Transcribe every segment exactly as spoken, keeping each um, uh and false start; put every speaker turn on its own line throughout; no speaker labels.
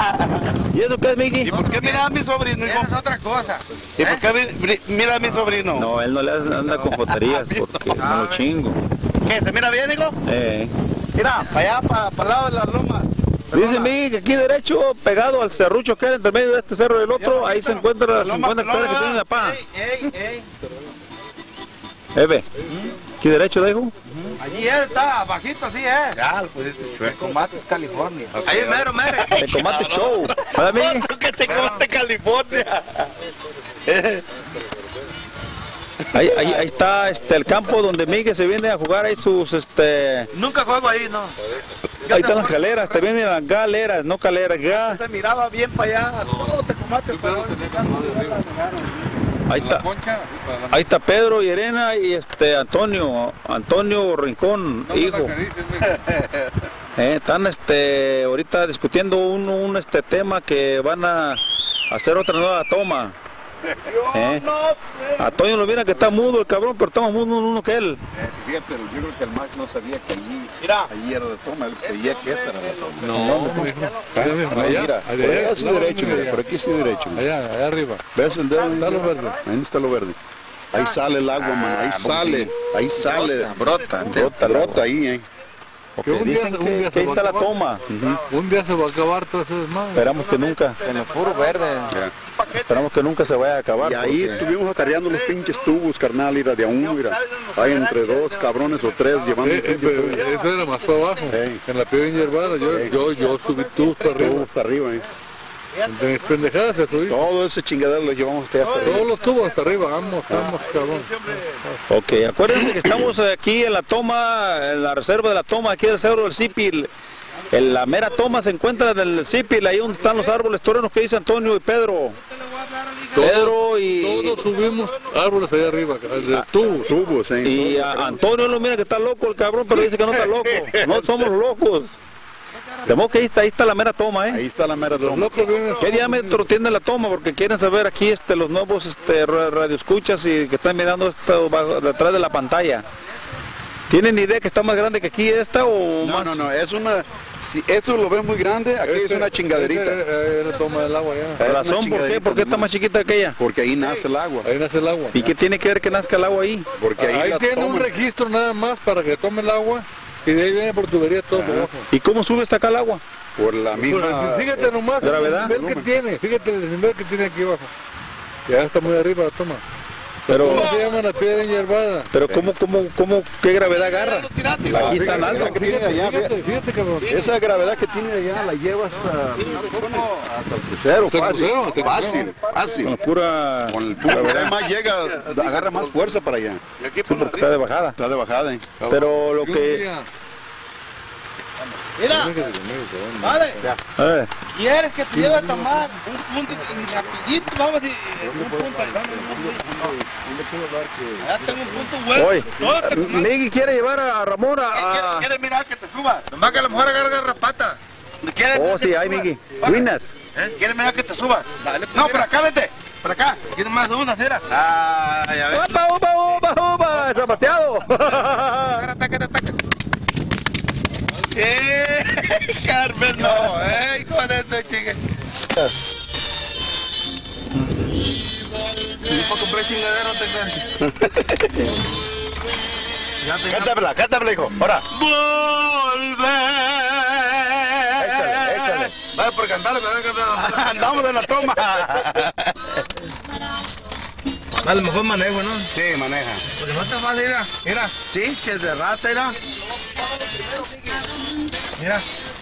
¿Y eso qué es, Miki?
¿Y por qué mira a mi sobrino, hijo?
Es otra cosa.
¿Y por qué mi- mira a mi sobrino?
No, él no le anda con joterías porque no lo chingo.
¿Qué? ¿Se mira bien, hijo?
Eh.
Mira, para allá, para, para el lado de las lomas.
Dice Miki que aquí derecho, pegado al cerrucho que hay entre medio de este cerro y el otro, ahí se encuentran las cincuenta hectáreas que tiene la paz.
Ey, ey, ey.
Eve, aquí derecho, dejo.
Allí él está, bajito así es.
Ya, pues,
Comates, California. Ahí mero, mero.
Te combate show. ¿Verdad, Miki?
Otro que te comaste California.
Ahí, ahí, ahí está este, el campo donde Miki se viene a jugar ahí sus, este...
Nunca juego ahí, no.
Ahí están las galeras, te vienen las galeras, no caleras, ga.
Se miraba bien para allá. Todo te comaste.
Ahí está, ahí está Pedro y Elena y este Antonio, Antonio Rincón, hijo. Eh, están este ahorita discutiendo un, un este tema que van a hacer otra nueva toma. Eh. Antonio lo viene que está mudo el cabrón, pero está más mudo uno que él.
Eh, fíjate, yo creo que el Max no sabía que allí,
Mira.
allí era de toma, él creía que esta era de toma.
No, mijo.
Ah, mira, por allá sí derecho, mira, por aquí sí derecho. Mira.
Allá, allá arriba.
¿Ves el dedo?
Está lo verde.
Ahí está lo verde. Ahí sale el agua, man, ahí sale, ahí sale.
Brota,
Brota, brota ahí, eh.
Porque
Que un día
dicen
se- un
que,
día
que ahí
se
está la
va a
toma.
Un día se va a acabar todo ese desmadre.
Esperamos que nunca,
En lo puro verde.
Ya.
esperamos que nunca se vaya a acabar.
Y ahí
porque-
estuvimos acarreando los pinches tubos, carnal, mira, de a uno, mira. Hay entre dos cabrones o tres llevando
Eh,
un
eh,
pinche
pero
tubo.
eso era más para abajo.
Ey.
En la piedra hierbada, yo,
Ey.
yo, yo subí tubos para arriba.
Tubo hasta arriba, eh.
De mis pendejadas se subí.
Todo ese chingadero lo llevamos hasta hasta arriba.
Todos los tubos hasta arriba, vamos, vamos, cabrón.
Ok, acuérdense que estamos aquí en la toma, en la reserva de la toma, aquí del cerro del Zipil. En la mera toma se encuentra en el Zipil, ahí donde están los árboles torenos que dice Antonio y Pedro. Pedro y,
Todos subimos árboles allá arriba, de tubos.
Tubos, eh.
y a Antonio lo mira que está loco el cabrón, pero dice que no está loco. No somos locos. De modo que ahí está, ahí está la mera toma,
Ahí
¿eh?
está la mera
Los
toma.
locos vienen.
¿Qué diámetro tiene la toma? Porque quieren saber aquí este, los nuevos este, ra- radioescuchas y que están mirando esto bajo- detrás de la pantalla. ¿Tienen idea que está más grande que aquí esta o
No,
más?
no, no, es una... Si esto lo ves muy grande, aquí es una chingaderita.
Ahí es la toma del agua allá.
¿Por
una
razón? ¿Por qué?
chingaderita
¿Por qué está
nomás.
más chiquita aquella?
Porque ahí nace el agua.
Ahí nace el agua.
¿Y qué tiene que ver que nazca el agua ahí?
Porque ahí,
Ahí
la
tiene un
toman.
registro nada más para que tome el agua y de ahí viene por tubería todo por abajo.
¿Y cómo sube hasta acá el agua?
Por la
Por-
misma...
Fíjate nomás
gravedad.
el nivel que tiene, fíjate el nivel que tiene aquí abajo. Ya está muy arriba la toma.
Pero,
¿Cómo se llama la piedra hierbada?
pero ¿cómo, cómo, cómo, qué gravedad agarra? Aquí está en alto.
que tiene allá,
Fíjate, fíjate, cabrón.
Esa gravedad que tiene allá la lleva hasta, hasta el crucero,
Hasta el
fácil,
crucero, hasta el
fácil, fácil.
Con la pura...
Con el puro, además llega, agarra más fuerza para allá.
Sí, porque está de bajada.
Está de bajada, eh.
Pero lo
Y un
que...
día-
Mira, vale.
Eh,
¿Quieres que te lleve a tomar un punto y rapidito? Vamos, y, eh, un punto. ahí, dame un punto. Ya tengo un punto bueno.
Oye,
Todo te comas.
Miggy quiere llevar a Ramón a...
¿Quieres,
a-
quieres mirar que te suba? Nomás que a lo mejor agarra garrapata. ¿Quieres
Oh,
mirar que
sí,
te
hay,
suba?
Miggy.
Vale.
Ruinas.
¿Eh? ¿Quieres mirar que te suba? Dale, no, por acá vete. Por acá. ¿Quieres más de una cera? Ah, ya ves.
¡Opa, opa, opa, opa! ¡Zapateado!
Agarra, taca, taca, taca. ¡Eh! Carmen, no. ¡Eh! Hijo de este chingue. No puedo comprar chingadero, no te creas. Ya te
Cántamela, cántamela, hijo. Ahora.
Volver.
Échale, échale.
Vaya por cantar, me voy a cantar.
Andamos en la toma.
A lo mejor manejo, ¿no?
Sí, maneja.
Porque no está fácil, mira. Mira, pinches de rata, mira. Mira.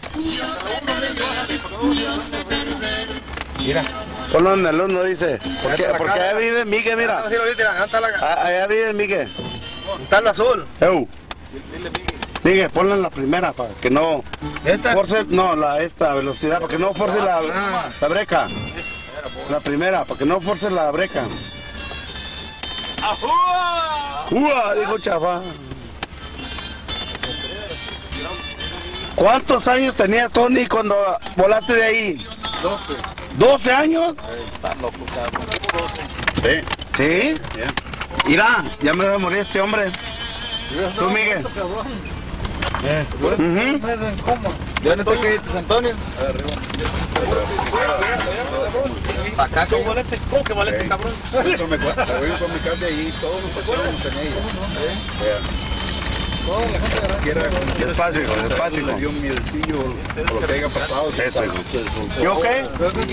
Mira.
Ponlo en el uno, dice. Porque,
Vete para
porque
acá,
allá vive Miguel, mira.
Así ahorita, mira, está la...
Ah, allá vive Miguel.
Está el azul.
Eu. Miguel, ponla en la primera para que no
Esta.
force, no, la esta velocidad, para que no force la,
Ah.
la breca. La primera, para que no force la breca.
¡Ajúa!
¡Ua! Dijo Chafa. ¿Cuántos años tenía Tony cuando volaste de ahí?
doce.
¿doce años?
Está loco, cabrón.
Sí,
¿Sí?
ya.
Mira, ya me va a morir este hombre. ¿Tú, Miguel?
Eh,
Ujú.
en coma.
¿De dónde está que Antonio?
Arriba.
Para acá, ¿cómo moleste? ¿Cómo que moleste, cabrón?
Eso me cuesta, voy a comunicar de ahí, todos nos pasamos en ella.
Despacio, hijo, despacio,
Le dio un miedecillo por lo que haya pasado.
Eso, hijo. ¿Yo qué?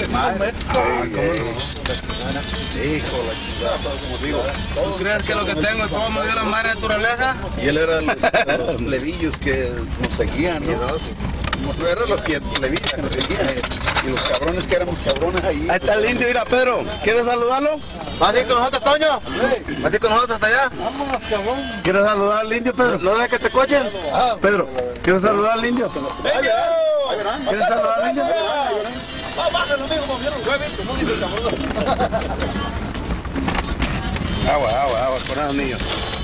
Hijo, la chingada, como digo.
¿Tú crees que lo que tengo es cómo me dio la madre naturaleza?
Y él era de los, los plebillos que nos seguían, ¿no? Nosotros éramos los que plebillos que nos seguían. Y los cabrones que éramos cabrones ahí.
Ahí está el indio, mira, Pedro. ¿Quieres saludarlo?
¿Vas a ir con nosotros, Toño? ¿Vas a ir con nosotros hasta allá?
Vámonos, cabrón.
¿Quieres saludar al indio, Pedro?
¿No dejes que te cochen?
Pedro, ¿quieres saludar al indio? ¿Quieres saludar al indio? Agua, agua, agua, con esos niños.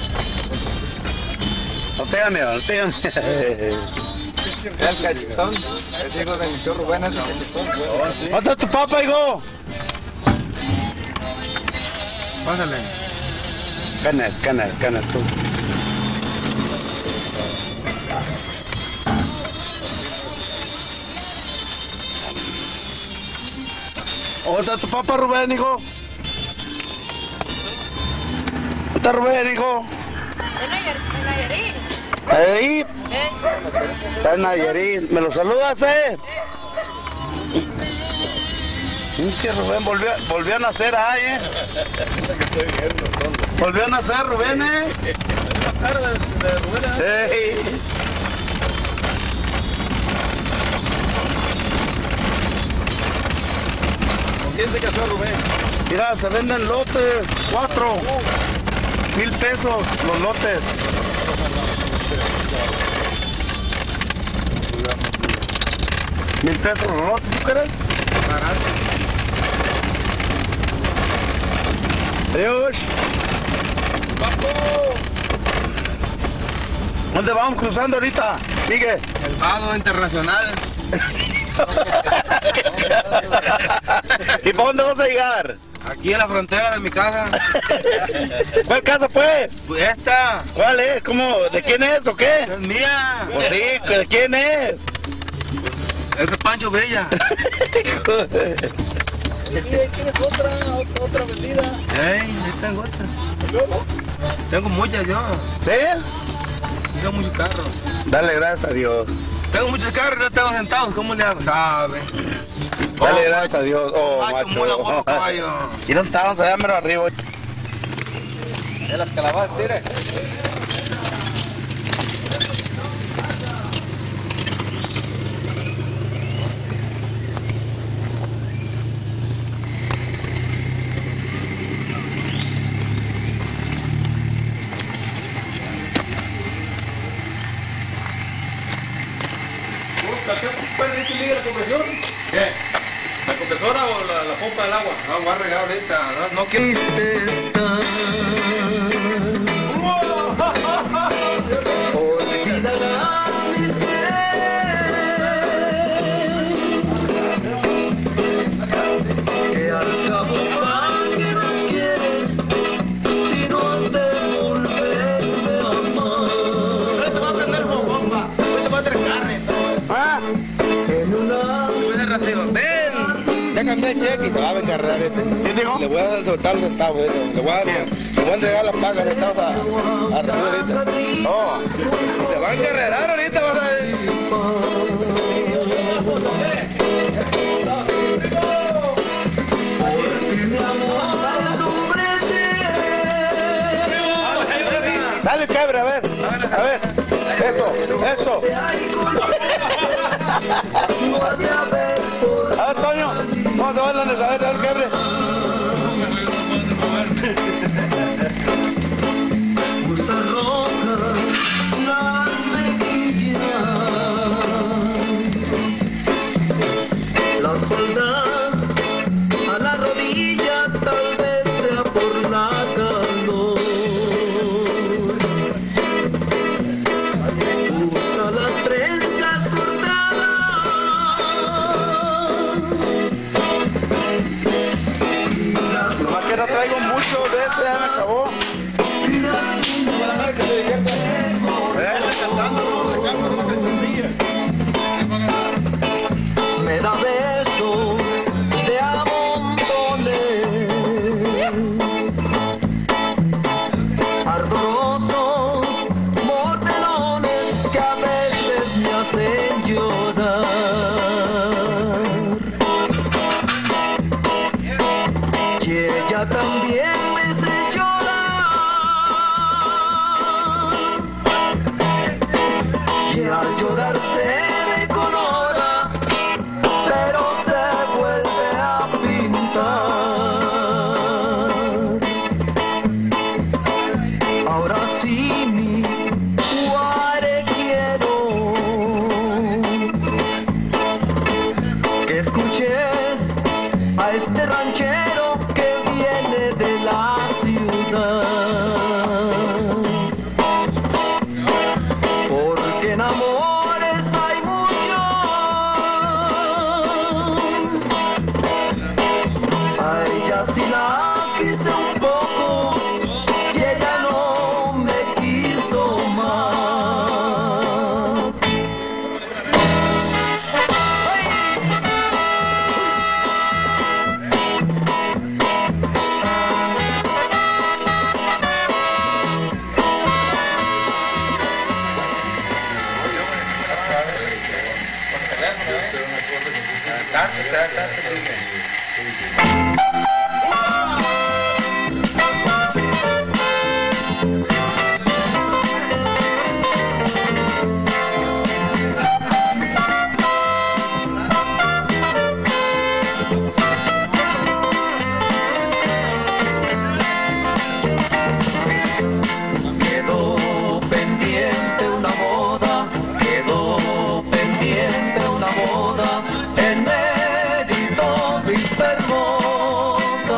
No tengan miedo, no tengan miedo.
El cachetón, el hijo de mi tío Rubén es el cachetón.
¿Dónde está tu papá, hijo?
Pásale.
Canas, canas, canas, tú. ¿Dónde está tu papá, Rubén, hijo? ¿Dónde está Rubén, hijo?
En Nayarit.
Ahí,
¿Eh?
está en Nayarit. ¿Me lo saludas, eh? Pinche Rubén volvió, volvió a nacer ahí, eh. Volvió a nacer Rubén, eh. Sí.
¿Quién se casó, Rubén?
Mira, se venden lotes, cuatro. Mil pesos los lotes. Mil pesos los lotes, ¿tú crees? Adiós. ¿Dónde vamos cruzando ahorita? Sigue.
El vado internacional.
¿Y para dónde vas a llegar?
Aquí en la frontera de mi casa.
¿Cuál casa fue?
Pues esta.
¿Cuál es? ¿Cómo? ¿De quién es o qué?
Es mía.
Pues sí, ¿de quién es?
Es de Pancho Villa.
¿Tienes otra, otra vendida?
Ey, ahí tengo otra. Tengo muchas yo.
¿Sí?
Tengo muchos carros.
Dale gracias a Dios.
Tengo muchos carros y no tengo sentados. ¿Cómo le hago? ¿Sabe?
Dale
Oh,
gracias a Dios. Oh,
macho,
macho.
muy a huevo, caballo.
¿Y dónde estábamos allá mero arriba?
De las calabazas, tire.
¿Qué? ¿La compresora o la, la pompa del agua? No, voy a regar ahorita. No, no quiero.
Ya cambié el cheque y te va a encargar este. ¿Quién dijo? Le voy a dar total centavo, le voy a, le voy a entregar las pagas de centavos a, a Raúl ahorita. Oh, te va a encargar ahorita, vas a ver. Dale, cabra, a ver, a ver, esto, esto. A ver, Toño, ¿cómo te bailan? A ver, a ver, quebre.
Las faldas a la rodilla, tal vez sea por la calor. Usa las trenzas cortadas.
Nomás que no traigo mucho de este, ya me acabó.
Para ver que se divierta.
¿Eh?
Cantando, le canto una cancioncilla.
Me da besos ella también me hace llorar, y al llorar se decolora, pero se vuelve a pintar. Ahora sí mi guare quiero que escuches a este ranchero que viene de la ciudad, porque en amores hay muchos. A ella sí la quise un poco y ella no me quiso más. Quedó pendiente una boda, quedó pendiente una boda en Mérito, Vista Hermosa.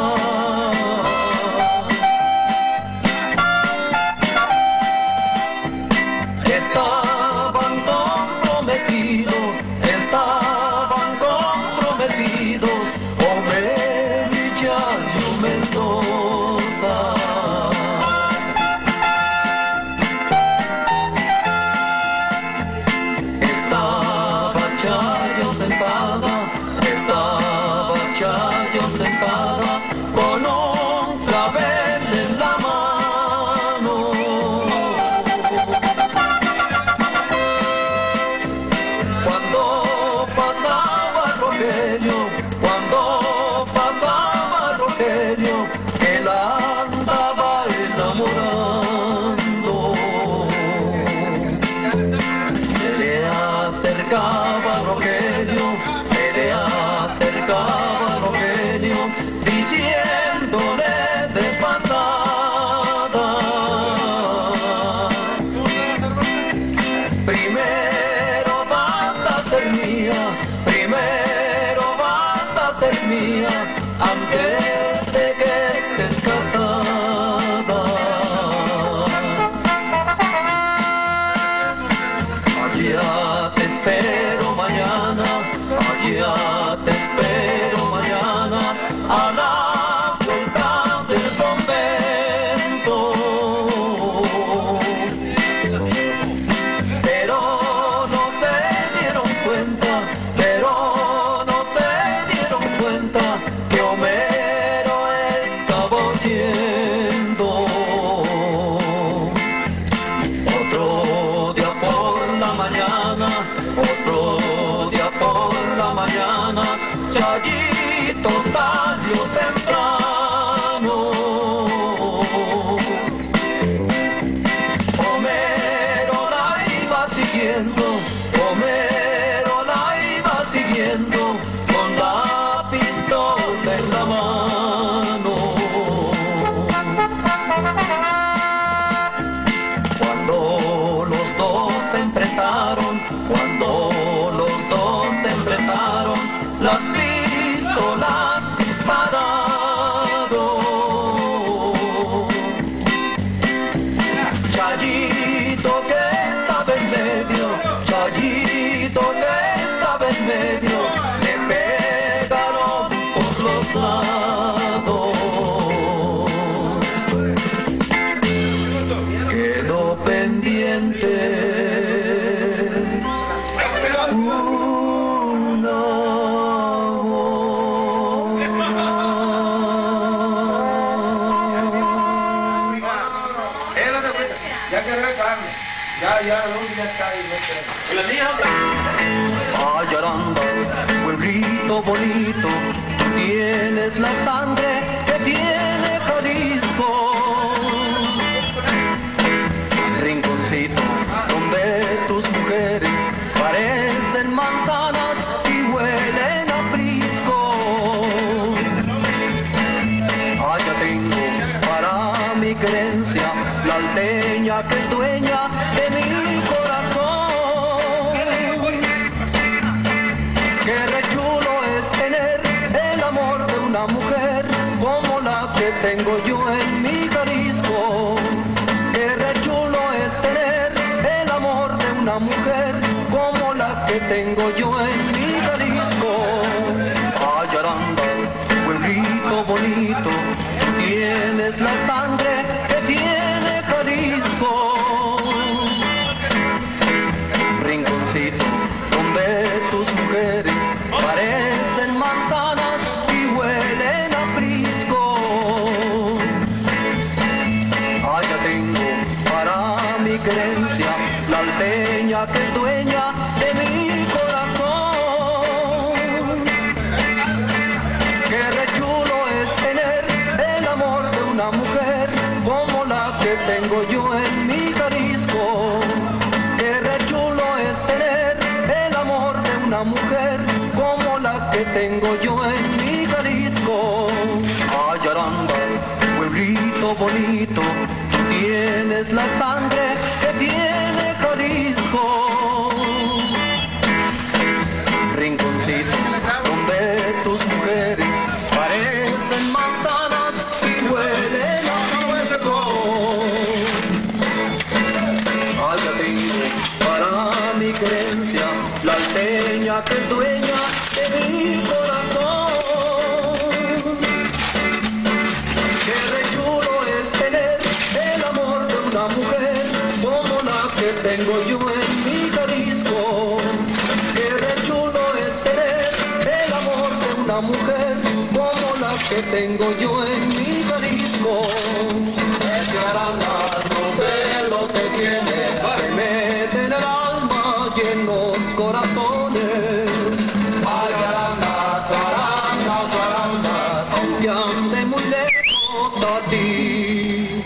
Estaban comprometidos, estaban comprometidos, Homer y Chayo Mendoza. Estaba Chayo sentada, estaba Chayo sentada, con un clavel en la mano. Cuando pasaba Rogelio, cuando pasaba Rogelio, él andaba enamorando. Se le acercaba Rogelio, se le acercaba Rogelio, diciéndole de pasada: primero vas a ser mía, primero vas a ser mía, antes de que estés casada. Allá te espero mañana, allá te espero mañana, a la vuelta del convento. Pero no se dieron cuenta, pero no se dieron cuenta que Homero estaba oyendo. Otro día por la mañana, otro día por la mañana, Chayito salió temprano. Homero la iba siguiendo, Homero la iba siguiendo, con la pistola en la mano. Cuando los dos se enfrentaron, cuando los dos se enfrentaron, las pistolas dispararon. Chayito que estaba en medio, Chayito que estaba en medio, le pegaron por los lados. Quedó pendiente una
Ya cargué carne. Ya, ya, no, ya está ahí. ¿Y la niña?
Ay, Arandas, pueblito bonito, tú tienes la sangre que tiene salteña que es dueña de mi corazón. Qué re chulo es tener el amor de una mujer como la que tengo yo en mi Jalisco. Qué re chulo es tener el amor de una mujer como la que tengo yo en mi Jalisco. Ay, Arandas, pueblito bonito, tú tienes la sangre que tiene Jalisco. Rinconcito donde tus mujeres parecen manzanas y huelen a frisco. Allá tengo para mi querencia la alteña que es dueña de mi corazón. Qué re chulo es tener el amor de una mujer como la que tengo yo en mi Jalisco. Qué re chulo es tener el amor de una mujer como la que tengo yo en mi Jalisco. Ay, Arandas, pueblito bonito, tú tienes la sangre que tiene Jalisco. Rinconcito donde tus mujeres parecen manzanas y huelen a frisco. Allá tengo para mi querencia la alteña que es dueña de mi corazón. Qué re chulo es tener el amor de una mujer como la que tengo yo en mi Jalisco. Qué re chulo es tener el amor de una mujer como la que tengo yo en mi Jalisco. Es que Arandas, no sé lo que tiene, se mete en el alma y en los corazones. Ay, Arandas, Arandas, Arandas, aunque ande muy lejos a ti.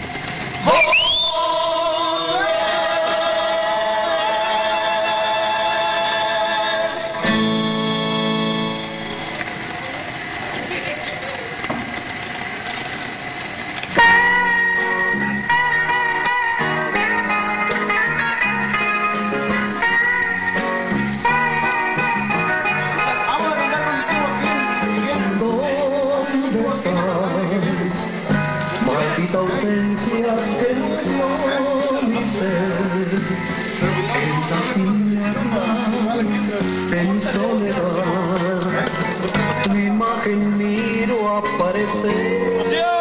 ¿Dónde estás? Maldita ausencia que nutrió mi ser. En las tinieblas de mi soledad, tu imagen miro aparecer.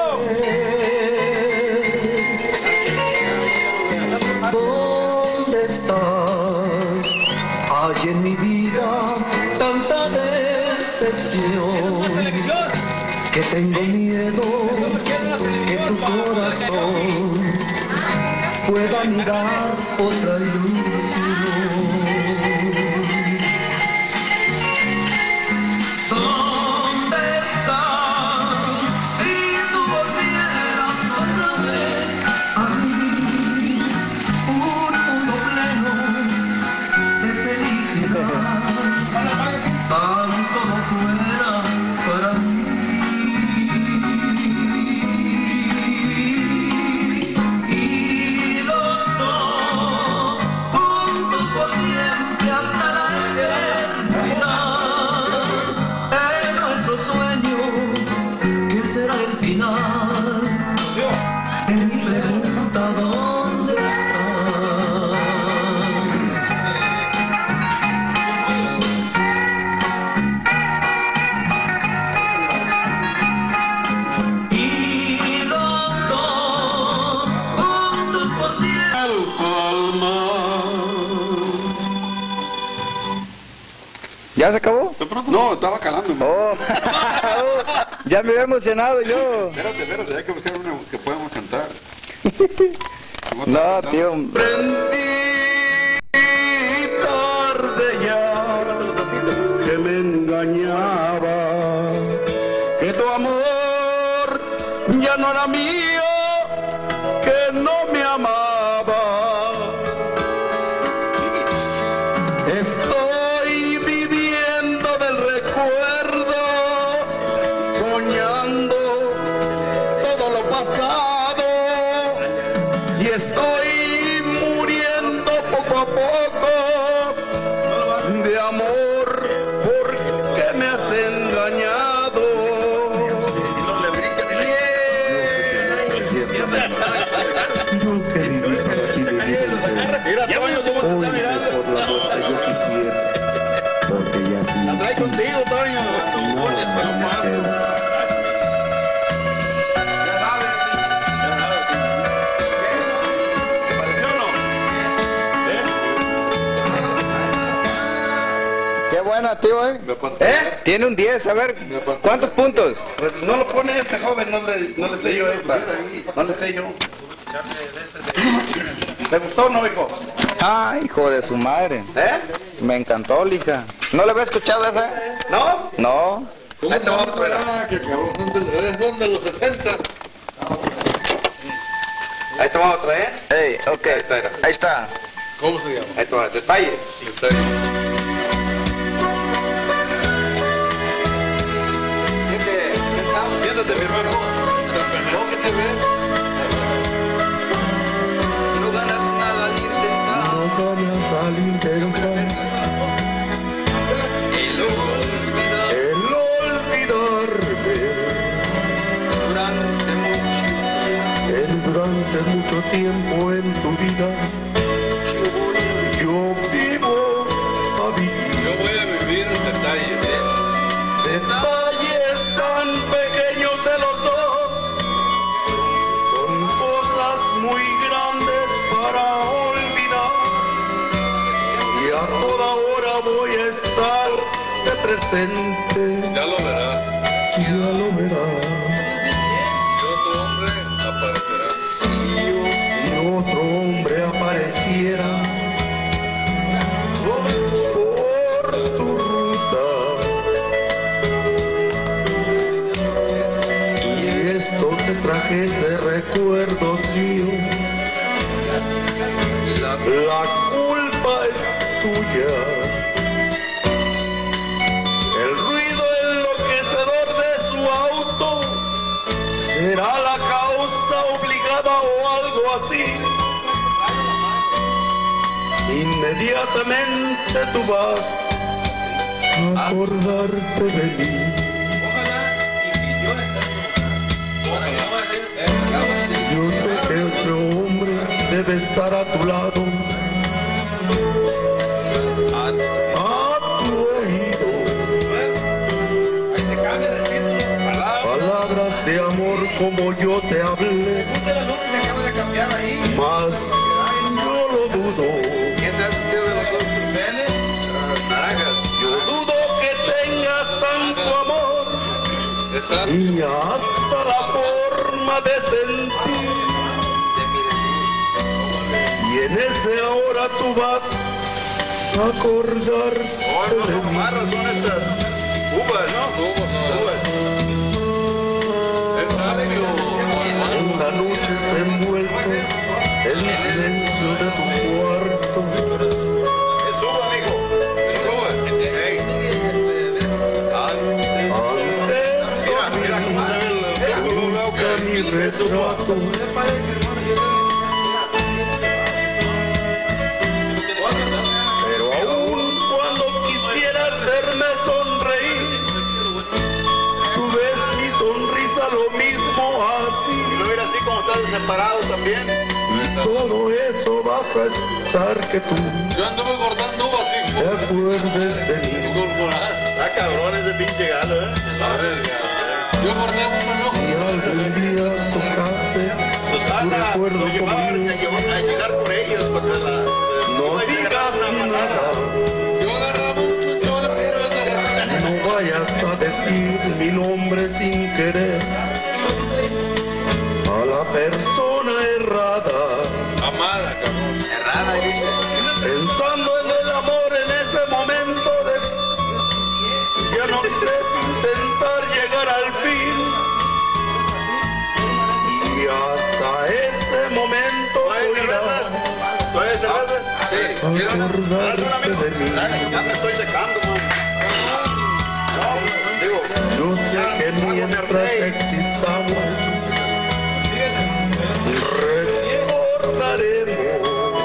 ¿Dónde estás? Hay en mi vida tanta decepción que tengo miedo que tu corazón pueda mirar otra ilusión. ¿Dónde estás? Si tú volvieras otra vez a vivir un mundo pleno de felicidad, tan solo fuera para mí. Y los dos juntos por siempre hasta la eternidad. En nuestro sueño, ¿qué será el final? En mi pregunta, ¿dónde estás? Y los dos juntos por siempre.
¿Ya se acabó?
No, estaba calando.
Oh. Ya me había emocionado yo.
Espérate, espérate, hay que buscar una que podamos cantar.
No, tío.
Prendí tarde ya que me engañaba, que tu amor ya no era mío, que no me amaba. Estoy viviendo del recuerdo, soñando todo lo pasado, y estoy
gana, tío, ¿eh?
¿Eh?
Tiene un diez, a ver, ¿cuántos puntos?
Pues no lo pone este joven, no le, no le sé yo esta. No le sé yo. ¿Te gustó o no, hijo?
Ah, hijo de su madre.
¿Eh?
Me encantó, lija. ¿No le había escuchado esa?
¿No?
No.
Ahí te vamos a traer.
Ah, qué cabrón, son de los sesenta.
Ahí te vamos a traer.
Ey, ok,
Ahí está, era.
ahí está.
¿Cómo se llama?
Ahí te va, detalle. Siéntate, mi hermano.
¿Cómo que te ves?
No ganas nada al intentar.
No ganas al intentar
El olvidar
el olvidarme.
durante mucho
El durante mucho tiempo en tu vida yo vivo a vivir.
Yo voy a vivir en detalle.
Detalles tan pequeños de los dos son cosas muy grandes para olvidar. Y a toda hora voy a estar de presente.
Ya lo verás.
Ya lo verás.
Y otro hombre aparecerá.
Si otro hombre apareciera por tu ruta y esto te trajese recuerdos míos, la culpa es tuya. El ruido enloquecedor de su auto será la causa obligada o algo así. Inmediatamente tú vas a acordarte de mí. Yo sé que otro hombre debe estar a tu lado, a tu oído. Palabras de amor como yo te hablé, mas yo lo dudo.
¿Quién se ha sentido de nosotros?
Yo dudo que tengas tanto amor
Exacto.
y hasta la forma de sentir. Y en ese ahora tú vas a acordarte de mí.
Son estas uvas, ¿no?
Uvas, no. Es sabio.
En la noche envuelto en el silencio de tu cuarto.
Es uva, amigo.
Es uva.
Ey.
Antes
Mira, mira cómo se ve el círculo luego
busca mi retrato. Pero aún cuando quisieras verme sonreír, tú ves mi sonrisa lo mismo así.
Y lo era así como estás separado también.
Y todo eso vas a estar que tú
Yo anduve cortando uvas,
te
hijo.
acuerdes de mí.
Está cabrón ese pinche galo, ¿eh?
A ver, yo corté un
Si
manojo.
algún día tocase tu
Susana
recuerdo
lo llevaba a
conmigo,
llevar- a llegar por ellos para hacer la...
no digas nada.
Yo agarraba un chuchón, pero esta
No vayas a decir mi nombre sin querer a la persona errada,
amada, cabrón.
Errada, dice.
pensando en el amor en ese momento de ya no sé si intentar llegar al fin. Y hasta ese momento irás
¿Puedes cerveza?
Sí.
a acordarte de mí.
Ya me estoy secando, man. No, digo,
Yo sé que mientras existamos recordaremos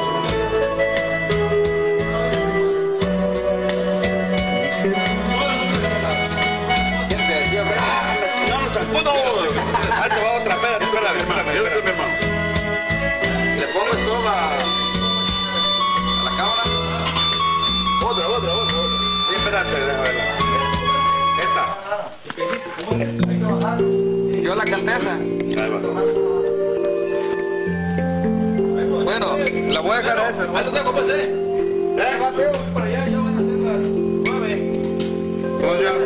que
¿Quién te decía?
no nos sacudo. Ahí te va otra, espérate, espérate, espérate, espérate, mi hermano.
¿Le pongo esto a, a la cámara?
Otra, otra, otra, otra. Sí, espérate, déjame verla. Esta.
Yo la canté esa.
Ahí va.
Bueno, la voy a dejar esa.
Ahí lo dejo, pues, eh. ¿Eh?
Para allá ya van a ser las nueve.
Pues ya.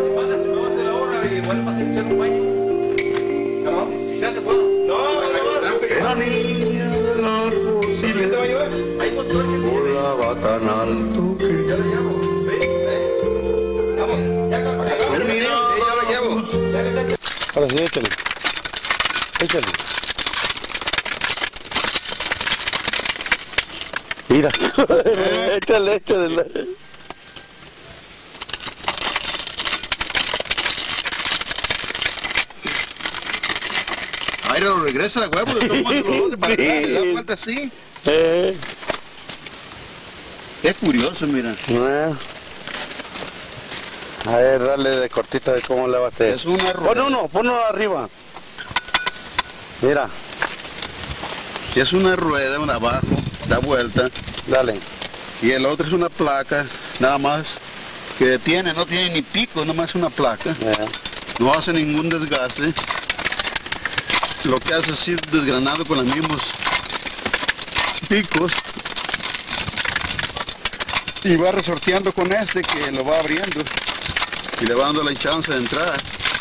La niña del árbol, sí, ¿te va a llevar? Volaba tan alto que ya lo llevo. Vamos, ya lo llevo.
Ahora sí, échale. Échale. Mira. Échale, échale.
Ahí lo regresa de huevo, de todo los para acá, le da vuelta así.
Eh.
Es curioso, mira.
Eh. A ver, dale de cortita de cómo le va a hacer.
Es una rueda.
Pon uno, pon uno arriba. Mira.
Es una rueda, una abajo, da vuelta.
Dale.
Y el otro es una placa, nada más, que tiene, no tiene ni pico, nada más una placa.
Eh.
No hace ningún desgaste. Lo que hace es ir desgranando con los mismos picos. Y va resorteando con este que lo va abriendo. Y le va dando la chance de entrar.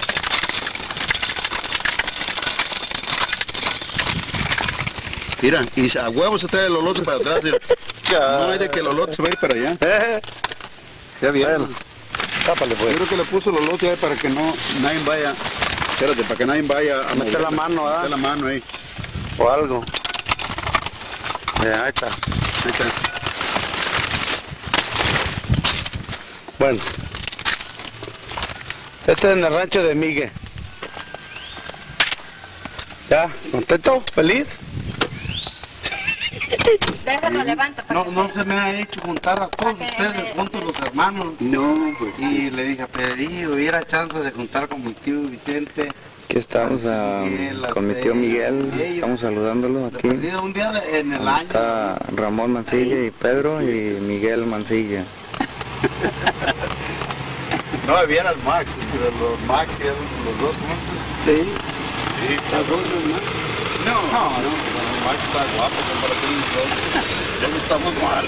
Mira, y a huevo se trae el olote para atrás. Mira. No hay de que el olote se va a ir para allá. Ya bien.
Bueno, tápale pues.
Yo creo que le puso el olote ahí para que no nadie vaya. Espérate, para que nadie vaya a
meter la mano, ¿verdad?
meter la mano ahí.
O algo. Ya, ahí está.
Ahí está.
Bueno. Este es en el rancho de Miguel. ¿Ya? ¿Contento? ¿Feliz?
Déjalo, levanta. para
No,
que
no
se-
se me ha hecho juntar a todos
Para que
ustedes
me-
juntos los hermanos.
No, pues
Y le dije a Pedrillo, hubiera chance de juntar con mi tío Vicente.
Aquí estamos ah, con mi tío Miguel, estamos saludándolo
De
aquí.
perdido un día de- en el año.
Está Ramón Mancilla y Pedro y Miguel Mancilla.
No, había al Max, pero los Max y eran los dos juntos.
Sí.
Sí,
¿Las dos, hermano?
No, no, no, el Max está guapo comparado con nosotros. Nosotros estamos mal.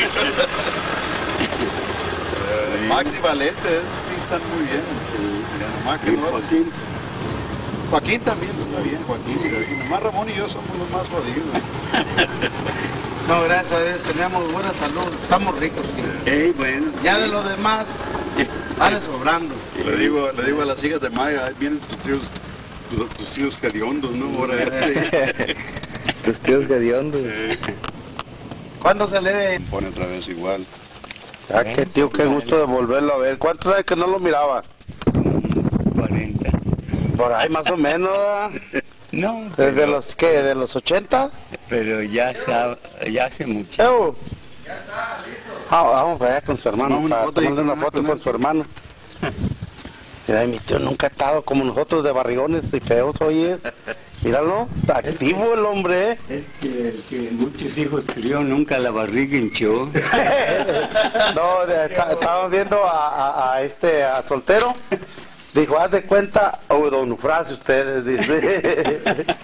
Eh, Max y Valente, esos sí están muy bien. Nomás que
Y
no-
Joaquín.
Joaquín también está bien, Joaquín. y Nomás Ramón y yo somos los más jodidos.
No, gracias a Dios, tenemos buena salud, estamos ricos. tío.
Ey, bueno.
Ya de lo demás, vale sobrando.
Le digo, le digo a las hijas de Maya, ahí vienen tus tíos, tus, tus tíos cariondos, ¿no? Ahora este.
Tus tíos gadiondos.
¿Cuándo se le
Pone otra vez igual.
Ah, qué tío, qué gusto de volverlo a ver. ¿Cuántos años que no lo miraba?
cuarenta.
Por ahí más o menos, ¿verdad?
No,
¿Desde
pero,
los qué? ¿De los ochenta?
pero ya, sa- ya hace mucho.
Ew. Ah, vamos para allá con su hermano,
Vamos, una
para
foto y-
tomarle una
una
foto
con
con
él.
su hermano. Mira, mi tío nunca ha estado como nosotros de barrigones y feos, oye. Míralo, está activo el hombre, ¿eh?
Es que el que muchos hijos crió nunca la barriga hinchó.
No, de- está- estábamos viendo a, a- a este, a Soltero. Dijo, haz de cuenta, o don Eufrasio ustedes, dice.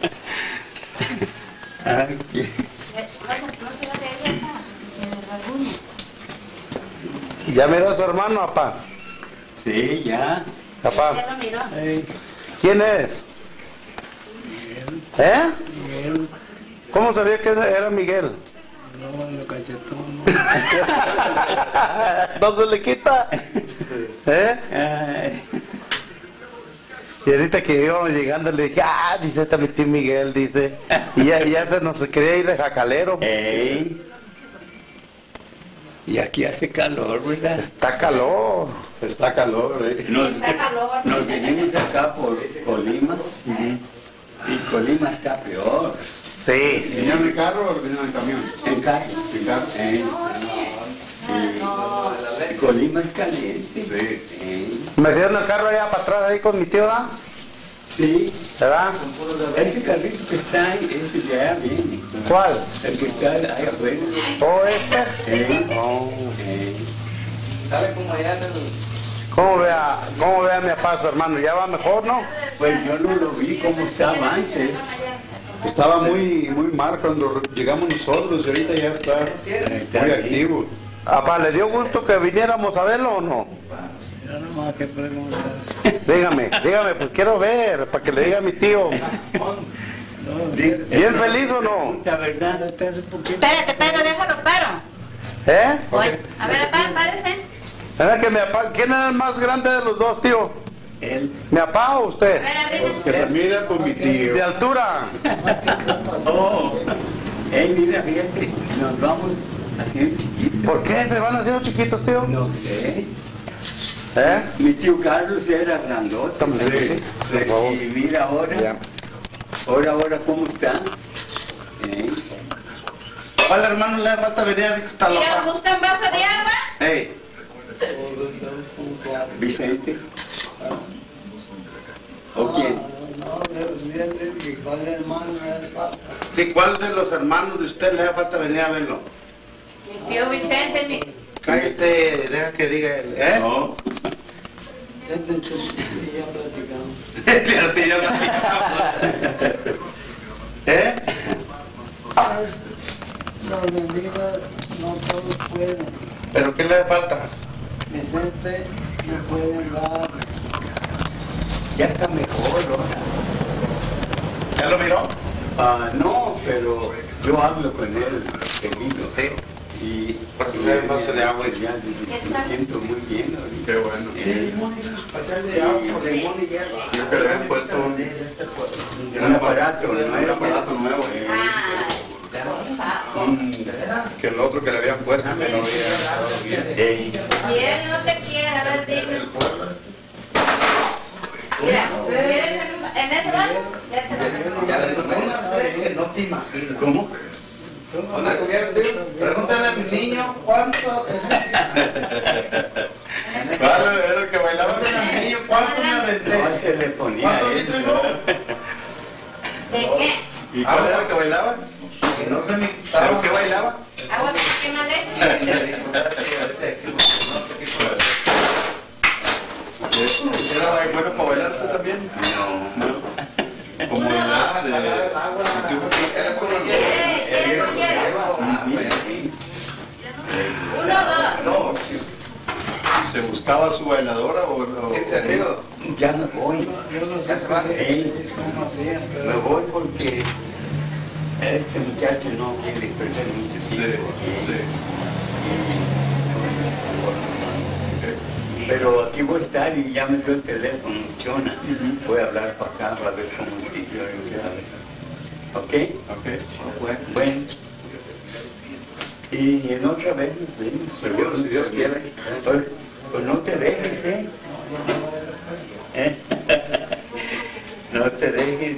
Ah, que-
No se va de ahí acá, señor Raguno.
¿Ya miró a su hermano, papá?
Sí, ya.
Papá,
Ya lo miró.
¿quién es? ¿Eh? ¿Cómo sabía que era Miguel?
No, lo cachetó.
¿No se le quita? ¿Eh?
Ay,
Y ahorita que íbamos llegando le dije, ah, dice, está mi tío Miguel, dice. Y ya, ya se nos quería ir de jacalero.
ey. Y aquí hace calor, ¿verdad?
Está calor.
Está calor, ¿eh?
Nos,
Está calor.
nos venimos acá por Colima y Colima está peor.
Sí.
¿Vinieron en el carro o vinieron en camión?
En carro.
En carro.
Eh, y Colima es caliente.
Sí.
Eh,
Me dieron el carro allá para atrás ahí con mi tío, ¿verdad?
sí,
¿Verdad?
ese carrito que está ahí, ese de allá viene.
¿Cuál?
El que está ahí afuera.
¿O este?
Eh,
No.
eh,
¿Sabe cómo allá del...
¿Cómo ve a, cómo ve a mi papá, su hermano? ¿Ya va mejor, no?
pues yo no lo vi como estaba antes.
Estaba muy, muy mal cuando llegamos nosotros y ahorita ya está
Está
muy
bien.
activo.
Papá, ¿le dio gusto que viniéramos a verlo o no?
Mira nomás. más que preguntar.
Dígame, dígame, pues quiero ver, para que le diga a mi tío. ¿Bien feliz o no?
La verdad.
Espérate, Pedro, déjalo paro.
¿Eh?
Oye, a ver, papá, párese.
¿Era que mi papá, ¿quién era el más grande de los dos, tío?
Él.
¿Mi papá o usted?
A ver, arriba.
Que se mida con mi tío.
De altura.
Oh, hey, mira, fíjate, nos vamos haciendo chiquitos.
¿Por qué se van haciendo chiquitos, tío?
No sé.
¿Eh?
Mi tío Carlos era grandote.
Toma, sí, sí, por favor.
Y mira ahora,
Ya.
ahora, ahora, ¿cómo está? ¿Eh?
¿Cuál hermano le hace falta venir a visitarlo?
Tío, ¿busca un vaso de agua?
Hey.
Vicente. ¿O quién?
Sí, ¿cuál de los hermanos de usted le hace falta venir a verlo?
Mi tío Vicente, mi...
Cállate, deja que diga él. ¿Eh?
No.
Sí, a ti ya platicamos. ¿Eh?
Los vendidos no todos pueden.
¿Pero qué le hace falta?
Vicente me pueden dar.
Ya está mejor, ¿no?
¿Ya lo miró?
Ah, no, pero yo hablo con él, querido.
Sí.
Y,
Por
y
qué un vaso de agua.
ya dice, me siento muy bien ahorita.
Qué bueno.
Eh,
Yo que le habían puesto un,
un aparato
un
nuevo.
aparato nuevo.
Ah,
Mm,
Que el otro que le habían puesto que no había estado bien.
eh,
y él no te quiere, a ver, dime. Mira, ¿quieres en, en ese vaso? Ya te lo doy.
que no te imaginas.
¿Cómo?
Pregúntale a mi niño cuánto.
Vale, era el que bailaba.
Pregúntale a mi niño cuánto me aventé.
No, se le ponía
¿Cuántos
él.
litros yo?
¿De qué?
¿Y cuál era el que bailaba?
Que no se me
¿Pero
quitaba.
qué bailaba?
¿Agua que no le?
¿Era bueno para bailar usted también?
No.
Como el
¿Quiere, quiere con hielo? Uno, dos.
No, ¿se buscaba su bailadora o...? o
Ya me voy. Ey, me voy porque este muchacho no quiere perder mucho
Sí,
tiempo.
sí.
Pero aquí voy a estar y ya me dio el teléfono, Chona. Voy a hablar para acá para ver cómo siguió. ¿Ok?
Ok.
Bueno. Y en otra vez nos vemos.
Seguro, si Dios quiere.
Pues, pues no te dejes, ¿eh? ¿Eh? No te dejes.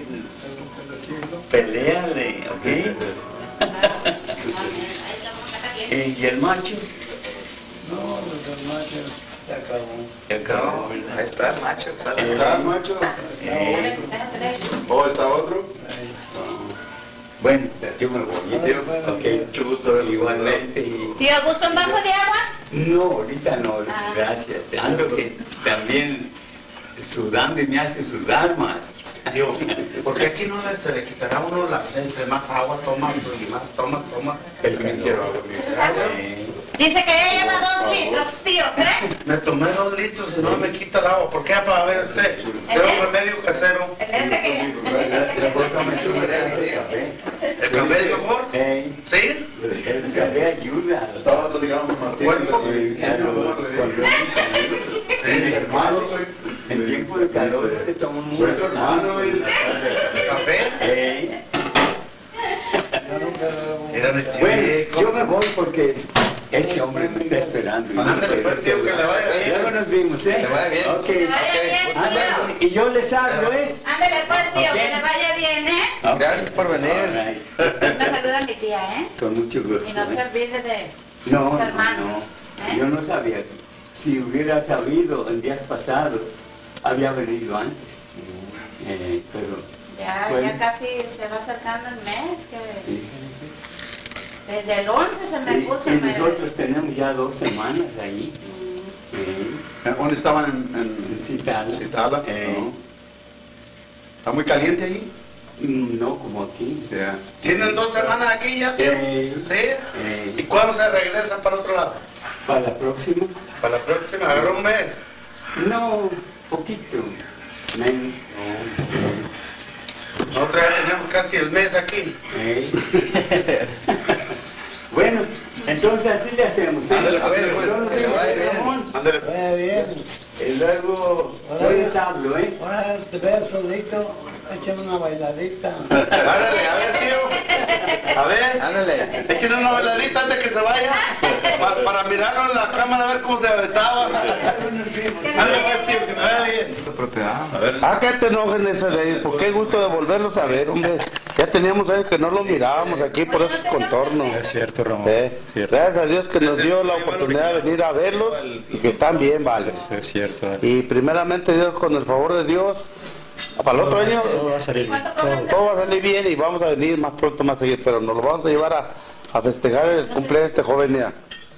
Peleale, ¿ok? ¿Y el macho?
No, los machos se acabó.
Se acabó.
Ahí está el macho.
¿Está el macho?
Eh,
¿O está otro?
bueno, yo me voy.
Tío,
Ok,
mucho gusto verlo.
igualmente. y-
Tío, ¿gusta un vaso de agua?
No, ahorita no,
Ah.
gracias. Ando que también sudando y me hace sudar más.
Tío, porque aquí no le, se le quitará a uno la sed, entre más agua toma y más toma, toma.
El
Quiero
calor.
agua, mi-
Eh,
Dice que ella lleva dos litros, tío, ¿crees?
Me tomé dos litros y no me quita el agua. ¿Por qué? Para ver usted. Tengo un remedio casero.
El ese que...
Después tomé su café.
¿El café es mejor?
Eh,
¿Sí?
el café ayuda.
Estaba platicando con Martín.
Cuerpo.
y-
A los- cuando-
Mi hermano, soy.
En tiempo de calor se toma mucho.
Soy tu hermano, dice.
¿Café?
Eh,
Era de
bueno, yo me voy porque este hombre me está esperando. y no
Ándale,
puedo.
pues, tío, que le vaya bien.
Luego nos vimos, ¿eh?
Que le vaya bien.
Ok.
Que le vaya bien,
Ándale, y yo les hablo, ¿eh?
Ándale pues, tío,
Ok.
que le vaya bien, ¿eh?
Gracias por venir.
Me saluda mi tía, ¿eh?
Con mucho gusto.
Y no se
¿eh?
olvide de
No,
su
no,
hermano.
no.
¿eh?
Yo no sabía. Si hubiera sabido en días pasados, había venido antes. Eh, pero
Ya,
bueno.
ya casi se va acercando el mes, que
sí.
desde el once se me
Y,
puso...
y
me-
nosotros tenemos ya dos semanas ahí.
Mm.
Eh,
¿Dónde estaban? En,
en
en
Citala.
Citala.
Eh,
¿No? ¿Está muy caliente ahí?
mm, no como aquí.
Ya.
¿Tienen dos semanas aquí ya, tío?
Eh,
¿Sí?
eh,
¿Y cuándo se regresan para otro lado?
para la próxima.
Para la próxima, agarra un mes.
No, poquito. Menos.
Nosotros ya tenemos casi el mes aquí.
¿Eh? Bueno, entonces así le hacemos. ¿Eh?
Ándale, a ver, bueno, que vaya bien. Ándale.
Vaya bien.
Y luego yo les hablo, ¿eh?
Ahora te veo solito, échame una bailadita.
Ándale, a ver, tío. A ver,
Ándale.
échale una bailadita antes que se vaya. Para, para mirarlo en la cámara a ver cómo se aventaba. Ándale, pues, tío, que me vaya bien.
A ver.
Ah, que te enojen ese de ahí, pues qué gusto de volverlos a ver, hombre. Ya teníamos años que no los mirábamos aquí por estos contornos.
Es cierto, Ramón.
Eh, Gracias a Dios que nos dio la oportunidad de venir a verlos y que están bien, vale.
Es cierto.
Y primeramente Dios, con el favor de Dios, para el otro año
Todo va a salir bien.
todo, todo va a salir bien y vamos a venir más pronto, más seguido, pero nos lo vamos a llevar a, a festejar el cumpleaños de este joven ya.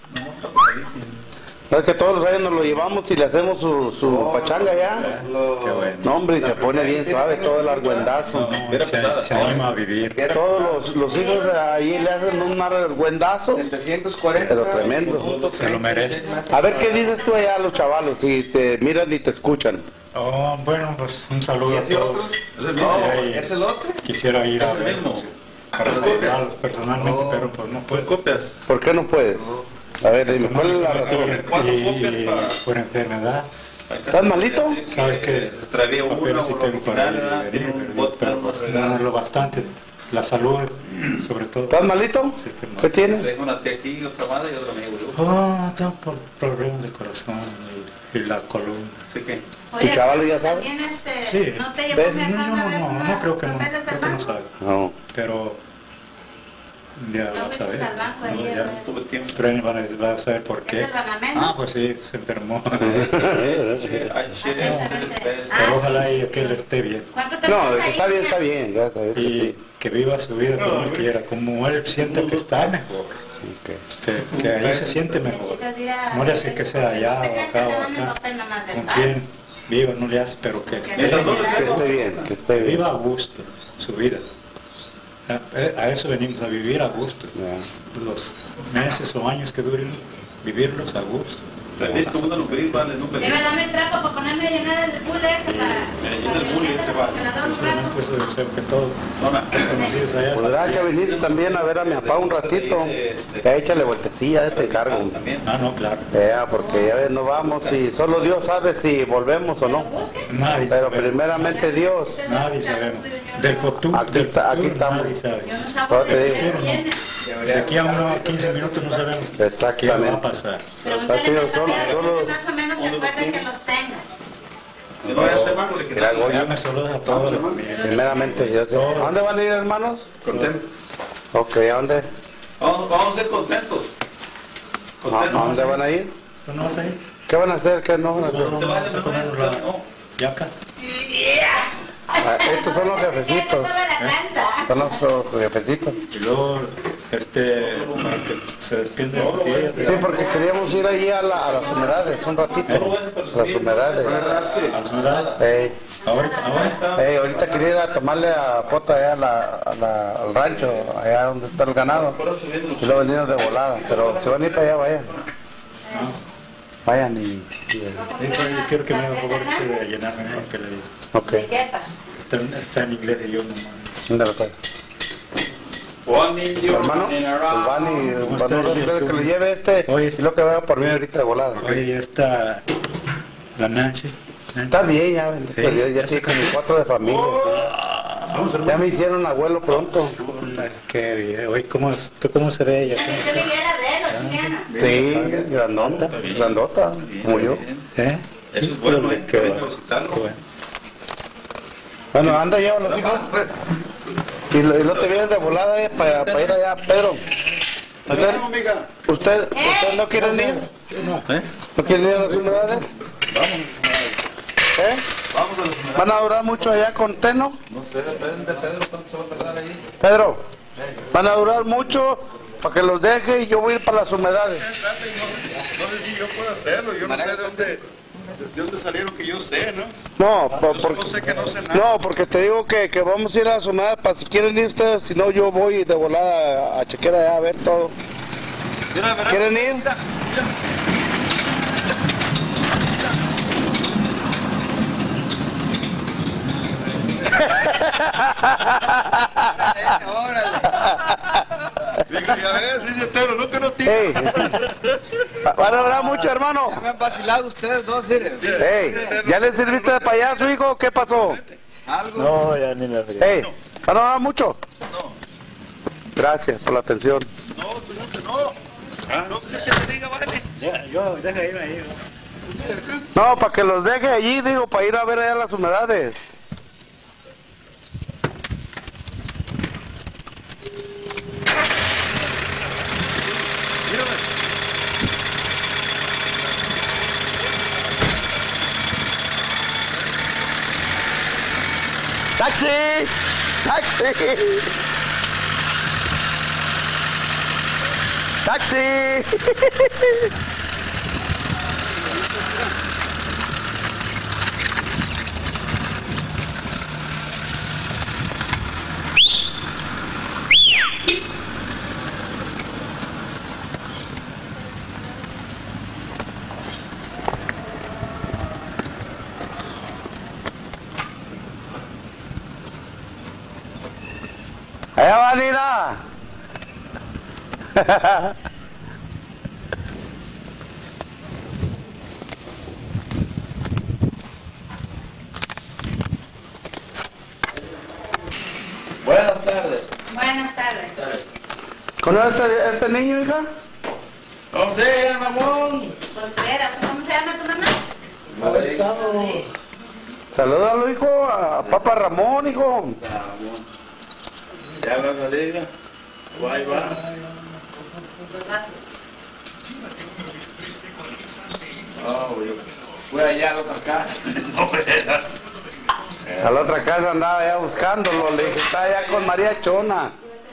Es que todos los años nos lo llevamos y le hacemos su, su pachanga ya.
Qué bueno.
No, hombre, y se pone bien suave todo el argüendazo.
Se, se anima a vivir.
Todos los, los hijos ahí le hacen un argüendazo, pero tremendo.
Se lo merece.
A ver qué dices tú allá a los chavalos, si te miran y te escuchan.
Oh, bueno, pues un saludo a todos.
¿Es el otro?
Quisiera ir a verlos para saludarlos personalmente, pero pues no puedo.
¿Por qué no puedes? A ver, dime, ¿cuál es la razón?
Y por enfermedad.
¿Estás malito?
Sabes que papeles sí tengo para venir, pero pues no es lo bastante. La salud, sobre todo.
¿Estás malito? ¿Qué tienes?
Tengo una tía aquí, otra madre y otra amiga.
Oh, tengo por problemas del corazón y, y la columna.
¿Tu chaval ya sabe?
También este,
Sí.
no te
Ve,
llevó mi
no,
papá
no,
una vez
no, no,
una-
no creo que no,
papeles del
creo que no
banco.
sabe.
No.
Pero ya va a saber.
al banco ahí,
No,
a
ya
ver.
tuve tiempo. Pero él va a, va a saber por
¿Es
qué.
del Parlamento?
Ah, pues sí, se enfermó.
Ah,
Pero ojalá
sí,
y
sí,
que
sí.
él esté bien.
¿Cuánto te
No,
quedas
de que
ahí,
está bien,
niña?
está bien, gracias a Dios que sí.
Y que viva su vida como él quiera, como él siente que está mejor. Que, que ahí se siente mejor. No le hace que sea allá o acá o acá. Con quien viva no le hace, pero que esté,
Que esté bien, que esté
que
bien.
viva a gusto su vida. A, a eso venimos, a vivir a gusto. Los meses o años que duren, vivirlos a gusto.
También como una lumbril, vale, nunca.
Dime, dame el trapo para ponerme a llenar el bule ese para...
llena el bule ese va.
Solamente eso deseo que todos conocidos allá.
Podrá que viniste también a ver a mi papá un ratito. Ya échale vueltecilla, te cargo.
Ah, no, claro.
Ya, porque ya ves, no vamos y solo Dios sabe si volvemos o no.
Nadie
Pero
sabe.
primeramente Dios.
Nadie sabemos. Del futuro,
Aquí,
del
está, aquí
futuro
estamos.
nadie sabe.
Todo te digo.
De aquí a unos quince minutos no sabemos qué va a
Exactamente.
pasar.
Pregúntale
Tío,
a mi
solo-
papá,
solo-
que más o menos se acuerda que los tenga.
Mira, Goyo,
Ya me saluda a toda la familia.
primeramente Dios. ¿A dónde van a ir, hermanos?
Contento.
Ok, ¿a dónde?
Vamos, vamos a ser contentos.
¿A, a dónde van a ir?
¿Tú no vas a ir?
¿Qué van a hacer? ¿Qué no van a hacer?
Nosotros
Te
vamos
vale,
a comer
no,
la
no.
yaca.
Ah, estos son los jefecitos. Son los oh, jefecitos.
Y luego, este, para que se despiende de la tierra.
Sí, porque queríamos ir allí a, la- a las humedades un ratito. A las humedades.
A la ciudad.
Ey,
Ahorita, ahora.
ey, ahorita quería ir a tomarle a foto allá a la, a la- al rancho, allá donde está el ganado. Y luego venimos de volada. Pero si van a ir para allá, vayan. Vayan y... y-
Sí, pero yo quiero que me haga el favor de llenarme el papel ahí.
ok,
Está, está en inglés y yo no mando.
ándale, pues. Hermano, pues van y cuando no quiere que le lleve este y lo que vaya por mí ahorita de volada.
Oye, ya está la Nancy.
Está bien, ya, bendito
Sí,
Dios, ya
ya
tiene
se
como cuatro de familia. sí. Ya me hicieron abuelo pronto.
Qué bien. Oye, ¿cómo, ¿tú cómo se ve ella?
Yo le viera a verlo, chilena.
Sí, grandota, grandota, como yo.
¿Eh?
Eso es bueno, ¿eh?
Qué
Venga a
bueno.
visitarlo.
Qué bueno.
Bueno, anda, lleva los hijos. Y, lo- y no te vienes de volada eh, para ir allá, Pedro. ¿Usted, usted, usted no quieren ir?
¿Eh?
¿No quieren ir a las humedades? ¿Eh?
Vamos a los humedales.
¿Van a durar mucho allá con Teno?
No sé, depende de Pedro cuánto se va a tardar ahí.
Pedro, van a durar mucho para que los deje y yo voy a ir para las humedades.
No sé si yo puedo hacerlo, yo no sé de dónde, de dónde salieron que yo sé, ¿no?
No, por-
Yo
por-
solo sé que no sé nada.
no, porque te digo que, que vamos a ir a las humedades para si quieren ir ustedes, si no yo voy de volada a chequear allá a ver todo. ¿Quieren ir?
Digo, ya ves, sí, entero, no que no tiene.
¿Van a hablar mucho, hermano?
Ya me han vacilado ustedes dos, miren.
Ey, ¿ya le serviste de payaso, hijo? ¿Qué pasó?
¿Algo?
No, ya ni la fría.
Ey, ¿van a hablar mucho?
No.
Gracias por la atención.
No, pues no, que no. No, que te diga, vale.
Ya, yo, deja irme ahí.
No, para que los deje allí, digo, para ir a ver allá las humedades. ¡Taxi! ¡Taxi! ¡Taxi! Allá va, Nina.
Buenas tardes.
Buenas tardes.
¿Conoces a este niño, hija?
¿Cómo se llama, Ramón?
Solteras, ¿cómo se llama tu mamá?
Rodrigo.
Salúdalo, hijo, a Papa Ramón, hijo.
¿Ya va a salir? ¿O ahí va?
Los vasos.
No, yo fui allá a la otra casa. No, era.
A la otra casa andaba ya buscándolo, le dije, está allá con María Chona.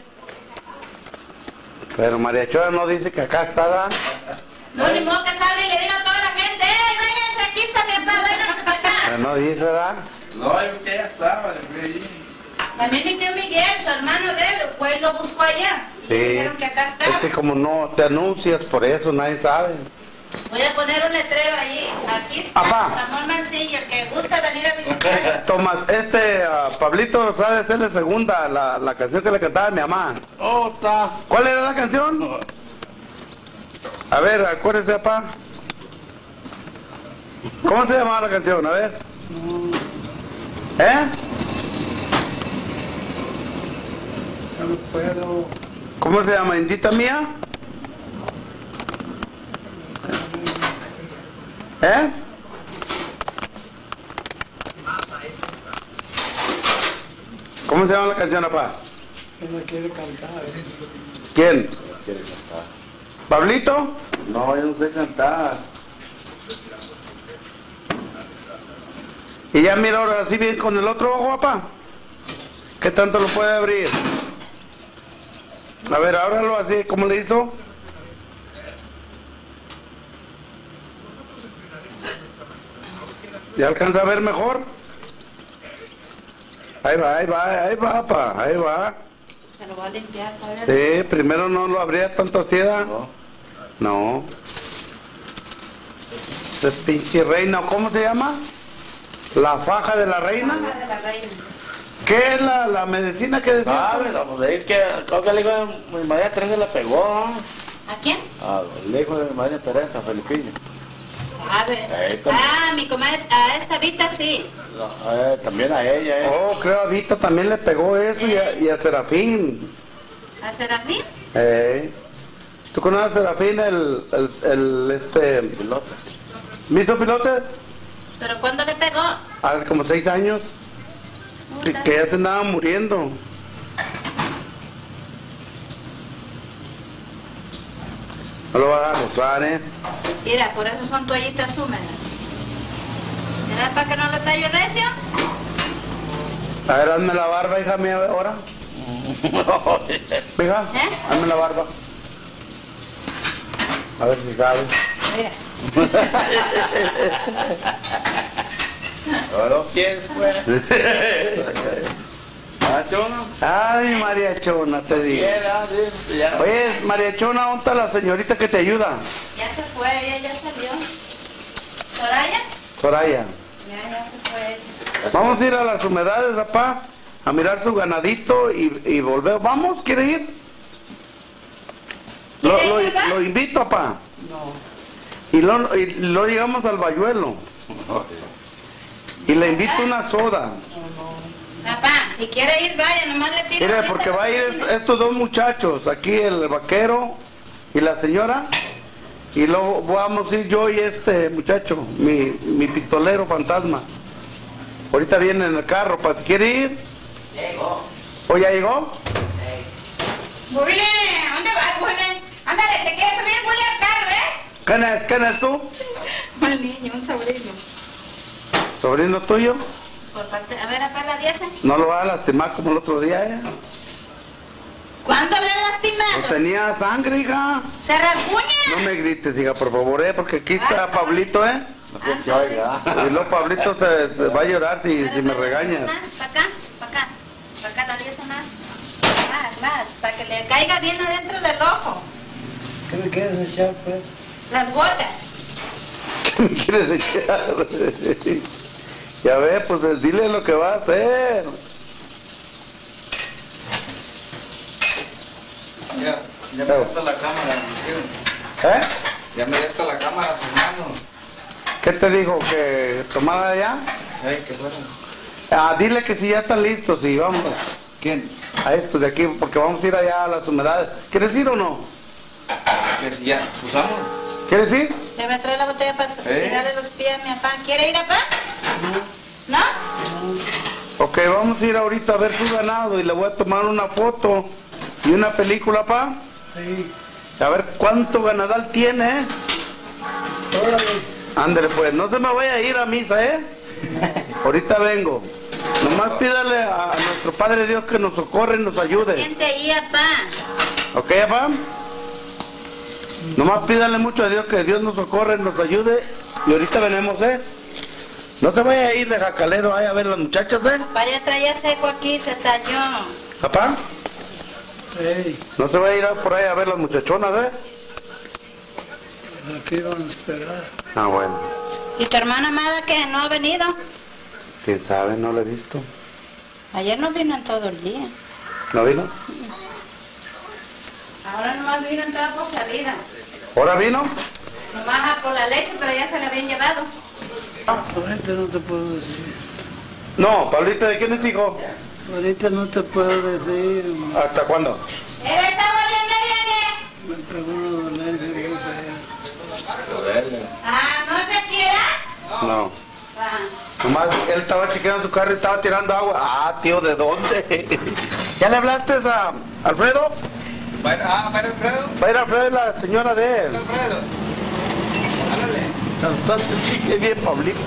Pero María Chona no dice que acá está, ¿da?
No, ni modo que salga y le diga a toda la gente, ¡eh, vénganse, aquí está mi papá, vénganse para acá!
Pero no dice, ¿da?
No, yo que ya estaba, fui allí.
También mi tío Miguel, su hermano de él, pues lo buscó allá.
Sí.
Y dijeron que acá está.
Es que como no te anuncias por eso, nadie sabe.
Voy a poner un letrero allí. Aquí está
Apá.
Ramón Mancilla, el que gusta venir a visitar.
Tomás, este uh, Pablito sabe hacerle segunda la, la canción que le cantaba a mi mamá.
Oh, está.
¿Cuál era la canción? A ver, acuérdese, papá. ¿Cómo se llamaba la canción? A ver. ¿Eh?
No puedo.
¿Cómo se llama? ¿Indita mía? ¿Eh? ¿Cómo se llama la canción, papá?
¿Quién la quiere cantar?
¿Quién?
¿Quiere cantar?
¿Pablito?
No, yo no sé cantar.
¿Y ya mira ahora así bien con el otro ojo, papá? ¿Qué tanto lo puede abrir? A ver, ábralo así, ¿cómo le hizo? ¿Ya alcanza a ver mejor? Ahí va, ahí va, ahí va, papá, ahí va.
Se lo voy a limpiar todavía.
Sí, primero no lo abría tanto así, ¿da?
No.
No. Es pinche reina, ¿cómo se llama? ¿La faja de la reina?
Faja de la reina.
¿Qué es la, la medicina que decía?
¿Sabes? Vamos a ir que creo que el hijo de mi María Teresa le pegó, ¿no?
¿A quién?
Al hijo de mi María Teresa, Felipillo.
¿Sabe?
Eh, también.
Ah, mi comadre, a esta Vita sí.
No, eh, también a ella, ¿eh?
Oh, creo a Vita también le pegó eso y a, y a Serafín.
¿A Serafín?
Eh. ¿Tú conoces a Serafín, el, el, el este...
Piloto.
¿Misto Pilote?
¿Pero cuándo le pegó?
Hace como seis años. Que, que ya se andaba muriendo. No lo vas a gozar, ¿eh?
Mira, por eso son toallitas húmedas. ¿Será para que no le tallo recio?
A ver, hazme la barba, hija mía, ahora. Hija,
¿Eh?
hazme la barba. A ver si sabe.
Mira.
No lo quieres, pues. ¿Ah, Chona?
Ay, María Chona, te digo.
Quiera, sí, ya.
Oye, María Chona, ¿dónde está la señorita que te ayuda?
Ya se fue, ella ya salió. ¿Soraya?
Soraya.
Ya, ya se fue.
Vamos a ir a las humedades, papá.
a mirar su ganadito y, y volver. ¿Vamos? ¿Quiere ir? Lo, lo, lo invito, papá. No. Y luego y lo llegamos al Bayuelo. Y le invito una soda.
Papá, si quiere ir, vaya, nomás le tiro.
Mire, porque va a ir estos dos muchachos, aquí el vaquero y la señora, y luego vamos a ir yo y este muchacho, mi, mi pistolero fantasma. Ahorita viene en el carro, ¿para si quiere ir?
Llegó.
¿O ya llegó?
Sí. Willy, ¿dónde vas, Willy? Ándale, se quiere subir Willy al carro, ¿eh?
¿Quién es? ¿Quién es tú?
Un niño, un sobrino.
¿Sobrino tuyo?
Por parte, a ver, a la diez.
No lo va a lastimar como el otro día, ¿eh?
¿Cuándo le ha lastimado?
No tenía sangre, hija.
¿Se rasguña?
No me grites, hija, por favor, ¿eh? Porque aquí está Pablito, ¿eh? Y luego Pablito se, se va a llorar si, si me regañas.
Más, para acá, para acá. Para acá, la diez más. Más, más, para que le caiga bien adentro del ojo.
¿Qué me quieres echar, pues?
Las gotas.
¿Qué me quieres echar? Ya ve, pues dile lo que va a hacer.
Ya, ya me gusta la cámara, tío.
¿Eh?
Ya me gusta la cámara, hermano.
¿Qué te dijo? ¿Que tomara ya?
Eh, que fuera.
Ah, dile que si ya están listos y vamos.
¿Quién?
A estos de aquí, porque vamos a ir allá a las humedades. ¿Quieres ir o no?
Que si ya, pues vamos.
¿Quieres ir?
Le voy a traer la botella para
¿Eh?
tirarle los pies a mi papá. ¿Quiere ir, papá? ¿No?
Ok, vamos a ir ahorita a ver su ganado y le voy a tomar una foto y una película, pa.
Sí.
A ver cuánto ganadal tiene, ¿eh?
Órale.
Ándale, pues, no se me vaya a ir a misa, ¿eh? Ahorita vengo. Nomás pídale a nuestro Padre Dios que nos socorre y nos ayude.
Siente ahí, papá.
¿Ok, papá? Nomás pídale mucho a Dios que Dios nos socorre, nos ayude y ahorita venimos, ¿eh? No se vaya a ir de jacalero, vaya a ver las muchachas, ¿eh?
Vaya, traía seco aquí, se talló.
¿Papá?
Hey.
No se va a ir por ahí a ver las muchachonas, ¿eh?
Aquí van a esperar.
Ah, bueno.
¿Y tu hermana amada que no ha venido?
¿Quién sabe? No la he visto.
Ayer no vino en todo el día.
¿No vino?
Ahora nomás vino a entrar por salida.
¿Ahora vino?
Nomás a por la leche, pero ya se la habían llevado.
Ahorita no te puedo decir.
No, Pablito, ¿de quién es hijo?
Ahorita no te puedo decir.
¿Hasta cuándo?
¿Eh, esa viene?
Me pegó una dolencia muy fea.
Ah, ¿no te quiera?
No.
Ah.
Nomás él estaba chequeando su carro y estaba tirando agua. Ah, tío, ¿de dónde? ¿Ya le hablaste a Alfredo?
Ah, ¿va a ir Alfredo?
Va a ir Alfredo y la señora de él.
Alfredo.
Entonces sí que bien, Pablito.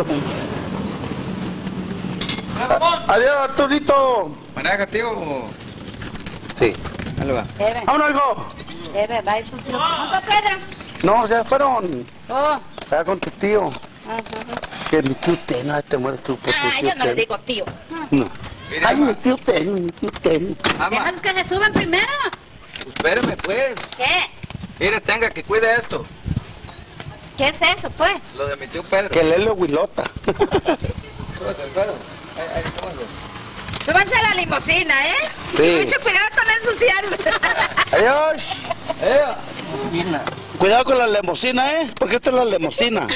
A- Adiós, Arturito.
Maneja, tío.
Sí.
Ahí va.
Debe.
Vámonos, hijo.
Debe, va. ¿No, Pedro?
No, ya fueron.
Oh.
Ya con tu tío.
Ajá.
Que mi tío Teno, te mueres tú por tu
Ah,
tío
yo no le
Teno.
digo tío.
No. Ay, mi tío Teno, mi tío Teno.
Déjalos que se suban primero.
Espérame, pues.
¿Qué?
Mire, tenga que cuide esto.
¿Qué es eso, pues?
Lo de mi tío Pedro.
Que Lelo Huilota.
Súbanse a la limusina, ¿eh?
Sí.
Mucho cuidado con ensuciarme.
Adiós.
Eh.
Cuidado con la limusina, ¿eh? Porque esta es la limusina.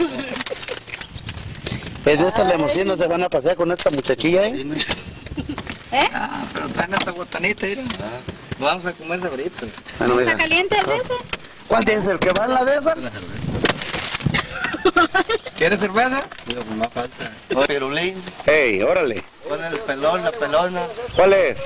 Es de esta limusina se van a pasear con esta muchachilla, ¿eh?
¿Eh?
Ah, pero traen esta botanita, mira. Vamos a comer sabritos.
Bueno,
¿Está
mira.
caliente el de ese?
¿Cuál es el que va en la de esa?
¿Quieres cerveza?
Digo, pues no falta. Pirulín.
Hey, órale.
¿Cuál es el pelón, la pelona?
¿Cuál es?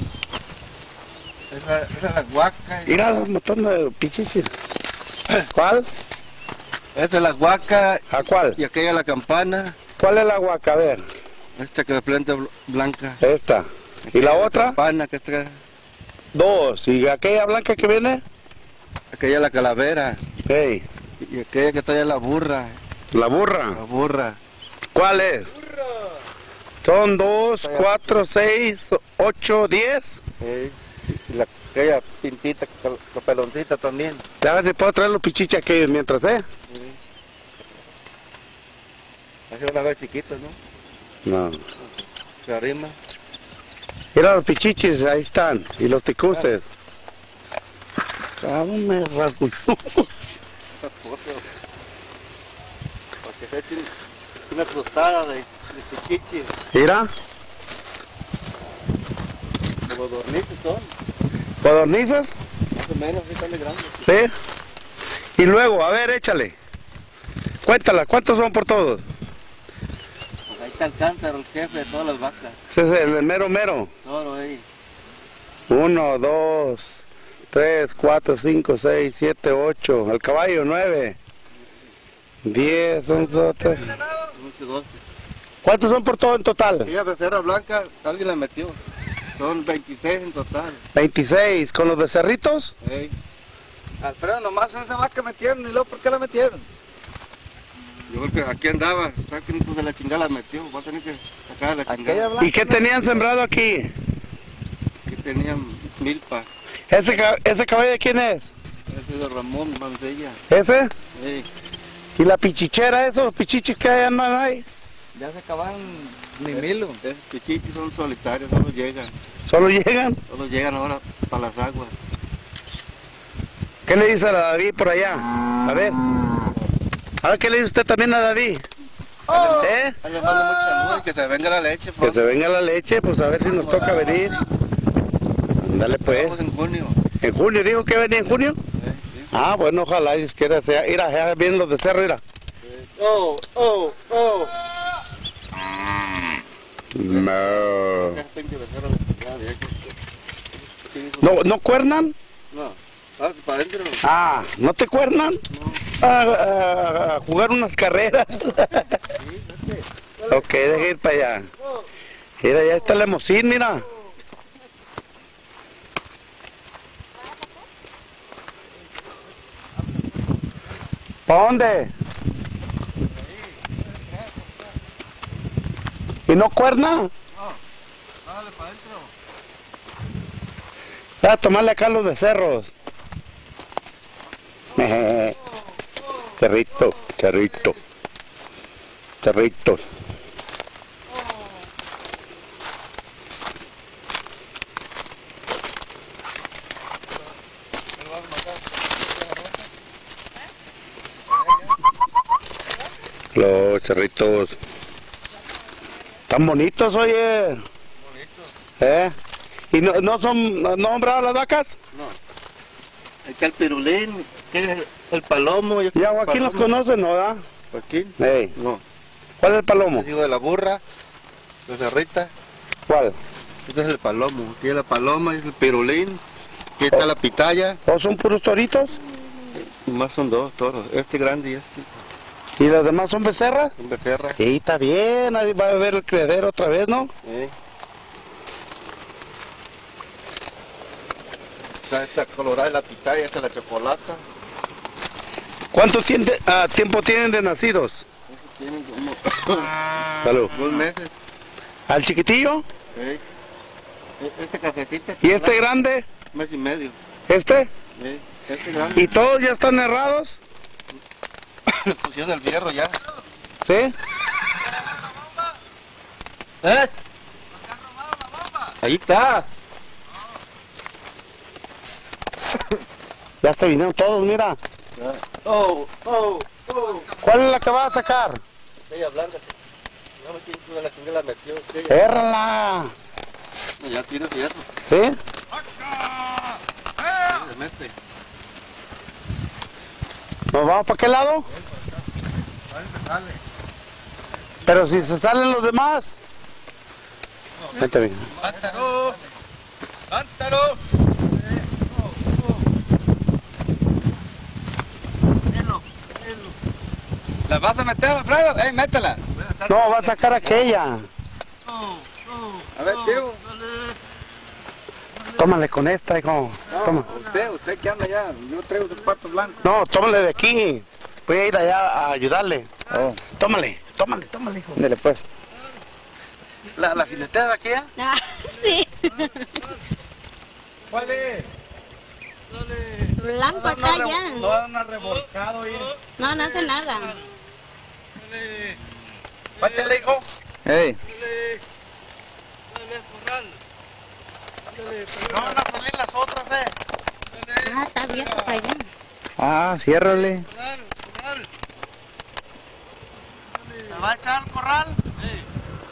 Esa, esa es la guaca.
Mira, un montón de pichichis. ¿Cuál?
Esta es la guaca.
¿A cuál?
Y aquella la campana.
¿Cuál es la guaca? A ver.
Esta que es planta bl- blanca.
Esta. ¿Y la otra?
Campana que trae.
Dos. ¿Y aquella blanca que viene?
Aquella la calavera.
Hey.
Y aquella que trae la burra.
¿La burra?
La burra.
¿Cuál es? Son dos, cuatro, seis, ocho, diez.
Sí. Y la, aquella pintita, la peloncita también.
A ver si puedo traer los pichichis aquellos mientras, ¿eh?
Así van a ver chiquitos, ¿no?
No.
Se arrima.
Mira los pichichis, ahí están. Y los ticuces. Ah, me rasguñó.
Porque se echen una tostada de, de chichichi.
Mira.
Codornices son.
¿Codornices?
Más o menos, sí, están de grandes.
Sí. Y luego, a ver, échale. Cuéntala, ¿cuántos son por todos?
Pues ahí está el cántaro, el jefe de todas las vacas.
Ese es el mero mero.
Todo ahí.
Uno, dos, tres, cuatro, cinco, seis, siete, ocho. El caballo, nueve. Diez, once, doce.
doce.
¿Cuántos son por todo en total?
Aquella becerra blanca, alguien la metió. Son veintiséis en total.
veintiséis. ¿Con los becerritos?
Hey.
Alfredo, nomás en esa vaca metieron, y luego, ¿por qué la metieron?
Yo creo que aquí andaba, saquen de la chingada la metió, va a tener que sacar la chingada.
¿Y qué tenían sembrado aquí?
Aquí tenían milpa.
¿Ese, ese caballo de quién es?
Ese es de Ramón Mancilla.
¿Ese?
Hey.
¿Y la pichichera, esos pichichis que hay andan ahí?
Ya se acaban ni milo.
Esos pichichis son solitarios, solo llegan.
¿Solo llegan?
Solo llegan ahora para las aguas.
¿Qué le dice a David por allá? A ver. A ver, ¿qué le dice usted también a David?
Oh.
¿Eh?
Le mando mucha salud y que se venga la leche.
Que se venga la leche, pues a ver si nos toca venir. Dale pues.
Vamos en junio.
¿En junio? ¿Dijo que venía en junio?
Sí, sí.
Ah, bueno, ojalá Dios quiera sea. Mira, ya vienen los de cerro, mira.
Oh, oh, oh.
No. ¿No, ¿no cuernan?
No, para adentro.
Ah, ¿no te cuernan? No. A, a, a jugar unas carreras. Ok, deja ir para allá. Mira, ya está la limosina, mira. ¿Para dónde? ¿Y no cuerna?
No, dale para adentro.
A tomarle acá los becerros. Cerrito, cerrito, cerrito. Los cerritos. Tan bonitos, oye.
Bonitos.
¿Eh? ¿Y no, no son no nombradas las vacas?
No. Ahí está el pirulín, que es el, el palomo.
¿Y a Joaquín los conocen, no da?
¿Joaquín?
Hey.
No.
¿Cuál es el palomo?
Te digo de la burra, de cerrita.
¿Cuál?
Este es el palomo. Aquí es la paloma, es el pirulín. Aquí está
oh.
la pitaya.
¿O son puros toritos?
Más son dos toros, este grande y este.
¿Y los demás son becerras?
Son becerras.
Sí, está bien, ahí va a ver el criadero otra vez, ¿no?
Sí. Está esta colorada de la pitaya, esta es la chocolata.
¿Cuánto tiempo, ah, tiempo tienen de nacidos?
Tienen como
Salud.
dos meses.
¿Al chiquitillo?
Sí. Este cafecito.
¿Y este grande?
Un mes y medio.
¿Este?
Sí. Este grande.
¿Y todos ya están errados?
Pusieron el fierro ya.
¿Sí?
¿Eh? Ahí está.
Ya se vinieron todos, mira.
Oh, oh, oh.
¿Cuál es la que va a sacar?
Ella blanca. No me quiero que la chingada la metió. Sí.
¡Érrala!
Ya tiene fierro.
¿Sí?
Se mete.
¿Nos vamos para qué lado? Pero si se salen los demás. Vente bien.
¡Cántaro! ¡Cántaro! ¿Las vas a meter, Alfredo? ¡Ey, métela!
No, va a sacar aquella.
A ver, tío.
Tómale con esta, hijo. Toma.
Usted, usted que anda allá, yo traigo sus patos blancos.
No, tómale de aquí. Voy a ir allá a ayudarle.
Oh.
Tómale, tómale, tómale, hijo.
Dele pues.
¿La, la jinetea de aquí? ¿Eh?
Ah, sí.
¿Cuál es?
Blanco acá ya.
No han revolcado y...
No, no hace nada.
Pásale, hijo.
Hey.
No van a salir las otras, eh.
Ah, está abierto para allá.
Ah, ciérrale.
¿Te va a echar al corral? Sí.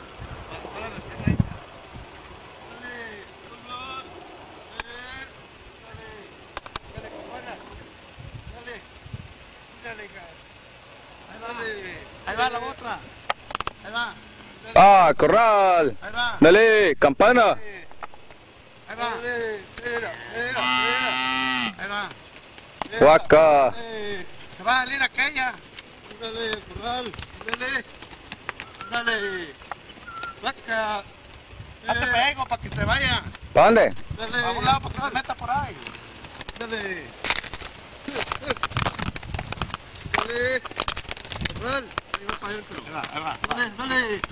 Ahí va la otra. Ahí va.
Ah, corral.
Ahí va.
Dale, campana.
Ahí va. Mira, mira, mira. Ahí va.
Huaca.
Se va a salir aquella. Dale, corral. Dale. Dale. Huaca. Hazte pego para que se vaya.
¿Para dónde?
Dale. A un lado para que se meta por ahí. Dale. Dale. Corral. Ahí va para adentro. Ahí va, ahí va. Dale, dale.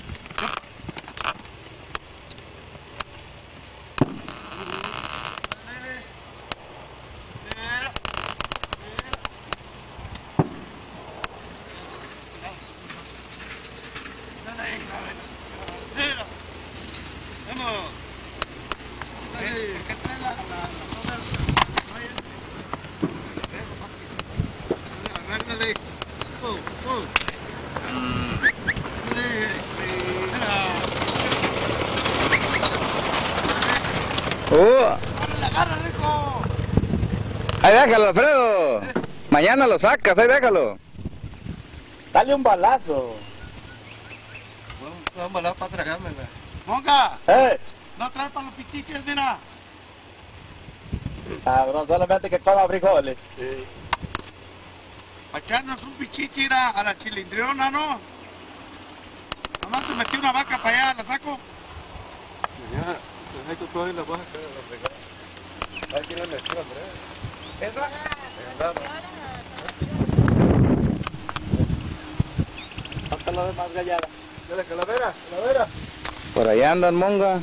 Uh. Ahí déjalo, Alfredo. Mañana lo sacas, ahí déjalo.
Dale un balazo.
Un balazo para tragarme, güey. Monga.
Eh.
No traes para los pichiches, mira.
Cabrón, solamente que coma frijoles.
Sí. Para echarnos un pichichi mira, a la chilindriona, ¿no? Nomás te metí una vaca para allá, ¿la saco?
Ya, necesito todo y la vas a caer a la fregada. Ahí tiene la escuela, Andrés.
¿Esa?
Falta la demás gallada.
Dale, calavera, calavera.
Por allá andan, monga.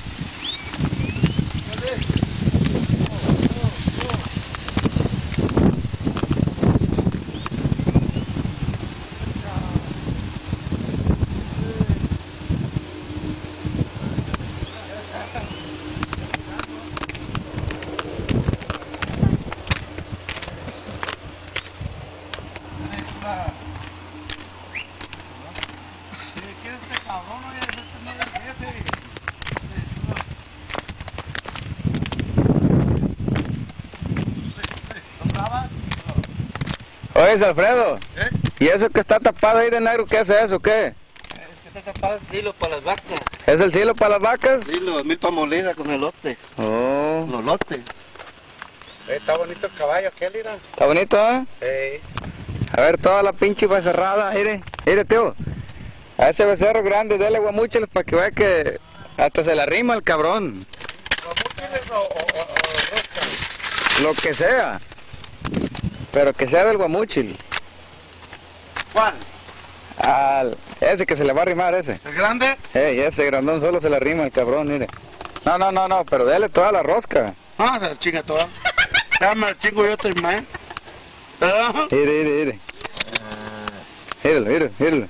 Oye, Alfredo,
¿Eh?
¿y eso que está tapado ahí de negro, qué es eso, qué?
Es que está tapado el silo para las vacas.
¿Es el silo para las vacas?
Silo, milpa molida con elote.
Oh.
Los lotes. Eh, está bonito el caballo aquel, mira.
¿Está bonito, eh?
Eh.
A ver, toda la pinche becerrada, mire, mire, tío. A ese becerro grande, dele guamúchiles para que vea que hasta se le arrima el cabrón.
¿Guamúchiles o, o, o, o rosca?
Lo que sea. Pero que sea del guamúchil.
¿Cuál?
Al, ese que se le va a arrimar, ese.
¿El grande?
Ey, ese grandón solo se le arrima el cabrón, mire. No, no, no, no, pero dele toda la rosca.
Ah, se la chinga toda. Dame el chingo yo te man. ¿Verdad?
Mire, mire, mire. Míralo, míralo, míralo.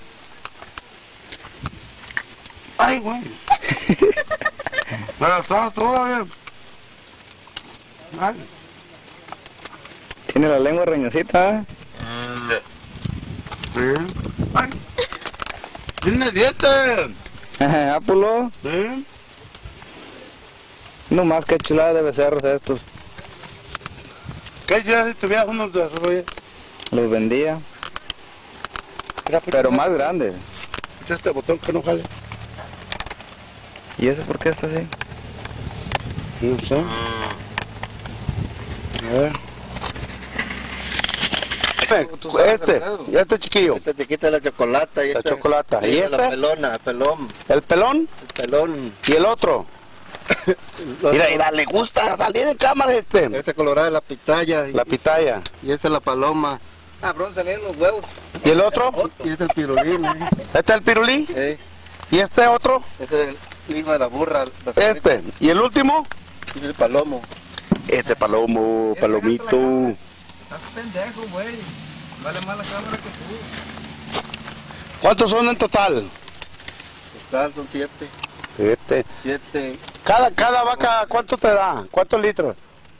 Ay, güey. Pero está todo bien. Ay.
Tiene la lengua reñosita, ¿eh?
Sí. Ay. Tiene dientes.
Ápulo.
Sí.
No más que chulada de becerros estos.
¿Qué hicieras si tuvieras unos de esos, oye?
Los vendía. Pero más grandes.
Este botón que no jale.
¿Y eso por qué está así?
No sé. A ver.
Este, y este chiquillo.
Este te quita la chocolata y
La
este,
chocolata. ¿Y
la
este?
pelona, el pelón.
¿El pelón?
El pelón.
¿Y el otro? Mira, mira, le gusta salir de cámara este.
Este colorado es la pitaya.
La pitaya.
Y este es la paloma.
Cabrón, salieron los huevos.
¿Y el otro?
Y este es el pirulín. ¿eh?
¿Este es el pirulí?
Eh,
¿Y este otro?
Este es el hijo de la burra.
Este. ¿Y el último?
Y el palomo.
Este palomo, palomito.
Estás pendejo, güey. Vale más la cámara que tú.
¿Cuántos son en total?
Total son siete.
Siete.
Siete.
Cada, cada vaca, ¿cuánto te da? ¿Cuántos litros?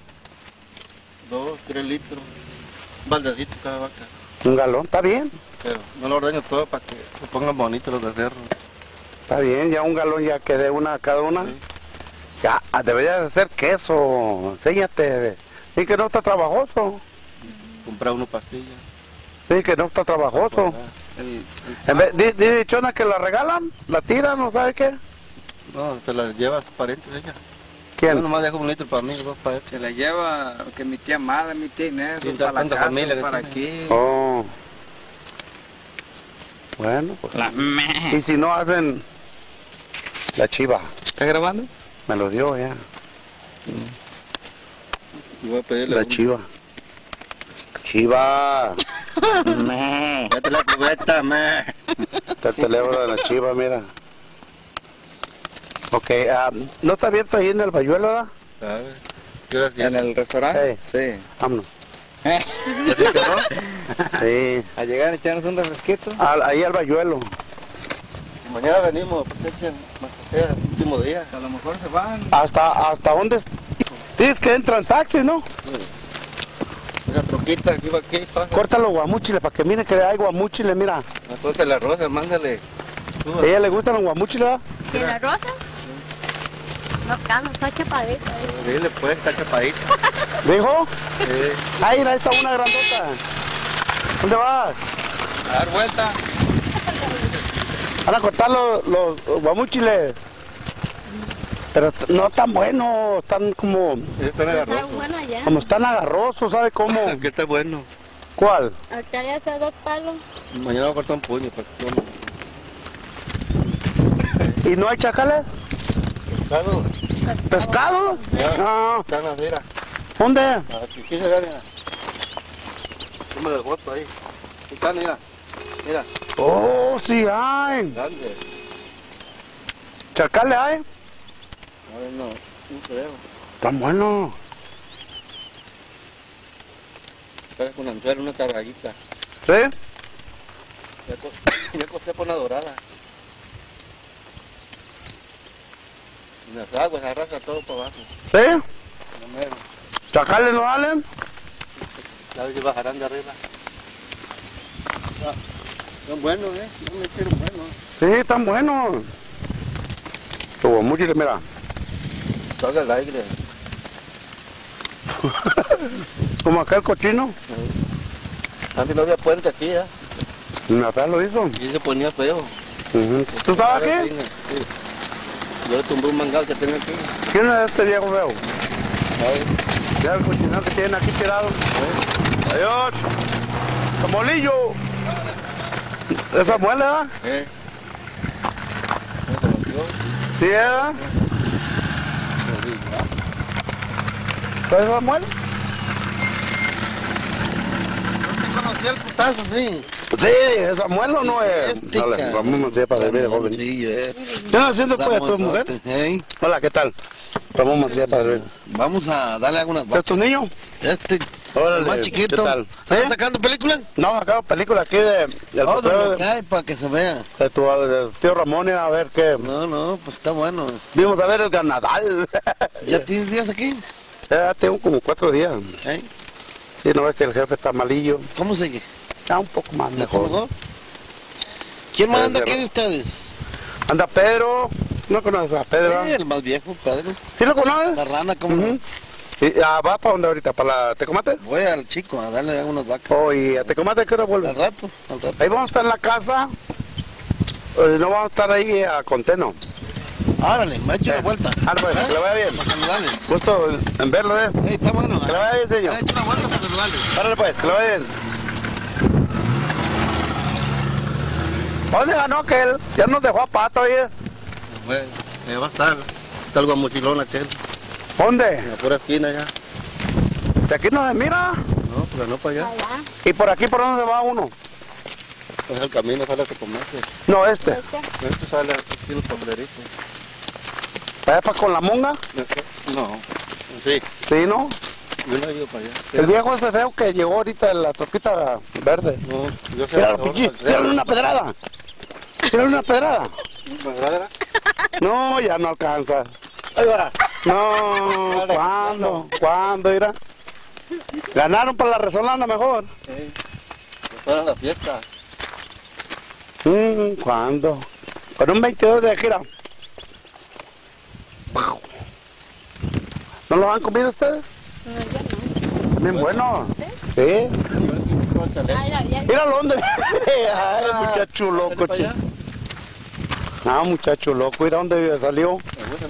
Dos, tres litros. Un baldecito cada vaca.
Un galón, está bien.
Pero no lo ordeño todo para que se pongan bonitos los becerros.
Está bien, ya un galón ya que dé una a cada una. Sí. Ya, deberías hacer queso. Enséñate. Sí que no está trabajoso.
Comprar unos pastillas.
Sí que no está trabajoso. El, el... En vez, di, di, Chona, que la regalan, la tiran, ¿no sabe qué?
No, se la lleva a sus parientes ella.
¿Quién?
Yo nomás dejo un litro para mí, dos para él.
Se la lleva, que mi tía Amada, mi tía Inés, sí, para la casa, familia para aquí.
Oh. Bueno, pues.
La me.
Y si no hacen la chiva.
¿Está grabando?
Me lo dio ya.
Y voy a pedirle
la
un...
chiva. Chiva.
Me. Date la cubeta, me.
Está el teléfono de la chiva, mira. Ok, um, ¿no está abierto ahí en el Bayuelo, verdad?
A ver.
¿En el restaurante?
Sí.
Sí.
Vámonos.
¿Eh?
Sí.
A llegar a echarnos un refresquito.
Al, ahí al Bayuelo.
Mañana venimos, porque es el último día.
A lo mejor se van.
¿Hasta, hasta dónde? Dices que entran taxis, ¿no?
Sí. Esa troquita que iba aquí, pasa.
Córtalo guamúchiles para que mire que hay guamúchiles, mira.
Entonces la rosa, mándale.
¿A ella le gustan los guamúchiles, verdad?
¿Y la rosa? No, cano, está chapadita.
Dile pues, está chapadita.
¿Dijo?
Sí.
Ahí, ahí está una grandota. ¿Dónde vas?
A dar vuelta.
Van a cortar los, los guamúchiles. Pero no tan buenos, están como...
Están agarrosos.
Está bueno allá.
Como están agarrosos, ¿sabe cómo?
¿Qué está bueno?
¿Cuál?
Acá ya está dos palos.
Mañana voy a cortar un puño para que coman.
¿Y no hay chacales?
¿Pescado?
¿Pescado? No.
Están las mira.
¿Dónde?
Aquí, aquí se ve, mira. Toma el foto ahí. Aquí están, mira. Mira.
Oh, sí hay.
Grande.
¿Chacales hay?
A ver, no, no creo.
Están buenos.
Traes con anzuelo una caballita.
¿Sí?
Ya, co ya costé por una dorada. En las aguas arrasa todo para abajo.
¿Sí?
No mero.
¿Chacales no valen?
A ver si bajarán de arriba. Ah, son buenos, ¿eh? No me hicieron buenos.
Sí, están buenos. Tu guamúchile, mira.
Salga el aire.
Como acá el cochino.
Sí. Antes no había puente aquí, ¿eh?
Mi papá lo hizo.
Y se ponía feo.
Uh-huh. ¿Tú estabas aquí?
Sí. Yo le tumbé un mangal que tengo aquí.
¿Quién es este viejo feo? Ya el cocinero que tienen aquí tirado. ¿Sí? Adiós. Camolillo. ¿Esa muela, verdad?
¿Eh?
¿Sí, verdad? ¿Cuál es la muela?
No te conocí el putazo, sí.
Sí, esa muela no es. Dale, vamos a hacer para ver, joven.
Sí, es.
¿Qué estás haciendo pues, tu mujer?
¿Eh?
Hola, ¿qué tal? Ramón Macías, padre.
Vamos a darle algunas
¿Este es tu niño?
Este,
Órale,
el más chiquito.
¿qué tal?
¿Estás
¿Sí?
sacando película?
No, acabo película aquí de... del
Oh, de
papel
lo que hay, para que se vea.
de tu de tío Ramón, a ver qué...
No, no, pues está bueno.
Vimos a ver el ganadal.
¿Ya tienes días aquí?
Ya tengo como cuatro días.
¿Eh?
Sí, no ves que el jefe está malillo.
¿Cómo sigue?
Ya un poco más
¿Mejor?
mejor.
mejor? ¿Quién más
Puede
anda
ser.
aquí de ustedes?
Anda Pedro. ¿No conoces a Pedro?
Sí, el más viejo, Pedro.
¿Sí lo conoces?
La rana, ¿cómo
Uh-huh.
no?
¿Y ah, va para dónde ahorita? ¿Para la Tecomate?
Voy al chico a darle unas vacas.
Oh, ¿y a Tecomate qué hora vuelve?
Al rato, al rato.
Ahí vamos a estar en la casa. Eh, no vamos a estar ahí a Conteno.
Árale, me ha hecho
Eh,
una vuelta.
Ah, pues,
¿Eh?
que le vaya bien.
Para saludarle.
Gusto en verlo, ¿eh?
Sí, está bueno.
Que le vaya bien, señor.
Me ha hecho una vuelta para saludarle.
Párale pues, que le vaya bien. ¿A dónde ganó aquel? Ya nos dejó a pato, oye.
Bueno, me va a estar. Está algo mochilón aquel.
¿Dónde?
En la pura esquina ya.
¿De aquí no se mira?
No, pero no para allá.
¿Y por aquí por dónde va uno?
Es el camino, sale a comerse.
No, este.
Este sale aquí los papeleritos.
¿Para allá para con la monga?
No. Sí.
Sí, ¿no?
Yo no he ido para allá.
El viejo ese feo que llegó ahorita en la troquita verde.
No, yo sé.
Tíralo, pichi, tírale una pedrada. Tírale una pedrada.
¿Pedrada?
No, ya no alcanza.
Ahí va.
No, ¿cuándo? ¿Cuándo irá? Ganaron para la Resolana mejor.
Sí. Para la fiesta.
Mm, ¿Cuándo? Con un veintidós de gira. ¿No lo han comido ustedes?
No, ya no.
Bien bueno. Sí. Míralo dónde. Ay, muchacho loco, che. Ah, muchacho loco, mira dónde salió.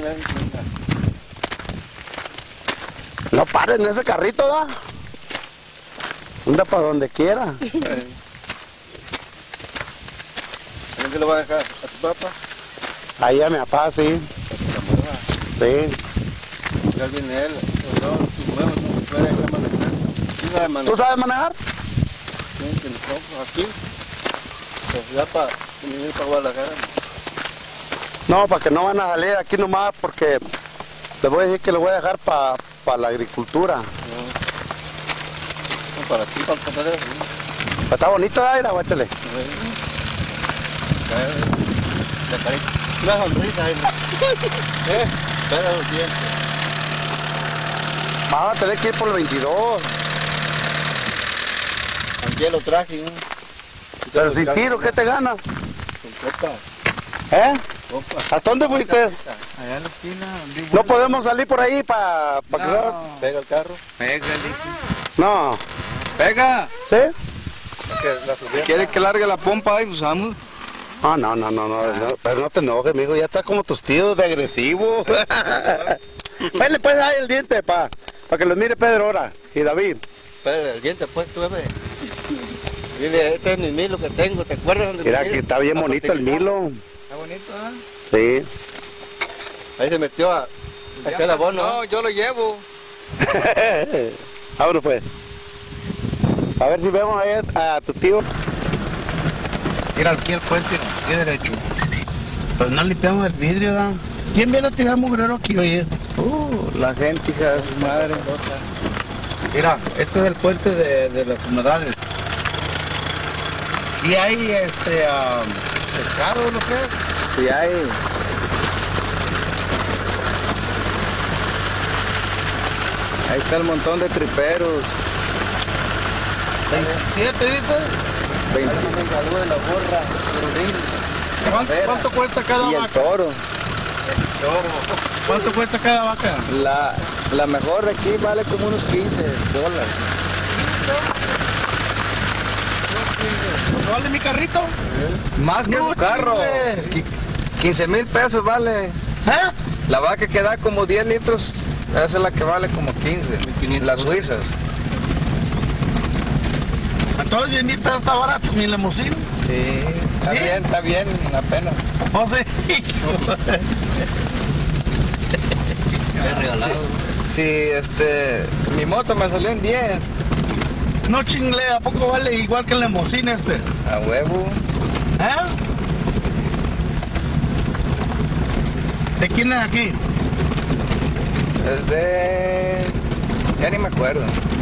No paren en ese carrito, da. Anda para donde quiera.
¿Qué lo va a dejar? ¿A tu papá?
Ahí a mi papá, sí. Sí.
Ya viene él. No, no puede manejar.
¿Tú sabes manejar?
Sí, que nos vamos aquí. Pues ya para venir para Guadalajara.
No, para que no van a salir aquí nomás porque les voy a decir que les voy a dejar para pa la agricultura.
No. No, para ti, para el pasar.
Está bonita, Daira, guáchale.
Sí. La carita. Una sonrisa ahí. ¿Eh? Pega los dientes.
Vas a tener que ir por el veintidós.
Ayer lo traje, ¿no?
Pero sin tiro, ¿qué te gana?
Con copa.
¿Eh?
Copa.
¿Hasta dónde fuiste?
Allá en la esquina.
¿No podemos salir por ahí para pa que
No.
Pega el carro.
Pega,
No.
Pega.
¿Sí?
Que la subida.
¿Quiere que largue la pompa y usamos?
Ah, no, no, no, no, no, pero no te enojes, mijo, ya está como tus tíos de agresivo. Pues le puedes dar el diente, pa, para que lo mire Pedro ahora y David.
Pero el diente, pues, tú ves. Dile, este es mi milo que tengo, ¿te acuerdas dónde
Mira
me
que está bien bonito el milo.
Está bonito, ¿eh?
Sí.
Ahí se metió a... Aquí el abono.
No, yo lo llevo.
Vámonos pues. A ver si vemos ahí a, a tu tío.
Mira aquí el puente, no, aquí derecho.
Pues no limpiamos el vidrio, ¿no? ¿Quién viene a tirar mugrero aquí, oye?
Uh, la gente, hija de su madre.
Mira, este es el puente de, de las humedades.
¿Y hay este um, pescado o lo que es?
Sí hay. Ahí está el montón de triperos.
¿veintisiete dice?
veinte.
Me engaló de la borra,
¿Cuánto, ¿Cuánto cuesta cada
Y el
vaca?
toro.
¿Cuánto cuesta cada vaca?
La, la mejor de aquí vale como unos quince dólares.
¿Cuánto vale mi carrito?
Más que
No,
un carro.
chingue.
Qui- quince mil pesos vale.
¿Eh?
La vaca que da como diez litros, esa es la que vale como quince. Las suizas.
Entonces diez mil pesos está barato mi limusín.
Sí, está
¿Sí?
bien, está bien, apenas.
¿O sí?
Sí, sí, este, mi moto me salió en diez.
No chingle, ¿a poco vale igual que el limusín este?
A huevo.
¿Eh? ¿De quién es aquí?
Es de... ya ni me acuerdo.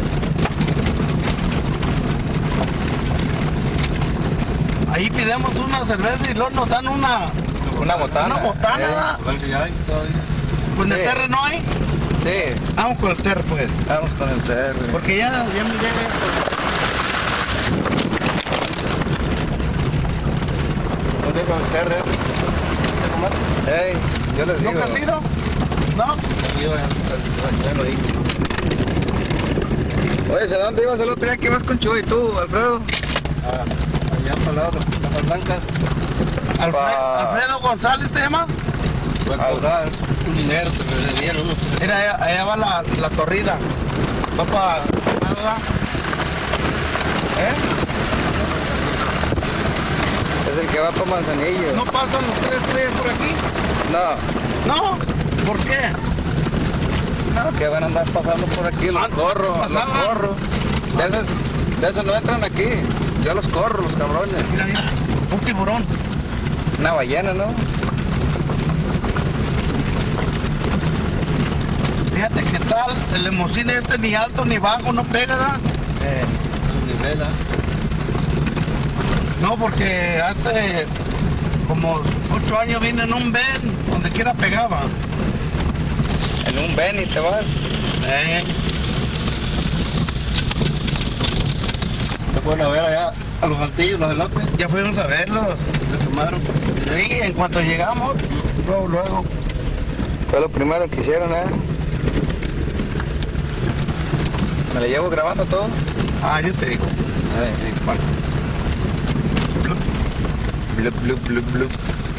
Ahí pidemos una cerveza y luego nos dan una...
Una botana.
Una botana, ¿da?
A ver si hay todavía.
¿Con el
Sí.
terre no hay?
Sí,
Vamos con el terre, pues.
vamos con el terre.
Porque ya, ya miré esto.
¿Dónde es con el terre?
Ey, yo les digo.
¿Nunca has ido? ¿No?
Yo ya lo dije.
Oye, ¿a dónde ibas el otro día que ibas con Chuy? ¿Tú, Alfredo?
Ah, allá para el lado de las Casas Blancas.
Alfre-
Pa-
¿Alfredo González te llama?
Voy a cobrar un dinero que le dieron.
Mira, allá, allá va la, la torrida. Va para... ¿Eh?
Es el que va para Manzanillo.
¿No pasan los tres estrellas por aquí?
No,
No. ¿Por qué?
no, que van a andar pasando por aquí, los
Ah,
corro, los
pasaban.
corro. De esos, de esos no entran aquí. Yo los corro, los cabrones.
Mira, mira. Un tiburón.
Una ballena, ¿no?
Fíjate qué tal, el limusín este ni alto ni bajo, no pega, ¿verdad?
Eh,
Nivela.
No, porque hace como ocho años vine en un Ben donde donde quiera pegaba.
En un Benny te vas.
Eh.
¿Te fueron a ver allá a los altillos, los elotes?
Ya fuimos a verlos.
¿Te tomaron?
Sí, en cuanto llegamos, luego, luego.
Fue lo primero que hicieron, ¿eh? ¿Me le llevo grabando todo?
Ah, yo te digo.
Ay, sí, bueno. Blup, blup, blup, blup.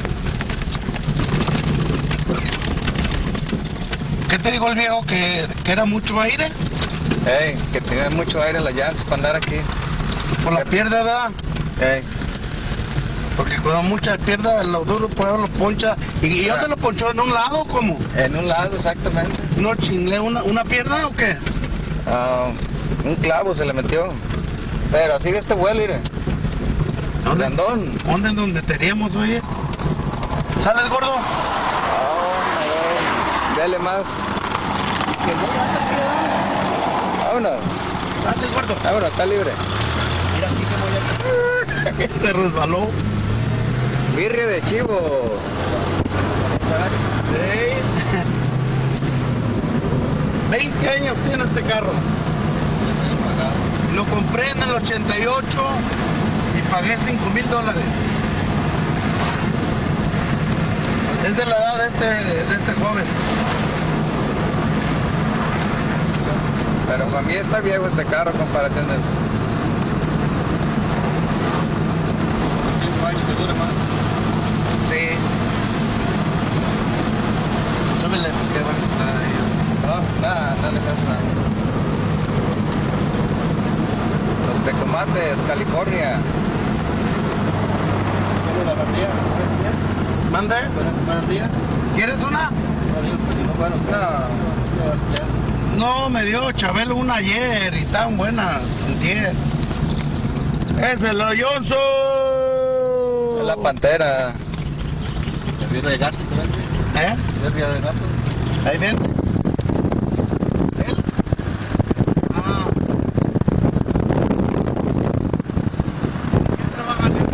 ¿Qué te dijo el viejo? ¿Que, que era mucho aire?
Ey, que tenía mucho aire en las llantas para andar aquí.
Por la pierda, ¿verdad?
Ey.
Porque cuando mucha pierda, lo duro, por ahí lo poncha. ¿Y, y dónde lo ponchó? ¿En un lado o cómo?
En un lado, exactamente.
¿No chingle una, una pierda o qué?
Uh, un clavo se le metió. Pero así de este vuelo, mire.
¿Dónde?
Grandón.
¿Dónde? ¿Dónde teníamos, oye? ¿Sales, gordo?
Oh, dale más. Vámonos.
Dale, gordo.
Vámonos, está libre.
Mira aquí que voy a... Se resbaló.
Birria de chivo.
Sí. veinte años tiene este carro. Lo compré en el ochenta y ocho y pagué cinco mil dólares. Es de la edad de este, de este joven.
Pero para mí está viejo este carro en comparación de...
cinco años que dure más.
Sí. Súbele, qué bueno.
No, nada, no le pasa nada. Los Tecomates, California.
¿Cómo la bandía?
¿Mande?
¿Buenos días?
¿Quieres una?
No, digo, pero no, bueno,
No. No, me dio Chabelo una ayer y tan buena. Antier. ¡Ese es lo Johnson!
Es la Pantera.
¿El birria de gato te vende?
¿Eh?
¿Birria de gato?
Ahí viene. ¿Él? Ah. ¿Quién trabaja en él?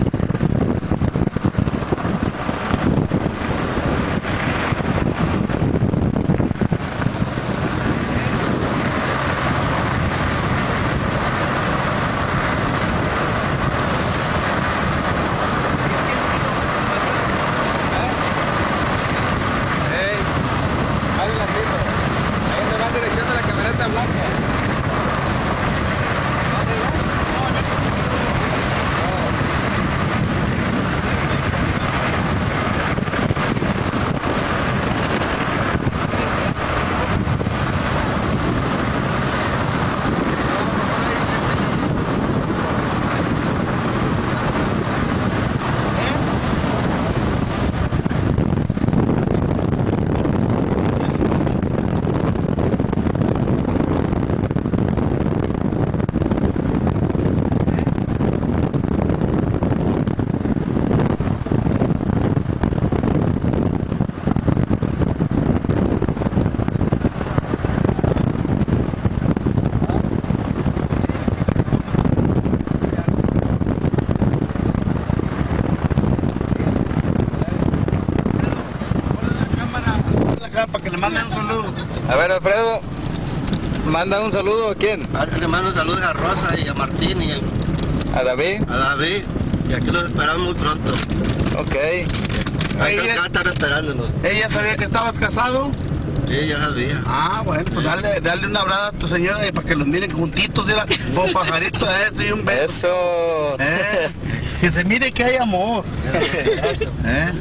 Para que le manden un saludo.
A ver, Alfredo, manda un saludo a quién?
Le mando un saludo a Rosa y a Martín y
a David.
A David. Y aquí los esperamos muy pronto.
Ok.
Ahí acá están esperándonos.
¿Ella sabía que estabas casado?
Sí, ya sabía.
Ah, bueno, pues dale, dale un abrazo a tu señora y para que los miren juntitos, era como pajarito de eso y un beso.
Eso.
¿Eh? Que se mire que hay amor. ¿Eh?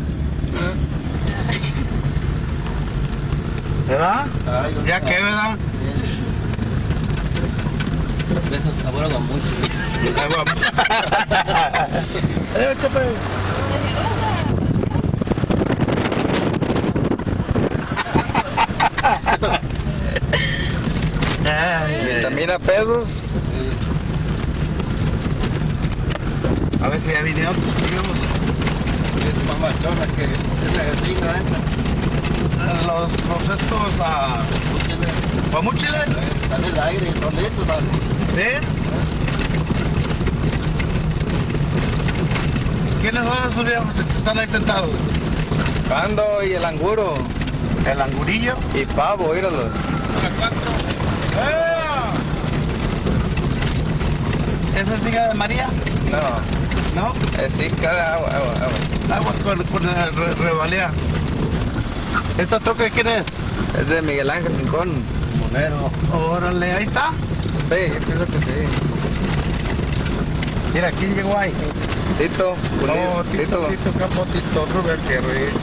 ¿Verdad?
Ay,
¿Ya qué, verdad?
De esos sabor a guamuchi.
Eh, chepe.
¿Vitamina pedos?
A ver si ya vinieron tus primos.
Es más machona que es la gallina esta.
Los, los estos, ah, guamuchiles.
Sale el aire y son estos, ¿sabes?
¿Sí? ¿Quiénes son esos viejos que están ahí sentados?
Pando y el anguro.
El angurillo.
Y pavo, míralo.
¿Esa es hija de María?
No.
¿No?
Es hija de agua, agua, agua.
Agua con, con el re, revalea. ¿Esta troca de quién es?
Es de Miguel Ángel Rincón.
Monero. Órale, ahí está.
Sí, yo pienso que sí.
Mira, ¿quién llegó ahí?
Tito.
No, Tito, Tito, Tito Campo, Tito, Robert Guerrero.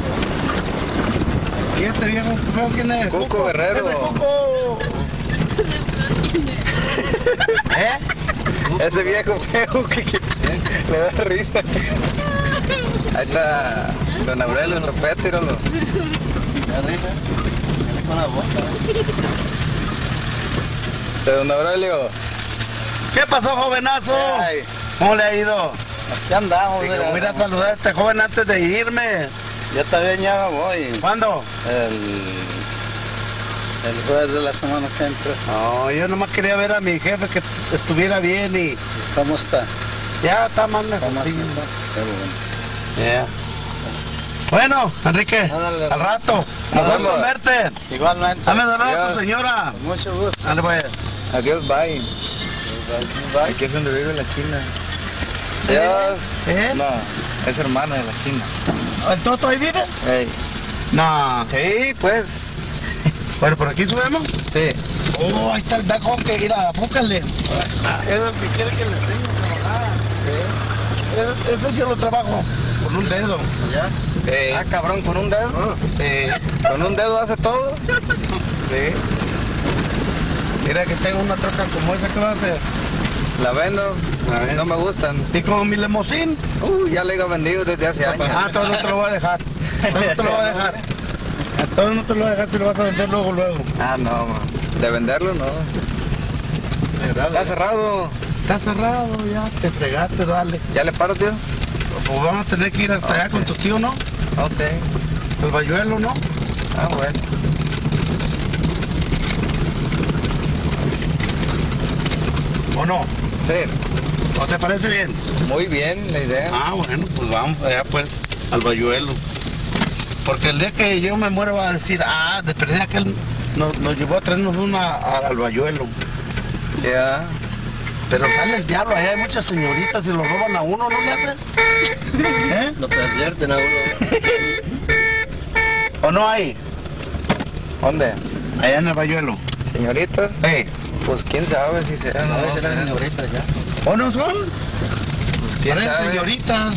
¿Y este viejo feo quién es?
Cuco, Cuco Guerrero.
¡Ese Cuco! ¿Eh?
Ese viejo feo que, que le da risa. Ahí está Don Aurelio en Ropete, míralo.
¿Da risa? Viene con la boca.
De Don Aurelio.
¿Qué pasó, jovenazo?
Ay.
¿Cómo le ha ido?
Aquí andamos,
mira. Voy a ir a saludar a este joven antes de irme.
Yo también ya voy.
¿Cuándo?
El, el jueves de la semana que entra.
No, yo nomás quería ver a mi jefe que estuviera bien y...
¿Cómo está?
Ya está más mejor.
Qué bueno.
Yeah. Bueno, Enrique,
Dale,
al rato. Nos vemos a verte.
Igualmente.
Dame de a tu señora.
Con mucho gusto.
Dale, pues.
Adiós, bye.
Bye.
Aquí es donde vive la China. Adiós.
¿Eh?
No, es hermana de la China.
¿El Toto ahí vive?
Hey.
No.
Sí, pues.
Bueno, ¿por aquí subimos?
Sí.
Oh, ahí está el bajo que ir a búscale. Es el que quiere que le enseñe a trabajar. Sí. Ese yo lo trabajo con un dedo. ¿Ya?
Sí. Ah, cabrón, ¿con un dedo?
Sí.
¿Con un dedo hace todo?
Sí. Mira que tengo una troca como esa, ¿qué va a hacer?
La vendo, no me gustan.
¿Y como mi lemosín?
Uh, ya le he vendido desde hace años.
Ah, todo no te lo voy a dejar. Todo no te lo voy a dejar. Todo no te lo voy a dejar, te lo vas a vender luego, luego.
Ah, no, man. De venderlo, no.
Cerrado.
Está cerrado.
Está cerrado, ya. Te fregaste, dale.
¿Ya le paro, tío?
Pues vamos a tener que ir hasta
okay.
allá con tu tío, ¿no?
Ok.
El Bayuelo, ¿no?
Ah, bueno.
¿O no?
Sí.
¿No te parece bien?
Muy bien la idea.
Ah, bueno, pues vamos allá pues, al Bayuelo. Porque el día que yo me muero va a decir, ah, de perdida que él nos, nos llevó a traernos una a, al Bayuelo.
Ya. Yeah.
Pero sale el diablo, allá hay muchas señoritas y lo roban a uno, ¿no le hacen? ¿Eh?
Lo pervierten a uno.
¿O no hay?
¿Dónde?
Allá en el Bayuelo.
¿Señoritas?
Hey.
Pues quién sabe si serán.
No,
No,
serán señoritas ya.
¿O no son?
Pues quién
Parecen
sabe.
señoritas.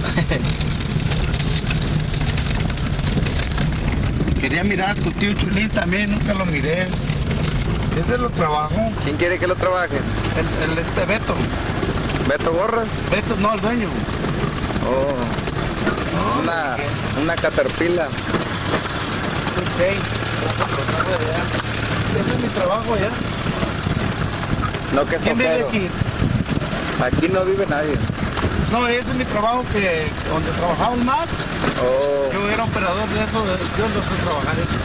Quería mirar a tu tío Chulín también, nunca lo miré. Ese lo trabajo.
¿Quién quiere que lo trabaje?
El, el este Beto.
¿Beto Gorras?
Beto, no, el dueño.
Oh. No, una, una caterpillar.
Ok. Ese es mi trabajo ya.
No, que
¿Quién vive aquí?
Aquí no vive nadie.
No, ese es mi trabajo que donde trabajamos más.
Oh.
Yo era operador de eso, yo no fui a trabajar eso.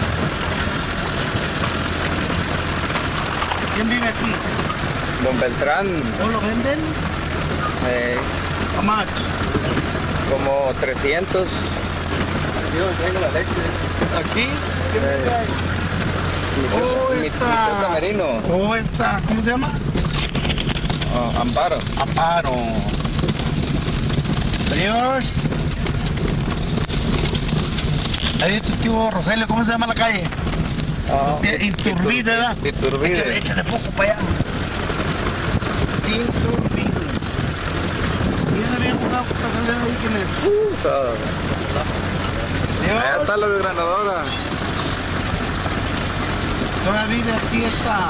¿Quién vive aquí?
Don Beltrán.
¿O lo venden?
Eh,
How much?
como trescientos.
Yo traigo la leche.
¿Aquí? ¿Quién
Eh.
vive ahí?
Mi,
Oh,
mi, mi
esta.
tío Camerino.
Oh, esta, ¿cómo se llama?
Oh, Amparo.
Amparo. Adiós. Ahí tu tío Rogelio, ¿cómo se llama la calle?
Oh,
Iturbide, ¿verdad?
Iturbide.
Échale, échale foco para allá. Iturbide. ¿Y ese bien jugado que está saliendo ahí quién es?
Uh, todo.
Adiós.
Allá está la desgranadora.
Todavía vive aquí esta.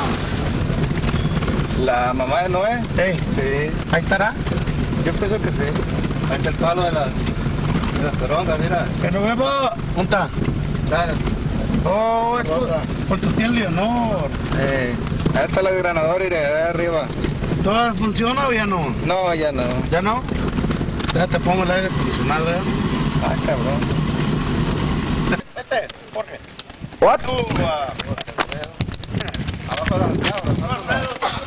¿La mamá de Noé?
Sí.
Sí.
¿Ahí estará?
Yo pienso que sí.
Ahí está el palo de, la, de las toronjas, mira.
¡Que nos vemos! ¿Dónde está?
Está.
Oh, es por, por tu tío Leonor.
Eh, ahí está la desgranadora y de allá arriba.
¿Todo funciona o ya no?
No, ya no.
¿Ya no? Ya te pongo el aire acondicionado, ¿verdad?
Ah, cabrón.
Vete, Jorge.
What?
Tú, uh,
Abajo de las cabras.
Alfredo,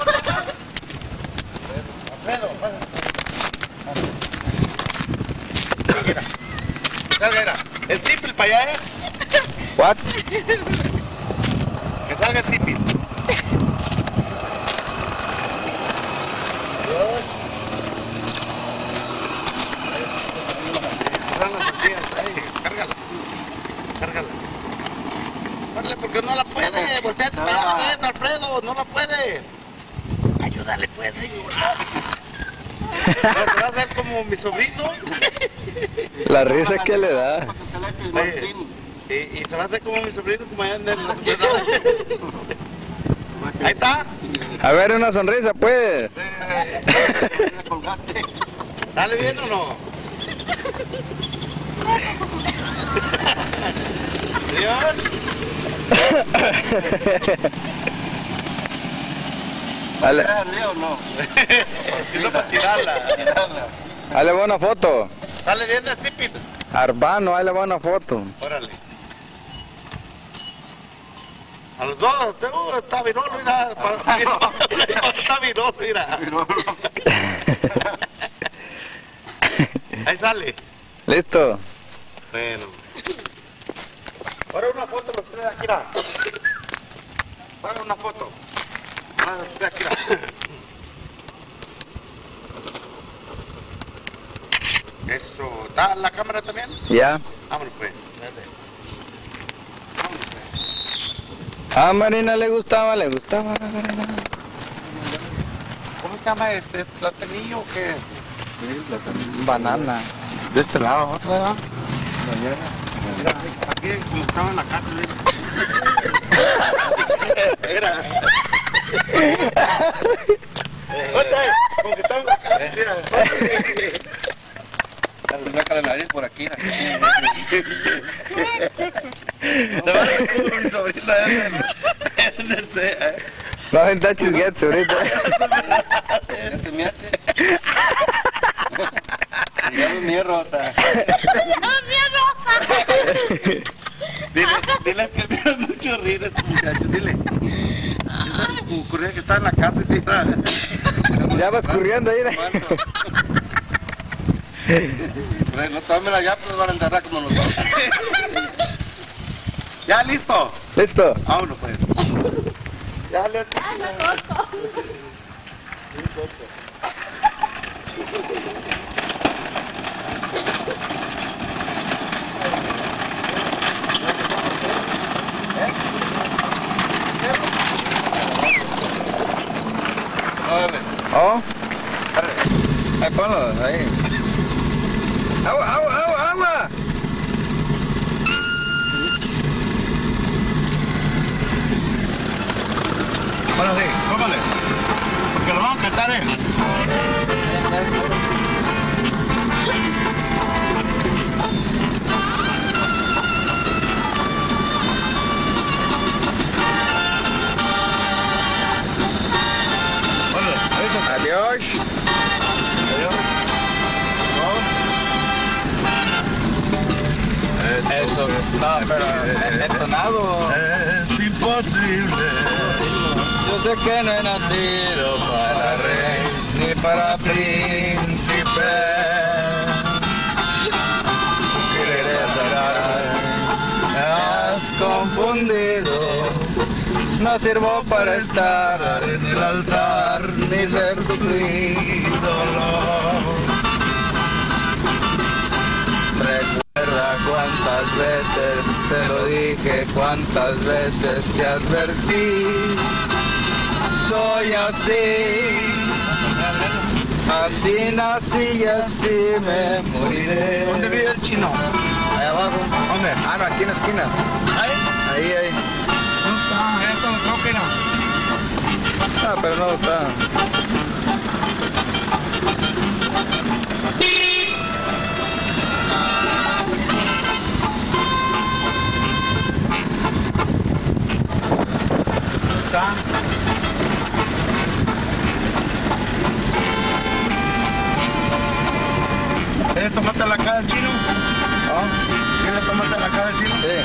Alfredo, Alfredo. Mira, salga, mira.
El zipil para allá es.
What?
Que salga el zipil. Cárgala. Cárgala. Órale, porque no la puede. Volteate para allá, pues, Alfredo. No la puede. Ayúdale, pues. Se va a hacer como mi sobrino.
La risa que le da.
Oye, y, y se va a hacer como mi sobrino, como allá en el... Ahí está.
A ver, una sonrisa, pues.
¿Sale bien o no?
Dale.
¿O no? Si no, para tirarla.
Dale buena foto.
¿Sale bien el zipit?
Arbano, dale buena foto.
Órale. A los dos, tengo, está virolo, mira. Está virolo, mira. Ahí sale.
Listo.
Bueno. Ahora una foto, los tres de aquí, mira. Ahora una foto. Ahora los tres de aquí, mira. Eso. ¿Está la cámara también?
Ya.
Vámonos pues.
A Marina le gustaba, le gustaba.
¿Cómo se llama este platanillo o qué?
Banana.
De este lado, otro lado. Mira, aquí como estaba en la casa. Era. Como que estaba en la casa. Mira.
Saca la nariz por aquí.
Mi sobrino
No en touches gets ahorita.
Llame mi rosa.
¡Mi rosa!
Dile, dile que mira mucho reír a este muchacho, dile. Esa ocurría que está en la casa y mira.
Ya vas corriendo ahí.
No tómela ya, pues van a enterrar como nosotros.
¿Ya listo?
Listo.
Vámonos pues. Ya le
Oh. Ahí ponlo, ahí. ¡Agua, agua, agua, agua!
Bueno, sí, tómale. Porque lo vamos a cantar, eh.
Adiós. Eso, no, pero entonado.
Es imposible.
Yo sé que no he nacido para rey ni para príncipe. Querer adorar, me has confundido. No sirvo para estar en el altar ni ser tu ídolo. Recuerda cuántas veces te lo dije, cuántas veces te advertí. Soy así, así nací y así me moriré.
¿Dónde vive el chino?
Ahí abajo.
¿Dónde?
Ah, no, aquí en la esquina.
¿Ahí?
Ahí, ahí.
No está, esto no creo que era.
Ah, pero no está.
Está. ¿Quieres tomarte la cara del chino?
¿Ah?
¿Quieres tomarte la cara del chino?
Sí.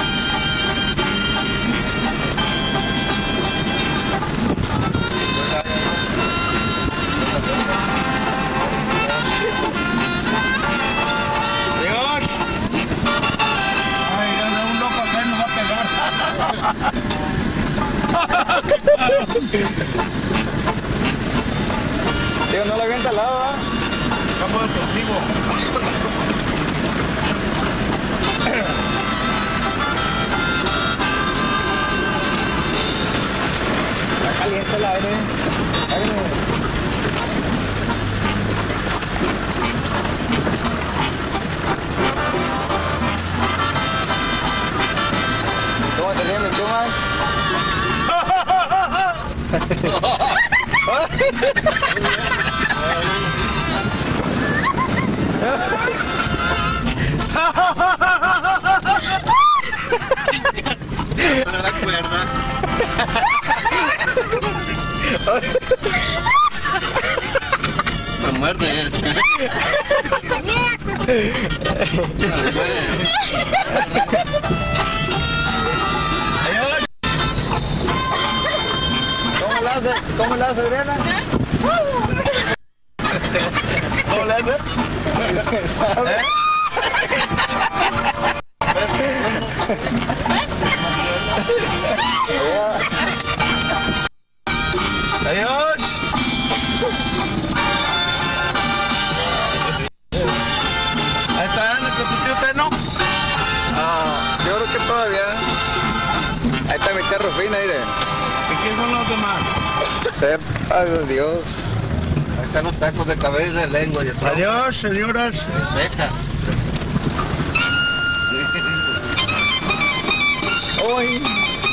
Adiós.
Tío, no la avienta al lado, ¿ah?
Estamos deportivo.
Está caliente el aire. Aire. ¿Cómo te ríes, mi chuma?
La cuerda. Me muerde.
¿Cómo la hace? ¿Cómo la hace, Adriana?
¿Cómo la hace? Adiós. Ahí está, ¿en el que usted no?
Ah, yo creo que todavía. Ahí está mi carro fina, mire.
¿Y quién son los demás?
Sepa Dios.
Ahí están los tacos de cabeza, de lengua y de todo. Adiós, señoras. Deja.
Uy.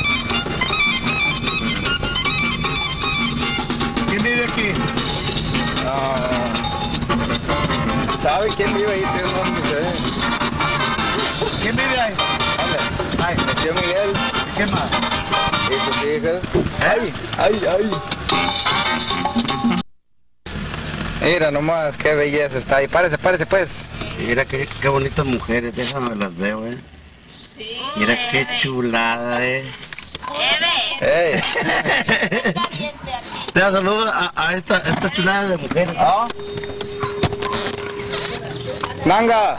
¿Quién vive aquí?
Ah, ¿sabe quién vive ahí? Tío, no, no sé.
¿Quién vive ahí?
¿Dónde? Ay, el tío Miguel.
¿Y qué más?
Y sus hijas. Ay, ay, ay. Mira nomás, qué belleza está ahí. Párese, párese pues.
Mira qué, qué bonitas mujeres, déjame las veo, eh. Sí. Mira qué chulada, eh.
Ey.
Te saludo a, a esta, esta chulada de mujeres.
¿Ah? Nanga.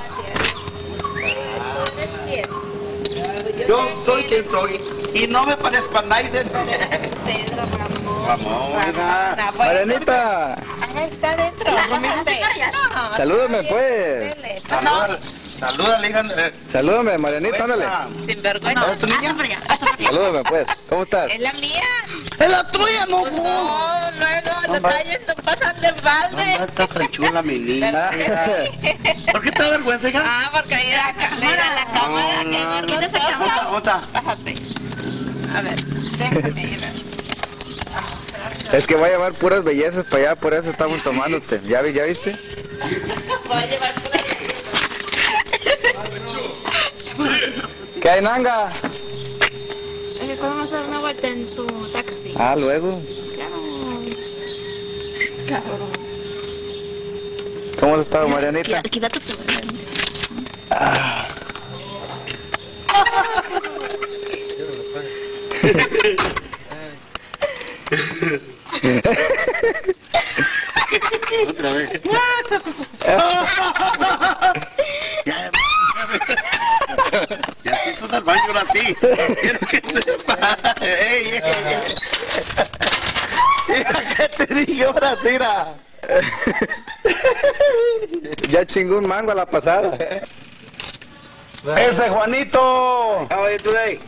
Yo soy quien soy y no me parezco a nadie.
Pedro Ramón.
Ramón, oiga.
Marianita.
Ahí está dentro. No.
Salúdame pues.
Saluda, salúdale, hija. Eh.
Salúdame, Marianita, ándale.
Sin vergüenza.
¿Es tu niña?
Salúdame pues. ¿Cómo estás?
Es la mía.
Es la tuya, no.
Pues no, luego los años no pasan de balde.
No está tan chula mi niña. ¿Por qué te da vergüenza, hija?
Ah, porque ahí era la cámara, la cámara.
No, no.
¿Quién es esa cámara?
¿Cómo está?
Bájate. A ver, déjame ir.
Es que va a llevar puras bellezas para allá, por eso estamos tomándote. ¿Ya, vi- ya viste?
Voy a llevar puras.
¿Qué hay, Nanga?
Es que podemos dar una vuelta en tu taxi.
Ah, luego.
Claro.
¿Cómo has estado, Marianita?
Quítate tu.
Ah.
Otra vez. Ya, ya te hizo el baño a ti. Quiero que sepa. Ey, ey, ey. Mira, ¿qué te dije ahora, tira?
Ya chingó un mango a la pasada.
Ese Juanito.
How are you today?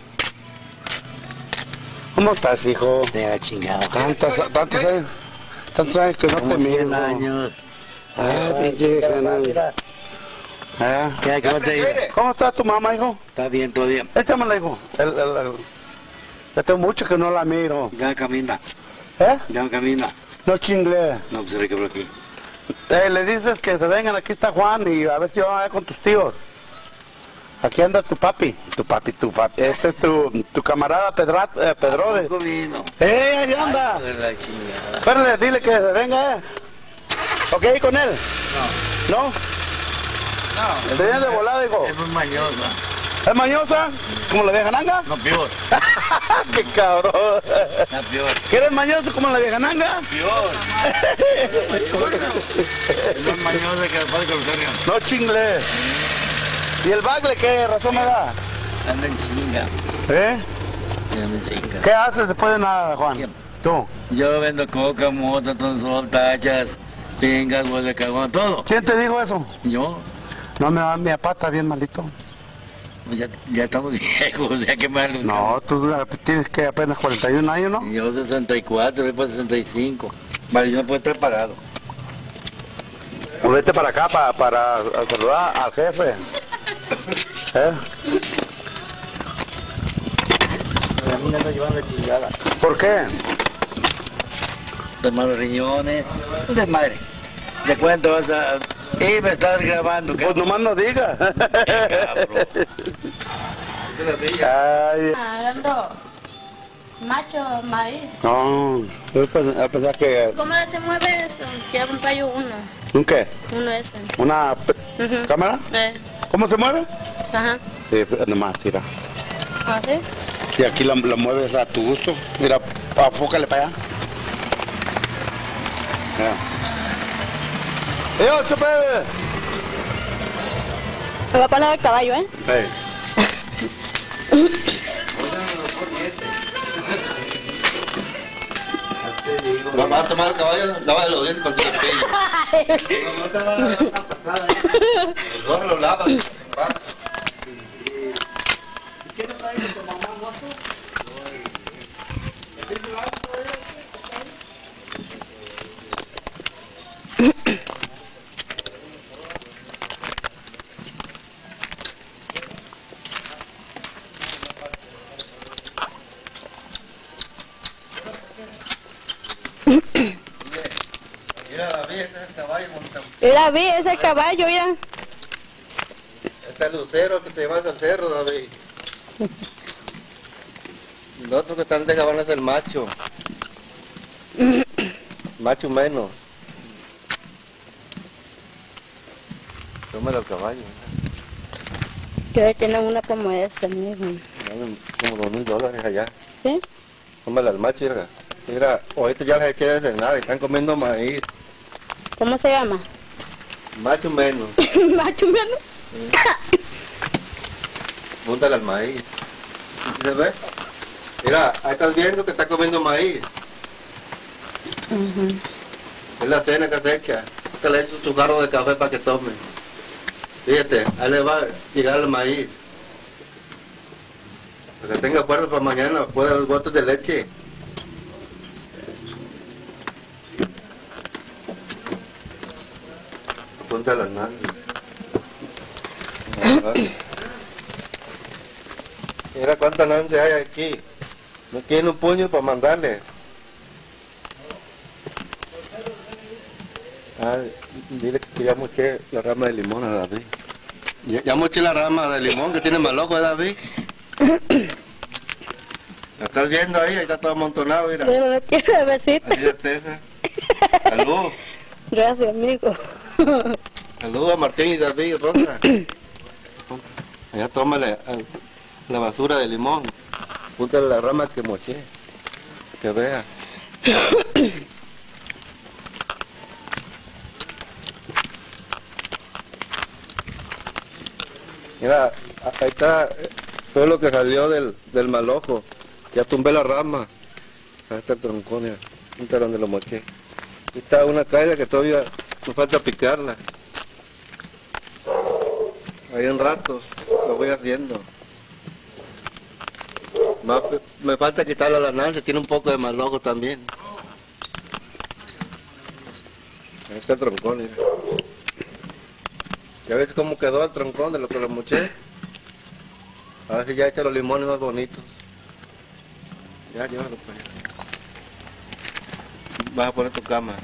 ¿Cómo estás, hijo?
De la chingada.
Tantos, tantos años, tantos años que no te miro.
cien años.
Ah, pinche canal. Ah.
¿Qué hay que verte?
¿Cómo está tu mamá, hijo?
Está bien, todo bien.
Échamela, hijo. El, el, el. Ya tengo mucho que no la miro.
Ya camina.
¿Eh?
Ya camina.
No chingle.
No, pues se ve que por aquí.
Eh, le dices que se vengan, aquí está Juan y a ver si van a ver con tus tíos. Aquí anda tu papi, tu papi, tu papi. Este es tu, tu camarada Pedra, eh, Pedrode.
Comido.
¡Eh, ahí anda!
De la chingada.
Espérale, dile que se venga, eh. ¿Ok con él?
No.
¿No?
No.
¿Te vienes de volada, hijo?
Es muy mañosa.
¿Es mañosa? ¿Como la vieja nanga?
No, peor.
¡Qué cabrón!
No, peor.
¿Quieres mañoso como la vieja nanga?
Peor. Es más mañosa que el padre Colocario.
No chingle. ¿Y el bagle qué razón me da?
Anda en chinga.
¿Eh? ¿Qué haces después de nada, Juan?
¿Quién?
Tú.
Yo vendo coca, mota, tonzol, tachas, pingas, huevos de cagón, todo.
¿Quién te dijo eso?
Yo.
No, mi, mi papá está bien malito.
Ya, ya estamos viejos, ya que más.
No, tú tienes que apenas cuarenta y un años, ¿no?
Yo sesenta y cuatro, voy para sesenta y cinco. Vale, yo no puedo estar parado.
Pues vete para acá para, para saludar al jefe. ¿Eh?
A mí me anda llevando la chingada.
¿Por qué?
De malos riñones, un desmadre. De cuánto vas a... Y me estás grabando,
cabrón. Pues nomás no digas.
Cabrón.
Ay.
Hablando, macho, maíz.
No, yo pensaba que...
¿Cómo se mueve eso? Quiero comprar yo uno.
¿Un qué?
Uno ese.
¿Una
Uh-huh.
cámara?
Eh.
¿Cómo se mueve?
Ajá.
Sí, nomás, mira.
¿Ah, sí?
Y aquí la, la mueves a tu gusto. Mira, afócale para allá. Mira. ¡Eh, ocho, bebé!
Me voy a poner el caballo, ¿eh?
Hey.
Vamos a tomar el caballo, lava los dientes con tu cepillo. No te van a dar una pasada, ¿eh? Los dos lo lavan.
¿Quieres traer tu mamá mozo?
Mira, David, este es el caballo montado.
Mira, vi ese caballo, mira.
Este es el lucero que te llevas al cerro, David. El otro que están de caballo es el macho. Macho menos. Tómale al caballo.
Quiero tener una como esa, amigo.
Valen como dos mil dólares allá.
¿Sí?
Tómale al macho, mira. Mira, ahorita ya les eché de cenar y están comiendo maíz.
¿Cómo se llama?
Macho menos.
Macho menos.
Púntale al maíz. ¿Sí se ve? Mira, ahí estás viendo que está comiendo maíz.
Uh-huh.
Es la cena que se echa. Te le echo su jarro de café para que tome. Fíjate, ahí le va a llegar el maíz. Para que tenga fuerza para mañana, puede dar los botes de leche. Apúntale al nalgas. Mira cuánta nance hay aquí. No tiene un puño para mandarle. Ah, dile que ya moché la rama de limón a David. Ya, ya moché la rama de limón que tiene mal ojo, ¿eh, David? ¿La estás viendo ahí? Ahí está todo amontonado, mira.
Pero no quiero besito.
Así de tesa. Salud.
Gracias, amigo.
Saludos a Martín y David, Rosa. Allá tómale al- la basura de limón. Púntale la rama que moché. Que vea. Mira, ahí está todo lo que salió del, del mal ojo. Ya tumbé la rama. Ahí está el troncón, ya. Ahí donde lo moché. Ahí está una caída que todavía me falta picarla. Ahí en ratos lo voy haciendo. Más, me falta quitarle la nance, tiene un poco de mal ojo también. Ahí está el troncón, mira. ¿Ya ves cómo quedó el troncón de lo que lo moché? A ver si ya echa los limones más bonitos. Ya, llévalo para allá. Vas a poner tu cama.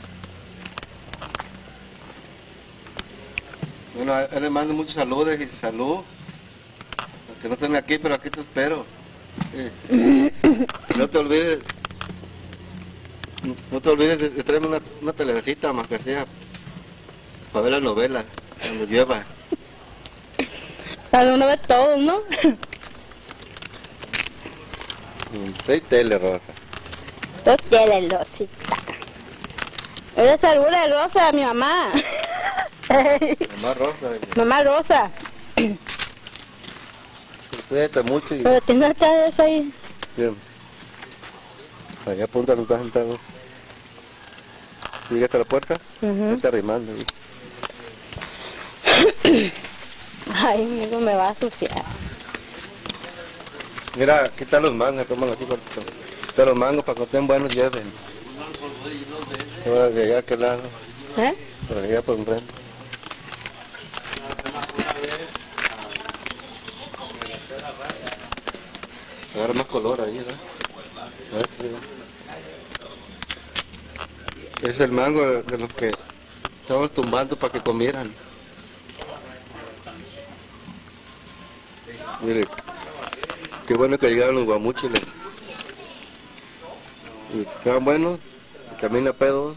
Bueno, a él le mando muchos saludos y salud. Que no estén aquí, pero aquí te espero. Sí. No te olvides. No te olvides de traerme una, una telecita más que sea. Para ver la novela, cuando llueva.
Cada uno ve todo, ¿no?
Soy tele, Rosa.
Tú tienes, Rosita. Eres alguna de Rosa, mi mamá.
Mamá Rosa.
Mamá Rosa.
Cuídate mucho y...
Pero tienes esta de esa ahí.
Bien. Allá apunta, no está sentado. ¿Llega hasta la puerta?
Ujú.
Está arrimando ahí.
Ay, amigo, me va a asociar.
Mira, aquí están los mangos, tómalo aquí, cortito. Están los mangos para que estén buenos, lleven. Ahora de allá, aquel lado.
¿Eh?
Por allá por enfrente. Agarra más color ahí, ¿no? A ver, sí. Es el mango de, de los que estamos tumbando para que comieran. Mire, qué bueno que llegaron los guamúchiles. Y estaban buenos, camina pedos.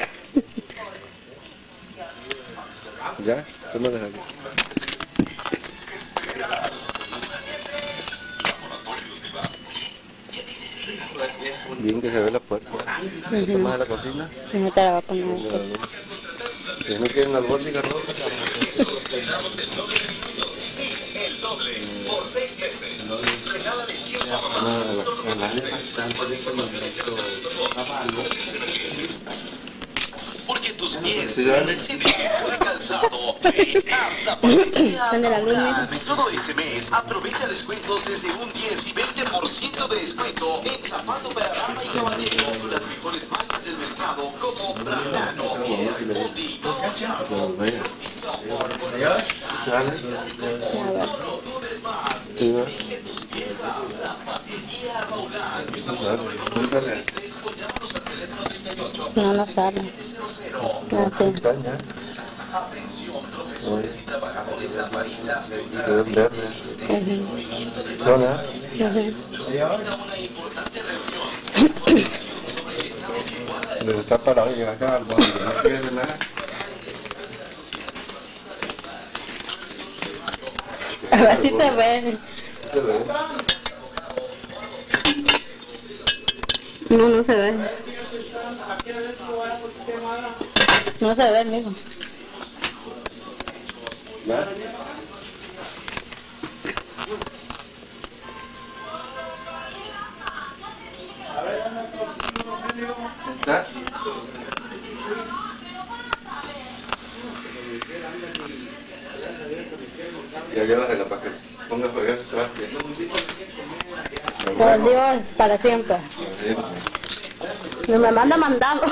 Ya, tú no dejas. Bien que se ve la puerta.
Ujú.
¿Más de la cocina?
No te la va a poner.
Que no quieren albóndigas rojas.
Porque tus pies
Sí, dale.
necesitan buen calzado. Ven a Zapatería
¿Dónde la luz,
Zamora. Todo este mes aprovecha descuentos desde un diez y veinte por ciento de descuento en zapato para dama y caballero. Las mejores marcas del mercado como Brandano, Mundi,
¿Sale? Sí, va. Dale.
No, no sale. No sé.
Quedó en verde.
Ujú.
¿Zona?
Ujú.
Pero está parado y acá al borde, no pierde nada.
A ver si se ve.
Se ve.
No, no se ve. No se ve, amigo.
¿Ya? ¿Ya? Ya llévasela para que pongas por allá sus trastes.
Por Dios, para siempre. No me manda mandado.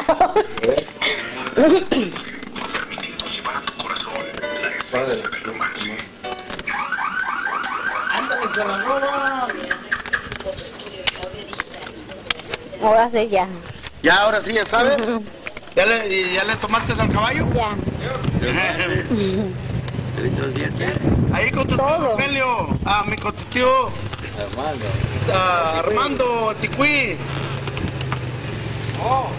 Padre.
Ahora sí, ya.
Ya, ahora sí, ya sabes. ¿Ya le, y ya le tomaste al caballo?
Ya.
Ahí con tu tío Pelio, a mi con tu tío
Armando.
ah, Armando Ticuí. Oh.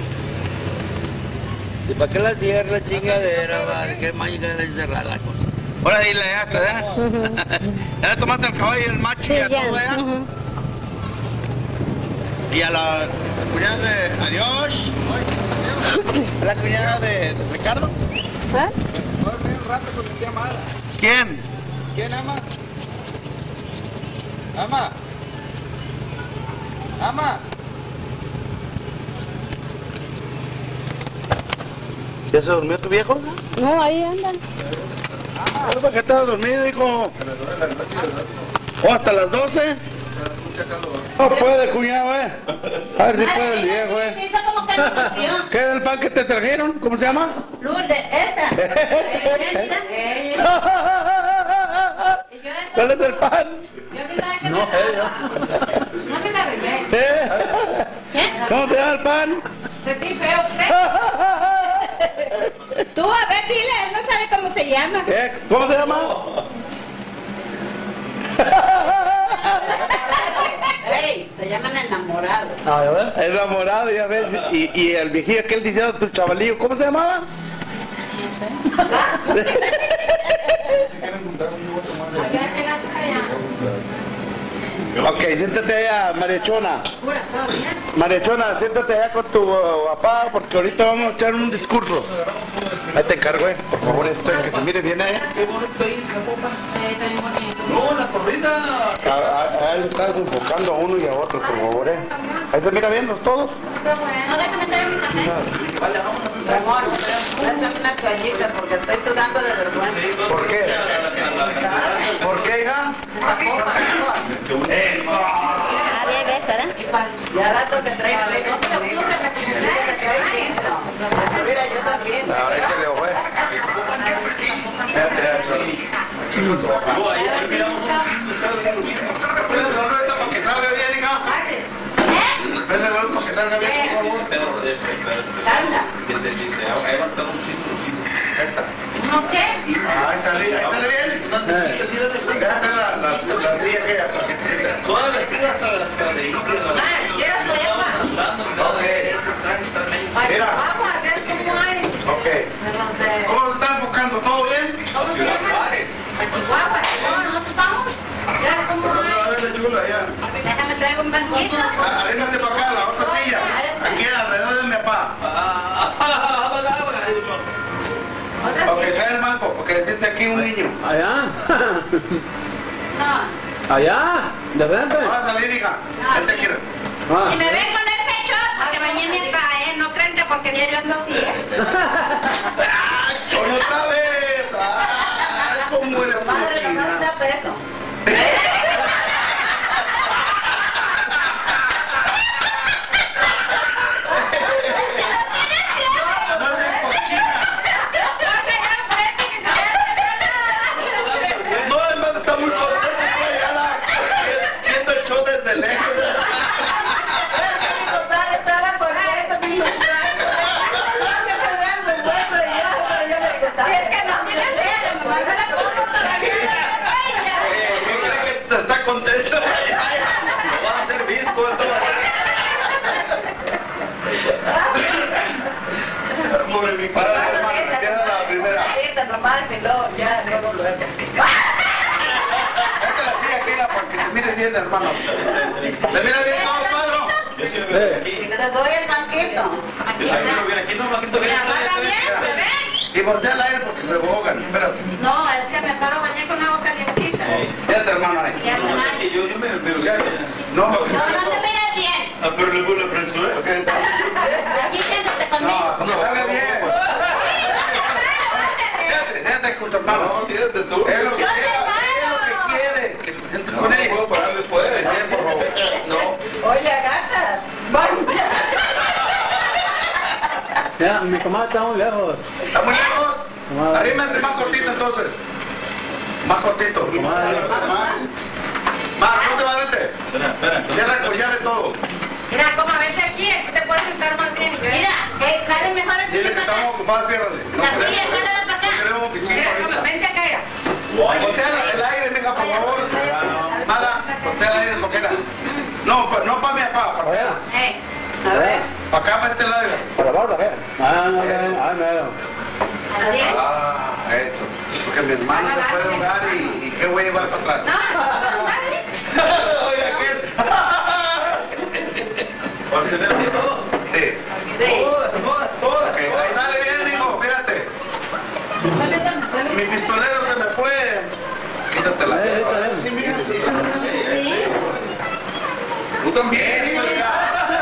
¿Y para qué la tierra la chingadera, vale? ¿Qué más llega a encerrar la cosa?
Ahora ahí le dejaste, ¿eh? Ya le tomaste al caballo y el macho y a todo, ¿eh? Y a la, la cuñada de... Adiós. La cuñada de, de Ricardo.
¿Eh?
un rato con mi tía Amada.
¿Quién?
¿Quién, ama? Ama. Ama.
¿Ya se durmió tu viejo?
No, ahí andan.
¿Para qué estaba dormido, hijo? ¿O hasta las doce? No puede, cuñado, eh. A ver si puede el viejo, eh.
Sí, eso como que no rompió.
¿Qué del pan que te trajeron? ¿Cómo se llama?
Lourdes, esta.
¿Cuál es el pan?
No, no me la arreglé.
¿Eh? ¿Cómo se llama el pan?
Sentí feo, ¿crees? Tú, a ver, dile, él no sabe cómo se llama.
¿Eh? ¿Cómo se llama?
Ey, se llaman enamorados.
A ver. Enamorado, ya ves. Y, y el viejillo aquel diciendo tu chavalillo, ¿cómo se llamaba?
No sé.
Ok, siéntate allá, Mariachona. Mariachona, siéntate allá con tu uh, papá porque ahorita vamos a echar un discurso. Ahí te encargo, eh. Por favor, esto que se mire bien, eh.
Qué bonito ahí, la bomba.
No, la corrida.
A, a, a él están sofocando a uno y a otro, por favor, ¿eh? Ahí se mira bien los todos.
No, déjame traer mi café.
Ramón, dame una toallita porque estoy sudando de vergüenza.
¿Por qué? ¿Por qué, hija?
Nadie ves, ¿verdad?
Ya rato que traes lejos. Mira, yo también.
Ahora es que le fue. Para que salga bien, hija. Prende la luz para que salga bien, por favor.
¿No qué?
Ahí sale, ahí sale bien. Déjame la, la, la silla que para que te sientas.
Todas las pilas hasta las cadeillas.
¿Quieres
Mira. Ok. ¿Cómo se está enfocando? ¿Todo bien?
¿Cómo se llama? A Chihuahua. ¿Cómo nosotros estamos? Ya, ¿cómo hay?
A ver, chula, ya.
Déjame traer un banquito.
Arrímate para acá, la otra silla. Aquí alrededor de mi papá. Ok, trae el banco, porque se siente aquí un niño.
Allá.
No.
Allá. De frente.
Va a salir, hija. Él te quiere.
Y me ven con ese short porque bañé mi acá, ¿eh? No creen que porque diario ando así, ¿eh?
¡Ay, otra vez! ¡Ay, cómo eres cochina!
Madre, no peso.
No, además está muy contento, viendo el show desde lejos.
Es que no tiene cero, me manda la foto para que
¿Qué crees que te está contento?
Lo vas a hacer visco, esto va a ser.
Pobre mi padre, hermano, me queda la primera.
Esta mamá de luego ya luego lo
Esta la silla aquí, la para que te mires bien, hermano. ¿Se mira bien todo, padre?
Yo sí me veo aquí.
Te doy el banquito.
Yo sí me veo bien aquí, no, banquito bien.
Y voltea al aire porque se ahogan, espérate.
No, es que me paro bañé con agua calientita.
Fíjate, hermano, ahí.
Ya cenar.
Yo, yo me veo bien.
No,
No, no te miras bien.
Ah, pero le pone prensa, ¿eh?
Aquí siéntate conmigo.
No, como salga bien. Fíjate, fíjate con tu hermano.
No, tírate tú.
Es lo que quiere, es lo que quiere. Que te sientes con ella.
No puedo parar después.
Bien, por favor.
No.
Oye, gata. Vaya.
Ya, mi comadre está muy lejos.
¿Está muy lejos? Arrímense más cortito entonces. Más cortito. Más, ¿no te va a verte?
Espera, espera.
Cierra con llave todo.
Mira, como vete aquí, aquí te puedes sentar más bien. Mira, eh, dale mejor así.
Dile que estamos ocupados, ciérrale.
La silla, jálala para acá.
No queremos visita
Mira,
ahorita.
como, vente acá, mira.
Voltea el aire, venga, por favor. Nada, voltea el aire, coquera. No, pa- no para mi papá, para allá.
Eh,
A ver.
Para acá, para este lado.
Para la borda, ¿qué? Ah, no, no, ah, no.
así.
Ah, eso. Porque mi hermano se puede ahogar y, y qué voy a llevar para atrás.
No, no,
Oye, aquel.
¿Por se ve así todo?
Sí.
Sí.
Todas, todas, todas.
Ok, ahí sale bien, hijo, fíjate. Mi pistolero se me fue. Quítatela. Sí, mira, sí. Tú también, hijo, ya.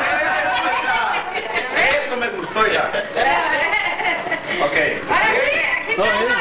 Eso me gustó ya. Ok.
No, eh.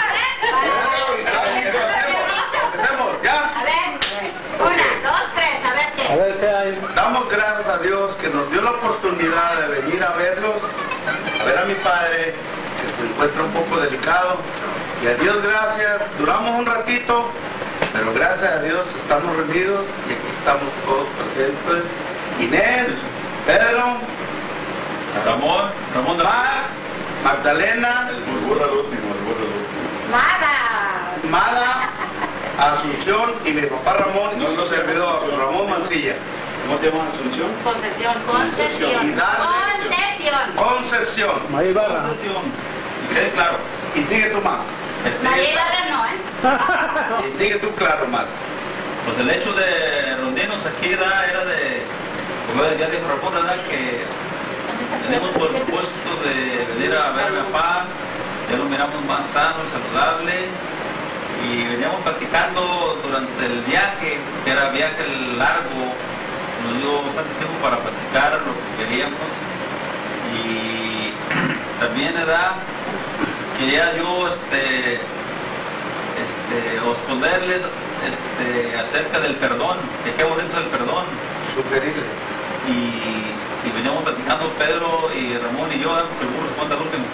Empecemos, ¿ya?
A ver, una, dos, tres, a ver qué.
A ver, ¿qué hay?
Damos gracias a Dios que nos dio la oportunidad de venir a verlos, a ver a mi padre, que se encuentra un poco delicado. Y a Dios gracias, duramos un ratito, pero gracias a Dios estamos reunidos y aquí estamos todos presentes. Inés, Pedro,
Ramón, Ramón de
Más, Magdalena,
El burro al último, el burro al último.
Nada.
Mada, Asunción y mi papá Ramón y nuestro servidor, Ramón Mancilla.
¿Cómo te llamas, Asunción?
Concesión, concesión.
Y dale-
Concesión.
Concesión.
María Ibarra.
Concesión. Quede claro.
Y sigue tú más.
María Ibarra no, ¿eh?
Y sigue tú claro, más.
Pues el hecho de reunirnos aquí era, era de, como ya dijo Ramón, ¿verdad? Que tenemos por propósito de venir a ver a mi papá, ya lo miramos más sano, saludable, y veníamos platicando durante el viaje, que era viaje largo, nos dio bastante tiempo para platicar lo que queríamos, y también edad, quería yo este, este, responderles este, acerca del perdón, que qué bonito es el perdón.
Sugerirle.
Y, y veníamos platicando Pedro y Ramón y yo, porque el burro responde al último.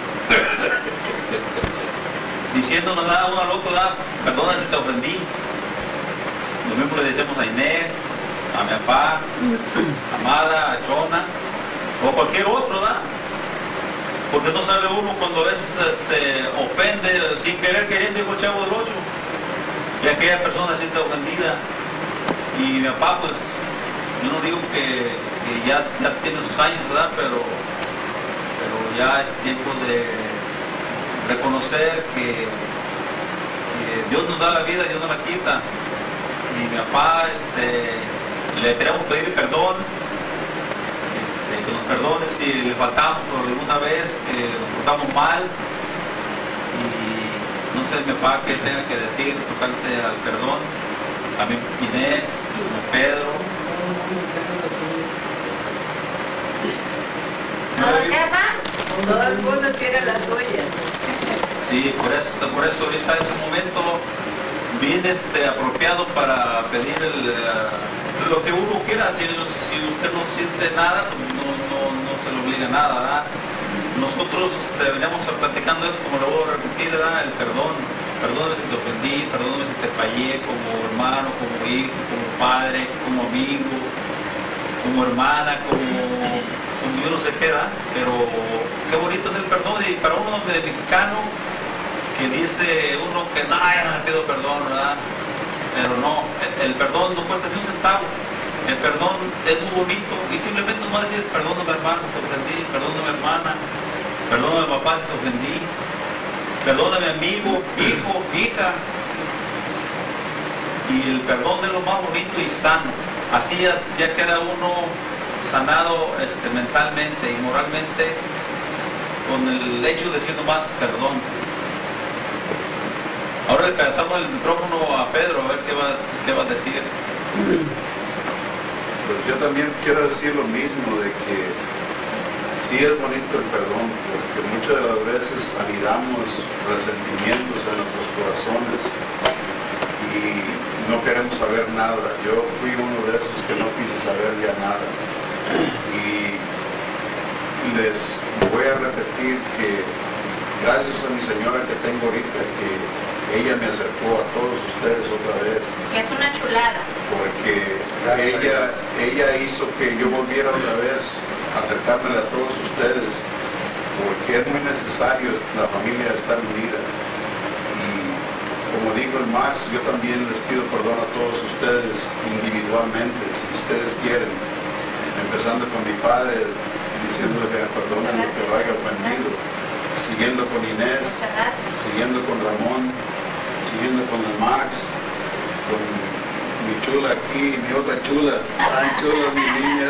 Diciéndonos da uno al otro, da, perdona si te ofendí. Lo mismo le decíamos a Inés, a mi papá, a Amada, a Chona, o cualquier otro, da. Porque no sabe uno cuando es, este, ofende sin querer queriendo, dijo el Chavo del Ocho, y aquella persona se siente ofendida. Y mi papá, pues, yo no digo que, que ya, ya tiene sus años, ¿verdad? Pero, pero ya es tiempo de reconocer que, que Dios nos da la vida y Dios nos la quita. Y mi papá, este, le queremos pedir perdón, este, que nos perdone si le faltamos por alguna vez, que nos portamos mal. Y no sé, mi papá, qué tenga que decir tocante al perdón. A mí, Inés, a Pedro.
¿No, jefa? Todo el mundo tiene la suya.
Sí, por eso, por eso ahorita en este momento bien este, apropiado para pedir el, uh, lo que uno quiera. Si, si usted no siente nada, pues no, no, no se le obliga nada, ¿verdad? Nosotros este, veníamos platicando eso, como lo voy a repetir, ¿verdad? El perdón. Perdóname si te ofendí, perdóname si te fallé como hermano, como hijo, como padre, como amigo, como hermana, como, como yo no sé qué, ¿verdad? Pero qué bonito es el perdón. Y para uno de mexicano que dice uno que no, ya no le pido perdón, ¿verdad? Pero no, el, el perdón no cuesta ni un centavo. El perdón es muy bonito y simplemente no decir perdóname hermano, te ofendí, perdóname hermana, perdóname papá, te ofendí. Perdóname amigo, hijo, hija. Y el perdón es lo más bonito y sano. Así ya, ya queda uno sanado este, mentalmente y moralmente con el hecho de decir nomás perdón. Ahora le pasamos el micrófono a Pedro a ver qué va, qué va a decir.
Pues yo también quiero decir lo mismo, de que sí es bonito el perdón, porque muchas de las veces anidamos resentimientos en nuestros corazones y no queremos saber nada. Yo fui uno de esos que no quise saber ya nada. Y les voy a repetir que gracias a mi señora que tengo ahorita, que ella me acercó a todos ustedes otra vez.
Que es una chulada.
Porque ella, ella hizo que yo volviera otra vez acercarme a todos ustedes, porque es muy necesario la familia estar unida. Y como dijo el Max, yo también les pido perdón a todos ustedes individualmente, si ustedes quieren, empezando con mi padre, diciéndole que me perdonen lo que lo haya ofendido, siguiendo con Inés, siguiendo con Ramón, siguiendo con el Max, con mi chula aquí, mi otra chula, tan chula mi niña.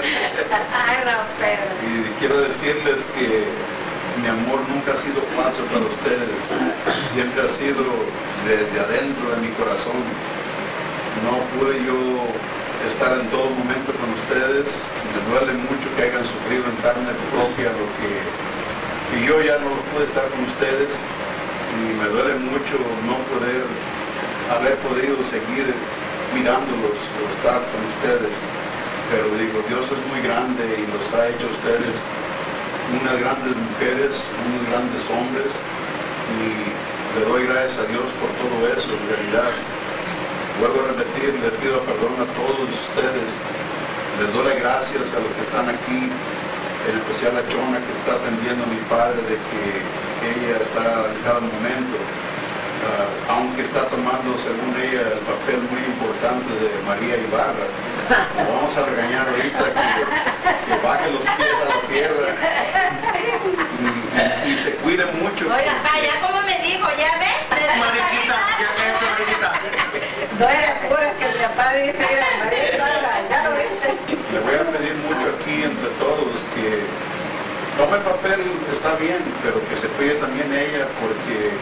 Y quiero decirles que mi amor nunca ha sido falso para ustedes, siempre ha sido desde adentro de mi corazón. No pude yo estar en todo momento con ustedes, me duele mucho que hayan sufrido en carne propia lo que, que yo ya no pude estar con ustedes, y me duele mucho no poder haber podido seguir mirándolos o estar con ustedes, pero digo, Dios es muy grande y los ha hecho ustedes unas grandes mujeres, unos grandes hombres, y le doy gracias a Dios por todo eso. En realidad, vuelvo a repetir, les pido perdón a todos ustedes, les doy las gracias a los que están aquí, en especial a Chona, que está atendiendo a mi padre, de que ella está en cada momento. Uh, aunque está tomando, según ella, el papel muy importante de María Ibarra. Lo vamos a regañar ahorita, que, que baje los pies a la tierra y, y, y se cuide mucho.
Oiga, ya como me dijo, ya ve.
Mariquita, ya ve, Mariquita.
No era puras que mi papá dice, era María Ibarra, ya lo viste.
Le voy a pedir mucho aquí entre todos que tome el papel, está bien, pero que se cuide también ella, porque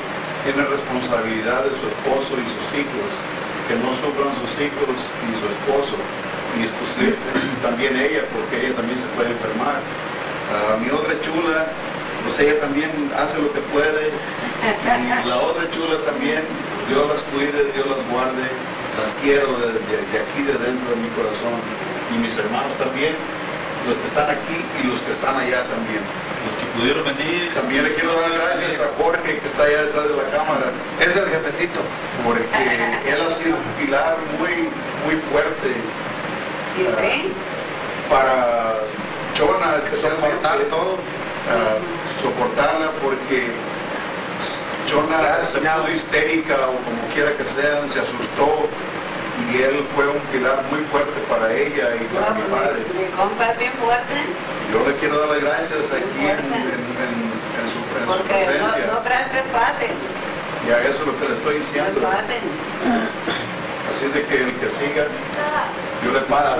tiene responsabilidad de su esposo y sus hijos, que no sufran sus hijos y su esposo, y pues, también ella, porque ella también se puede enfermar. Uh, mi otra chula, pues ella también hace lo que puede, y la otra chula también, Dios las cuide, Dios las guarde, las quiero de, de, de aquí, de dentro de mi corazón, y mis hermanos también, los que están aquí y los que están allá también. Los que pudieron venir. También le quiero dar gracias a Jorge, que está allá detrás de la cámara. Es el jefecito. Porque él ha sido un pilar muy, muy fuerte.
¿Y sí?
Para Chona, que soportar todo. Uh, soportarla porque Chona se puso histérica o como quiera que sea, se asustó. Y él fue un pilar muy fuerte para ella y para mi padre.
Mi compa es bien fuerte.
Yo le quiero dar las gracias aquí en, en, en, en, su, en su
Porque
presencia.
no, no creas que es fácil.
Y a eso es lo que le estoy diciendo.
No es fácil.
Así de que el que siga, yo le paso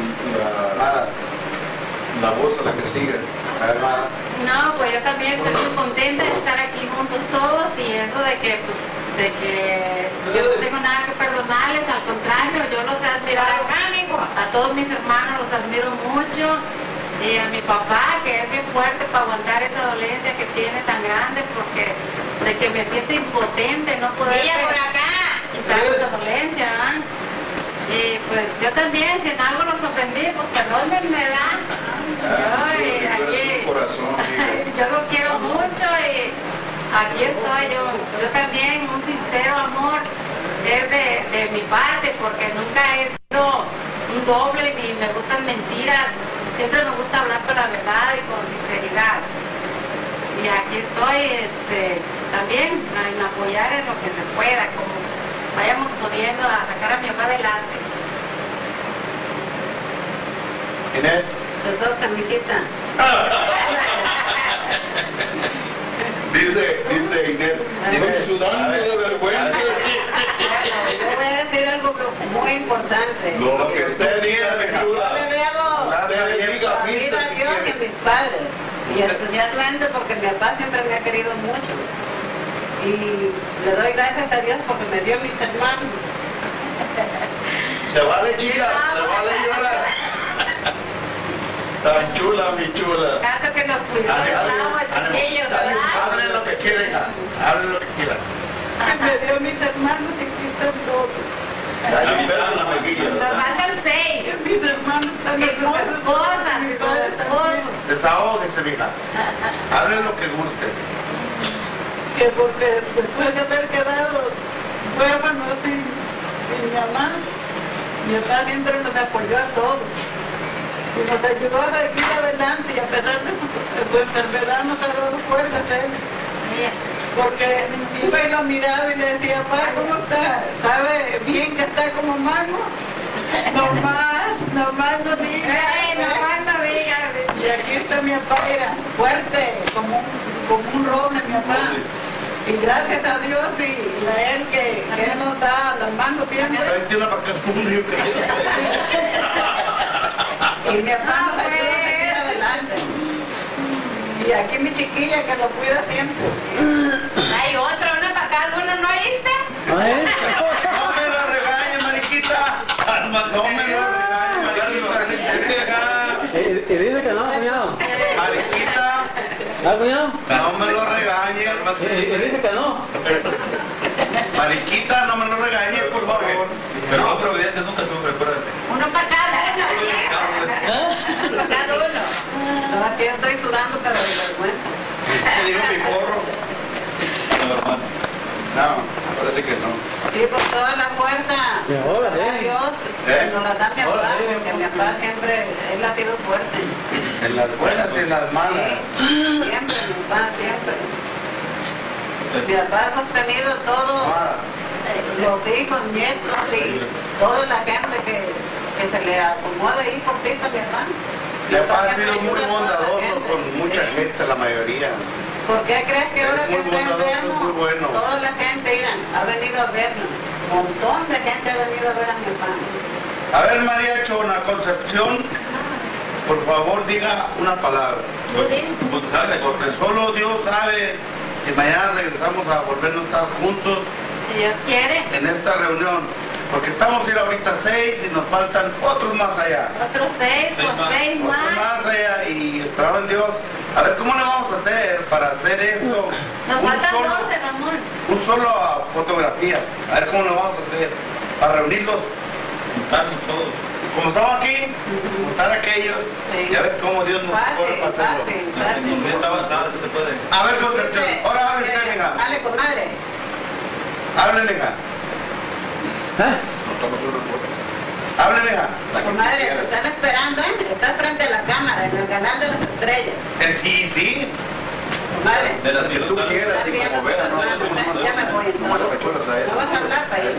la, la voz a la que siga. Hermana.
No, pues yo también estoy muy contenta de estar aquí juntos todos y eso de que, pues, de que yo no tengo nada que perdonarles, al contrario, yo los he admirado, a todos mis hermanos los admiro mucho y a mi papá, que es bien fuerte para aguantar esa dolencia que tiene tan grande, porque de que me siento impotente, no poder por acá quitar esa dolencia, ¿verdad? Y pues yo también, si en algo los ofendí, pues perdónenme, ¿verdad?
Ah,
Yo, y aquí,
corazón,
yo los quiero mucho y aquí estoy yo. Yo también, un sincero amor es de, de mi parte, porque nunca he sido un doble ni me gustan mentiras. Siempre me gusta hablar con la verdad y con sinceridad. Y aquí estoy este, también en apoyar en lo que se pueda, como vayamos pudiendo a sacar a mi mamá adelante.
Inés.
Te toca, mijita.
Dice, dice Inés, estoy sudando de vergüenza.
Yo voy a decir algo muy importante.
Lo que usted diga, mi chula.
Yo le debo
La
la vida a Dios y a mis padres. Y especialmente porque mi papá siempre me ha querido mucho. Y le doy gracias a Dios porque me dio mis hermanos.
Se vale chica, se vale llorar. Tan chula, mi chula.
Tanto que nos cuidó, estamos chiquillos, ¿verdad?
Hablen lo que quieran, hablen lo que quieran.
Me dio mis hermanos y aquí están todos.
Nos faltan seis.
Mis hermanos
y sus esposas, y sus esposos.
Desahógese, mija. Hablen lo que guste.
Que porque después de haber quedado huérfanos sin, sin mi mamá, mi papá siempre nos apoyó a todos. Y nos ayudó a seguir adelante y a pesar de su, de su enfermedad nos ha dado fuerzas él. Porque iba y lo miraba y le decía, papá, ¿cómo está? ¿Sabe bien que está como mango? No más, no más no diga.
No más no diga.
Y aquí está mi papá, mira, fuerte, como un, como un roble mi papá. Y gracias a Dios y a él que, que él nos da los mangos siempre. Y mi papá nos ayuda a seguir adelante. Y aquí mi chiquilla que lo cuida siempre.
Hay otro, una para cada uno, ¿no oíste?
No me lo regañes, mariquita. No me lo regañes, mariquita.
Y dice que no, cuñado.
Mariquita.
¿Ah, cuñado?
No me lo regañes.
Y dice que no.
Mariquita, no me lo regañes, por favor. Pero los providentes nunca sufren, espérate.
Uno para cada uno. Uno para cada uno.
No, aquí estoy sudando, pero de vergüenza.
¿Qué dijo mi porro? No, hermano. No, parece que no.
Sí, por toda la fuerza.
Hola,
a Dios,
¿Eh?
nos la da mi papá, porque mi papá siempre, él ha sido fuerte.
En las buenas y en las malas.
Sí, siempre, mi papá, siempre. Mi papá ha sostenido todo, eh, los hijos, nietos y toda la gente que, que se le acomoda ahí por ti, mi papá.
Mi papá ha sido muy bondadoso con mucha gente, la mayoría.
¿Por qué crees que ahora
Es
que
muy
está
bondadoso,
enfermo,
muy bueno.
toda la gente mira, ha venido a verlo? Un montón de gente ha venido a ver a mi papá.
A ver, María Chona, Concepción, por favor diga una palabra. Porque solo Dios sabe
y mañana regresamos a volvernos a estar juntos.
Si Dios quiere.
En esta reunión. Porque estamos a ir ahorita seis y nos faltan otros más allá.
Otros seis,
seis
con
más.
seis
Otros
más.
más allá y esperaba en Dios. A ver, ¿cómo le vamos a hacer para hacer esto?
Nos
un
faltan
solo,
doce, Ramón.
un solo a fotografía. A ver cómo lo vamos a hacer. Para reunirlos, juntarnos todos. Como estamos aquí, juntar a aquellos y a ver cómo Dios nos pone para hacerlo.
La tecnología está avanzada, se puede.
A ver, Concepción, ahora hable usted, mija.
Dale, comadre.
Hable, mija. Hable, mija.
Comadre, lo están esperando, ¿eh? Estás frente a la cámara, en el canal de las estrellas.
Eh, sí, sí.
Comadre.
De las que tú quieras,
Estás viendo tus hermanos, ¿eh? Ya me voy entonces. ¿No vas a hablar, país?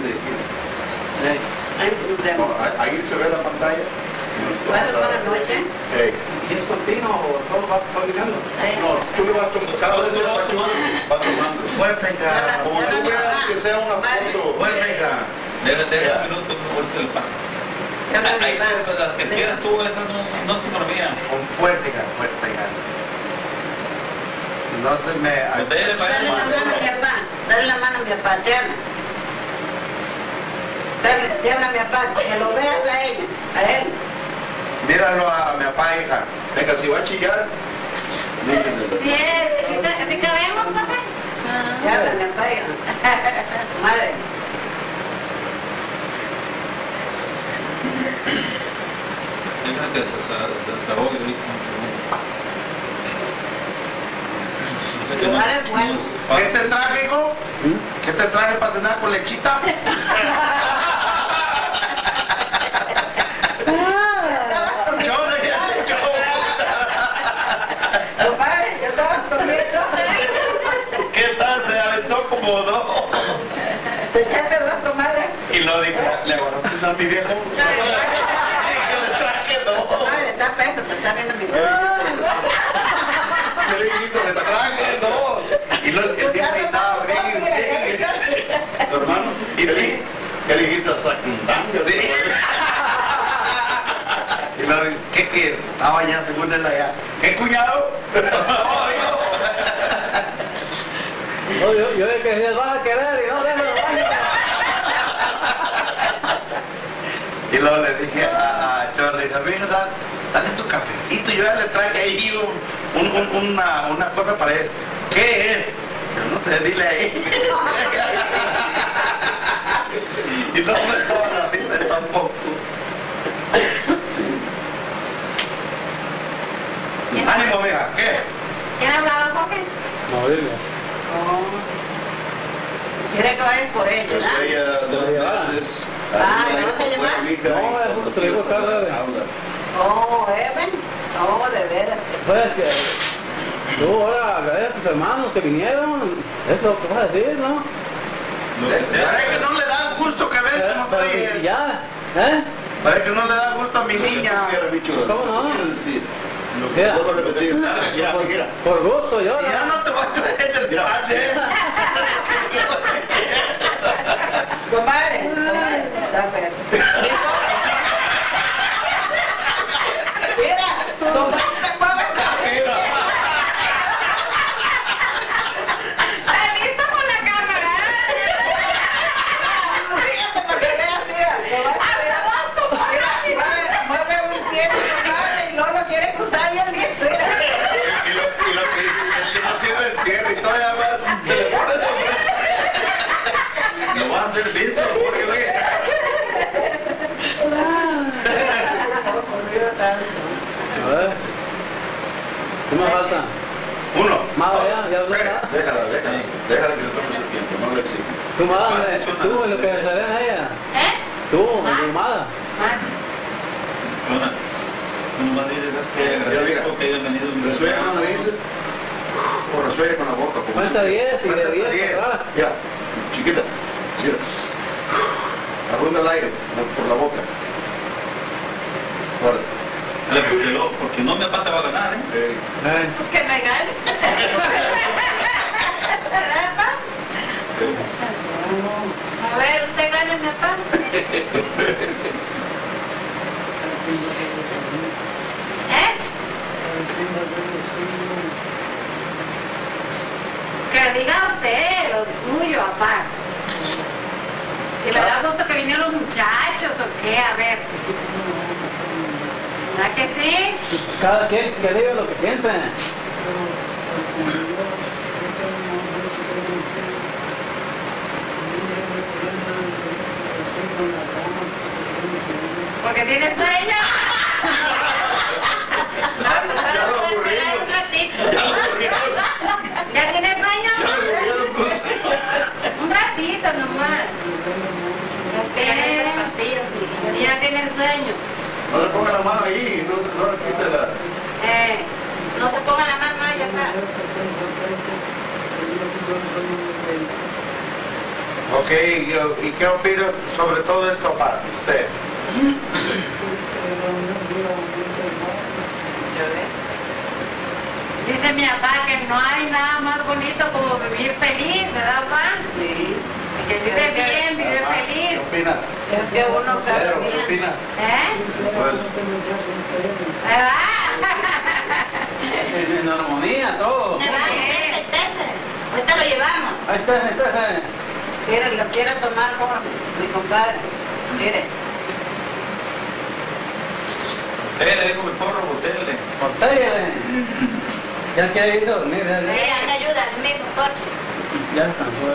Ahí se ve la pantalla.
¿Buenas noches?
¿Y es continuo o todo va caminando? No, tú le vas tomando. Cada vez va tomando.
Fuerza, hija.
Como tú veas que sea una foto.
Fuerza, hija.
Debe ser un minuto, no puede ser el pan. Ahí, las que quieras tú, esa no, no es como la mía.
Con fuerza, hija, fuerza, hija. No se me...
Dale la mano a mi papá, dale la mano a mi papá, te habla. Dale, te habla a mi papá, que lo veas a ella, a él.
Míralo a mi papá, hija.
Venga, si va a chillar,
Sí, sí, sí cabemos, papá.
Te habla mi papá, hija. Madre.
Deja que se desahogue ahorita.
Lugar es bueno.
¿Qué te traje, hijo? ¿Qué te traje para cenar con lechita? ¿Qué tal? Se aventó como dos.
¿Te echaste dos, comadre?
Y lo dijo, le agarraste a mi viejo. Le traje dos.
Madre, está peso, te está viendo mi viejo.
Le dijiste, le traje dos. Y lo que dice estaba bien.
tu hermano.
¿Y le
¿Qué le dijiste hasta Cundanga?
Sí. Y lo dice, ¿qué qué? Estaba ya según él allá. ¿Qué cuñado?
No, yo, yo es que si vas a querer y no déjalo bañar.
Y luego le dije a, a Chor, le dije, amigo, dale, dale su cafecito, yo ya le traje ahí un, un, un, una, una cosa para él. ¿Qué es? Yo no sé, dile ahí. Y no me estaba la risa tampoco. Ánimo, amiga, ¿qué?
¿Quién hablaba, Jorge?
No, dile.
Quiere que vayas por ella,
Pues
¿verdad?
ella dos veces.
Ah, ¿le vas a llevar?
No, se le dijo Carla.
Oh, Eben. Oh, de veras.
Pues que tú ahora agradece a tus hermanos que vinieron. Es lo que vas a decir, ¿no?
Parece que no le da gusto que ven cómo
Pero
estoy.
si ya, ¿eh?
Parece que no le da gusto a mi niña.
¿Cómo no?
Quiero decir, lo que
Mira.
puedo repetir. Ya,
Por,
mira.
por gusto, yo.
Ya no te vas a traer del padre.
Comadre. Comadre. Da peso. Mira, comadre, te mueves cabeza.
¿Estás listo con la cámara?
Fíjate para que veas, mira. Comadre, mira, mueve, mueve un pie, comadre, y no lo quiere cruzar y él listo, mira.
Y lo, y lo que dice es que no sirve el cierre y todavía más. Se le pone sobre. Lo vas a hacer mismo, porque ve.
A ver. ¿Qué me falta?
Uno.
Más allá, ya hablé.
Déjala, déjala. Déjala que le tome su tiempo, no le exige.
Tú, madre, tú, en lo que se ven a ella.
¿Eh?
Tú, en tu madre.
Jonah, tú nomás dices que agradezco que hayan venido.
Resuella con la nariz o resuella con la boca. como-
Cuenta diez y de
Cuenta
diez
diez.
atrás.
Ya, chiquita. Sí. Arrunda el aire por la boca. Ahora.
Porque, lo- porque no me falta va a ganar, ¿eh?
Eh,
Pues que me gane. A ver, usted gane, mi papá. ¿Eh? Que diga usted lo suyo, papá. Si le da gusto que vinieron los muchachos o qué, a ver. ¿Verdad que sí?
Cada quien que diga lo que siente.
Porque tiene sueño.
Ya lo aburrimos. Ya lo aburrimos.
¿Ya tiene sueño? Un ratito nomás. Ya estoy en las pastillas y ya tiene sueño.
No le ponga la mano ahí, no, no le quite la...
Eh, no te ponga la mano allá acá.
Ok, ¿y, y qué opina sobre todo esto, papá? Usted.
Dice mi papá que no hay nada más bonito como vivir feliz, ¿verdad, papá? Sí. Que vive bien, vive
Mamá,
feliz.
¿qué opina?
Es que uno cada
Cero, ¿qué
día.
opina?
¿Eh?
Pues,
En armonía, todo.
¿Te va? Tese, tese. Ahorita lo llevamos.
Ahí está, ahí está.
Mire, lo quiero tomar como mi compadre. Mire.
Botele, dijo mi porro, botele.
Botele. Ya quiere ir a dormir. Ya,
Eh, me ayuda, mi mejor.
ya descansó.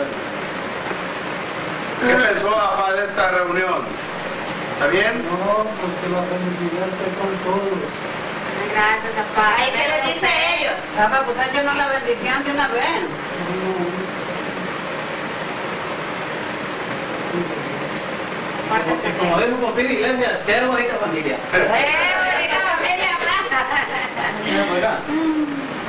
¿qué pensó, papá, de esta reunión? ¿Está bien?
No, porque la felicidad está con todos.
Gracias, papá.
Ay, ¿qué les dice a ellos? Papá, pues échenos la bendición de una vez.
Y como dijo Popín Iglesias, qué bonita familia.
¡Eh, bonita familia!
Mira, oiga.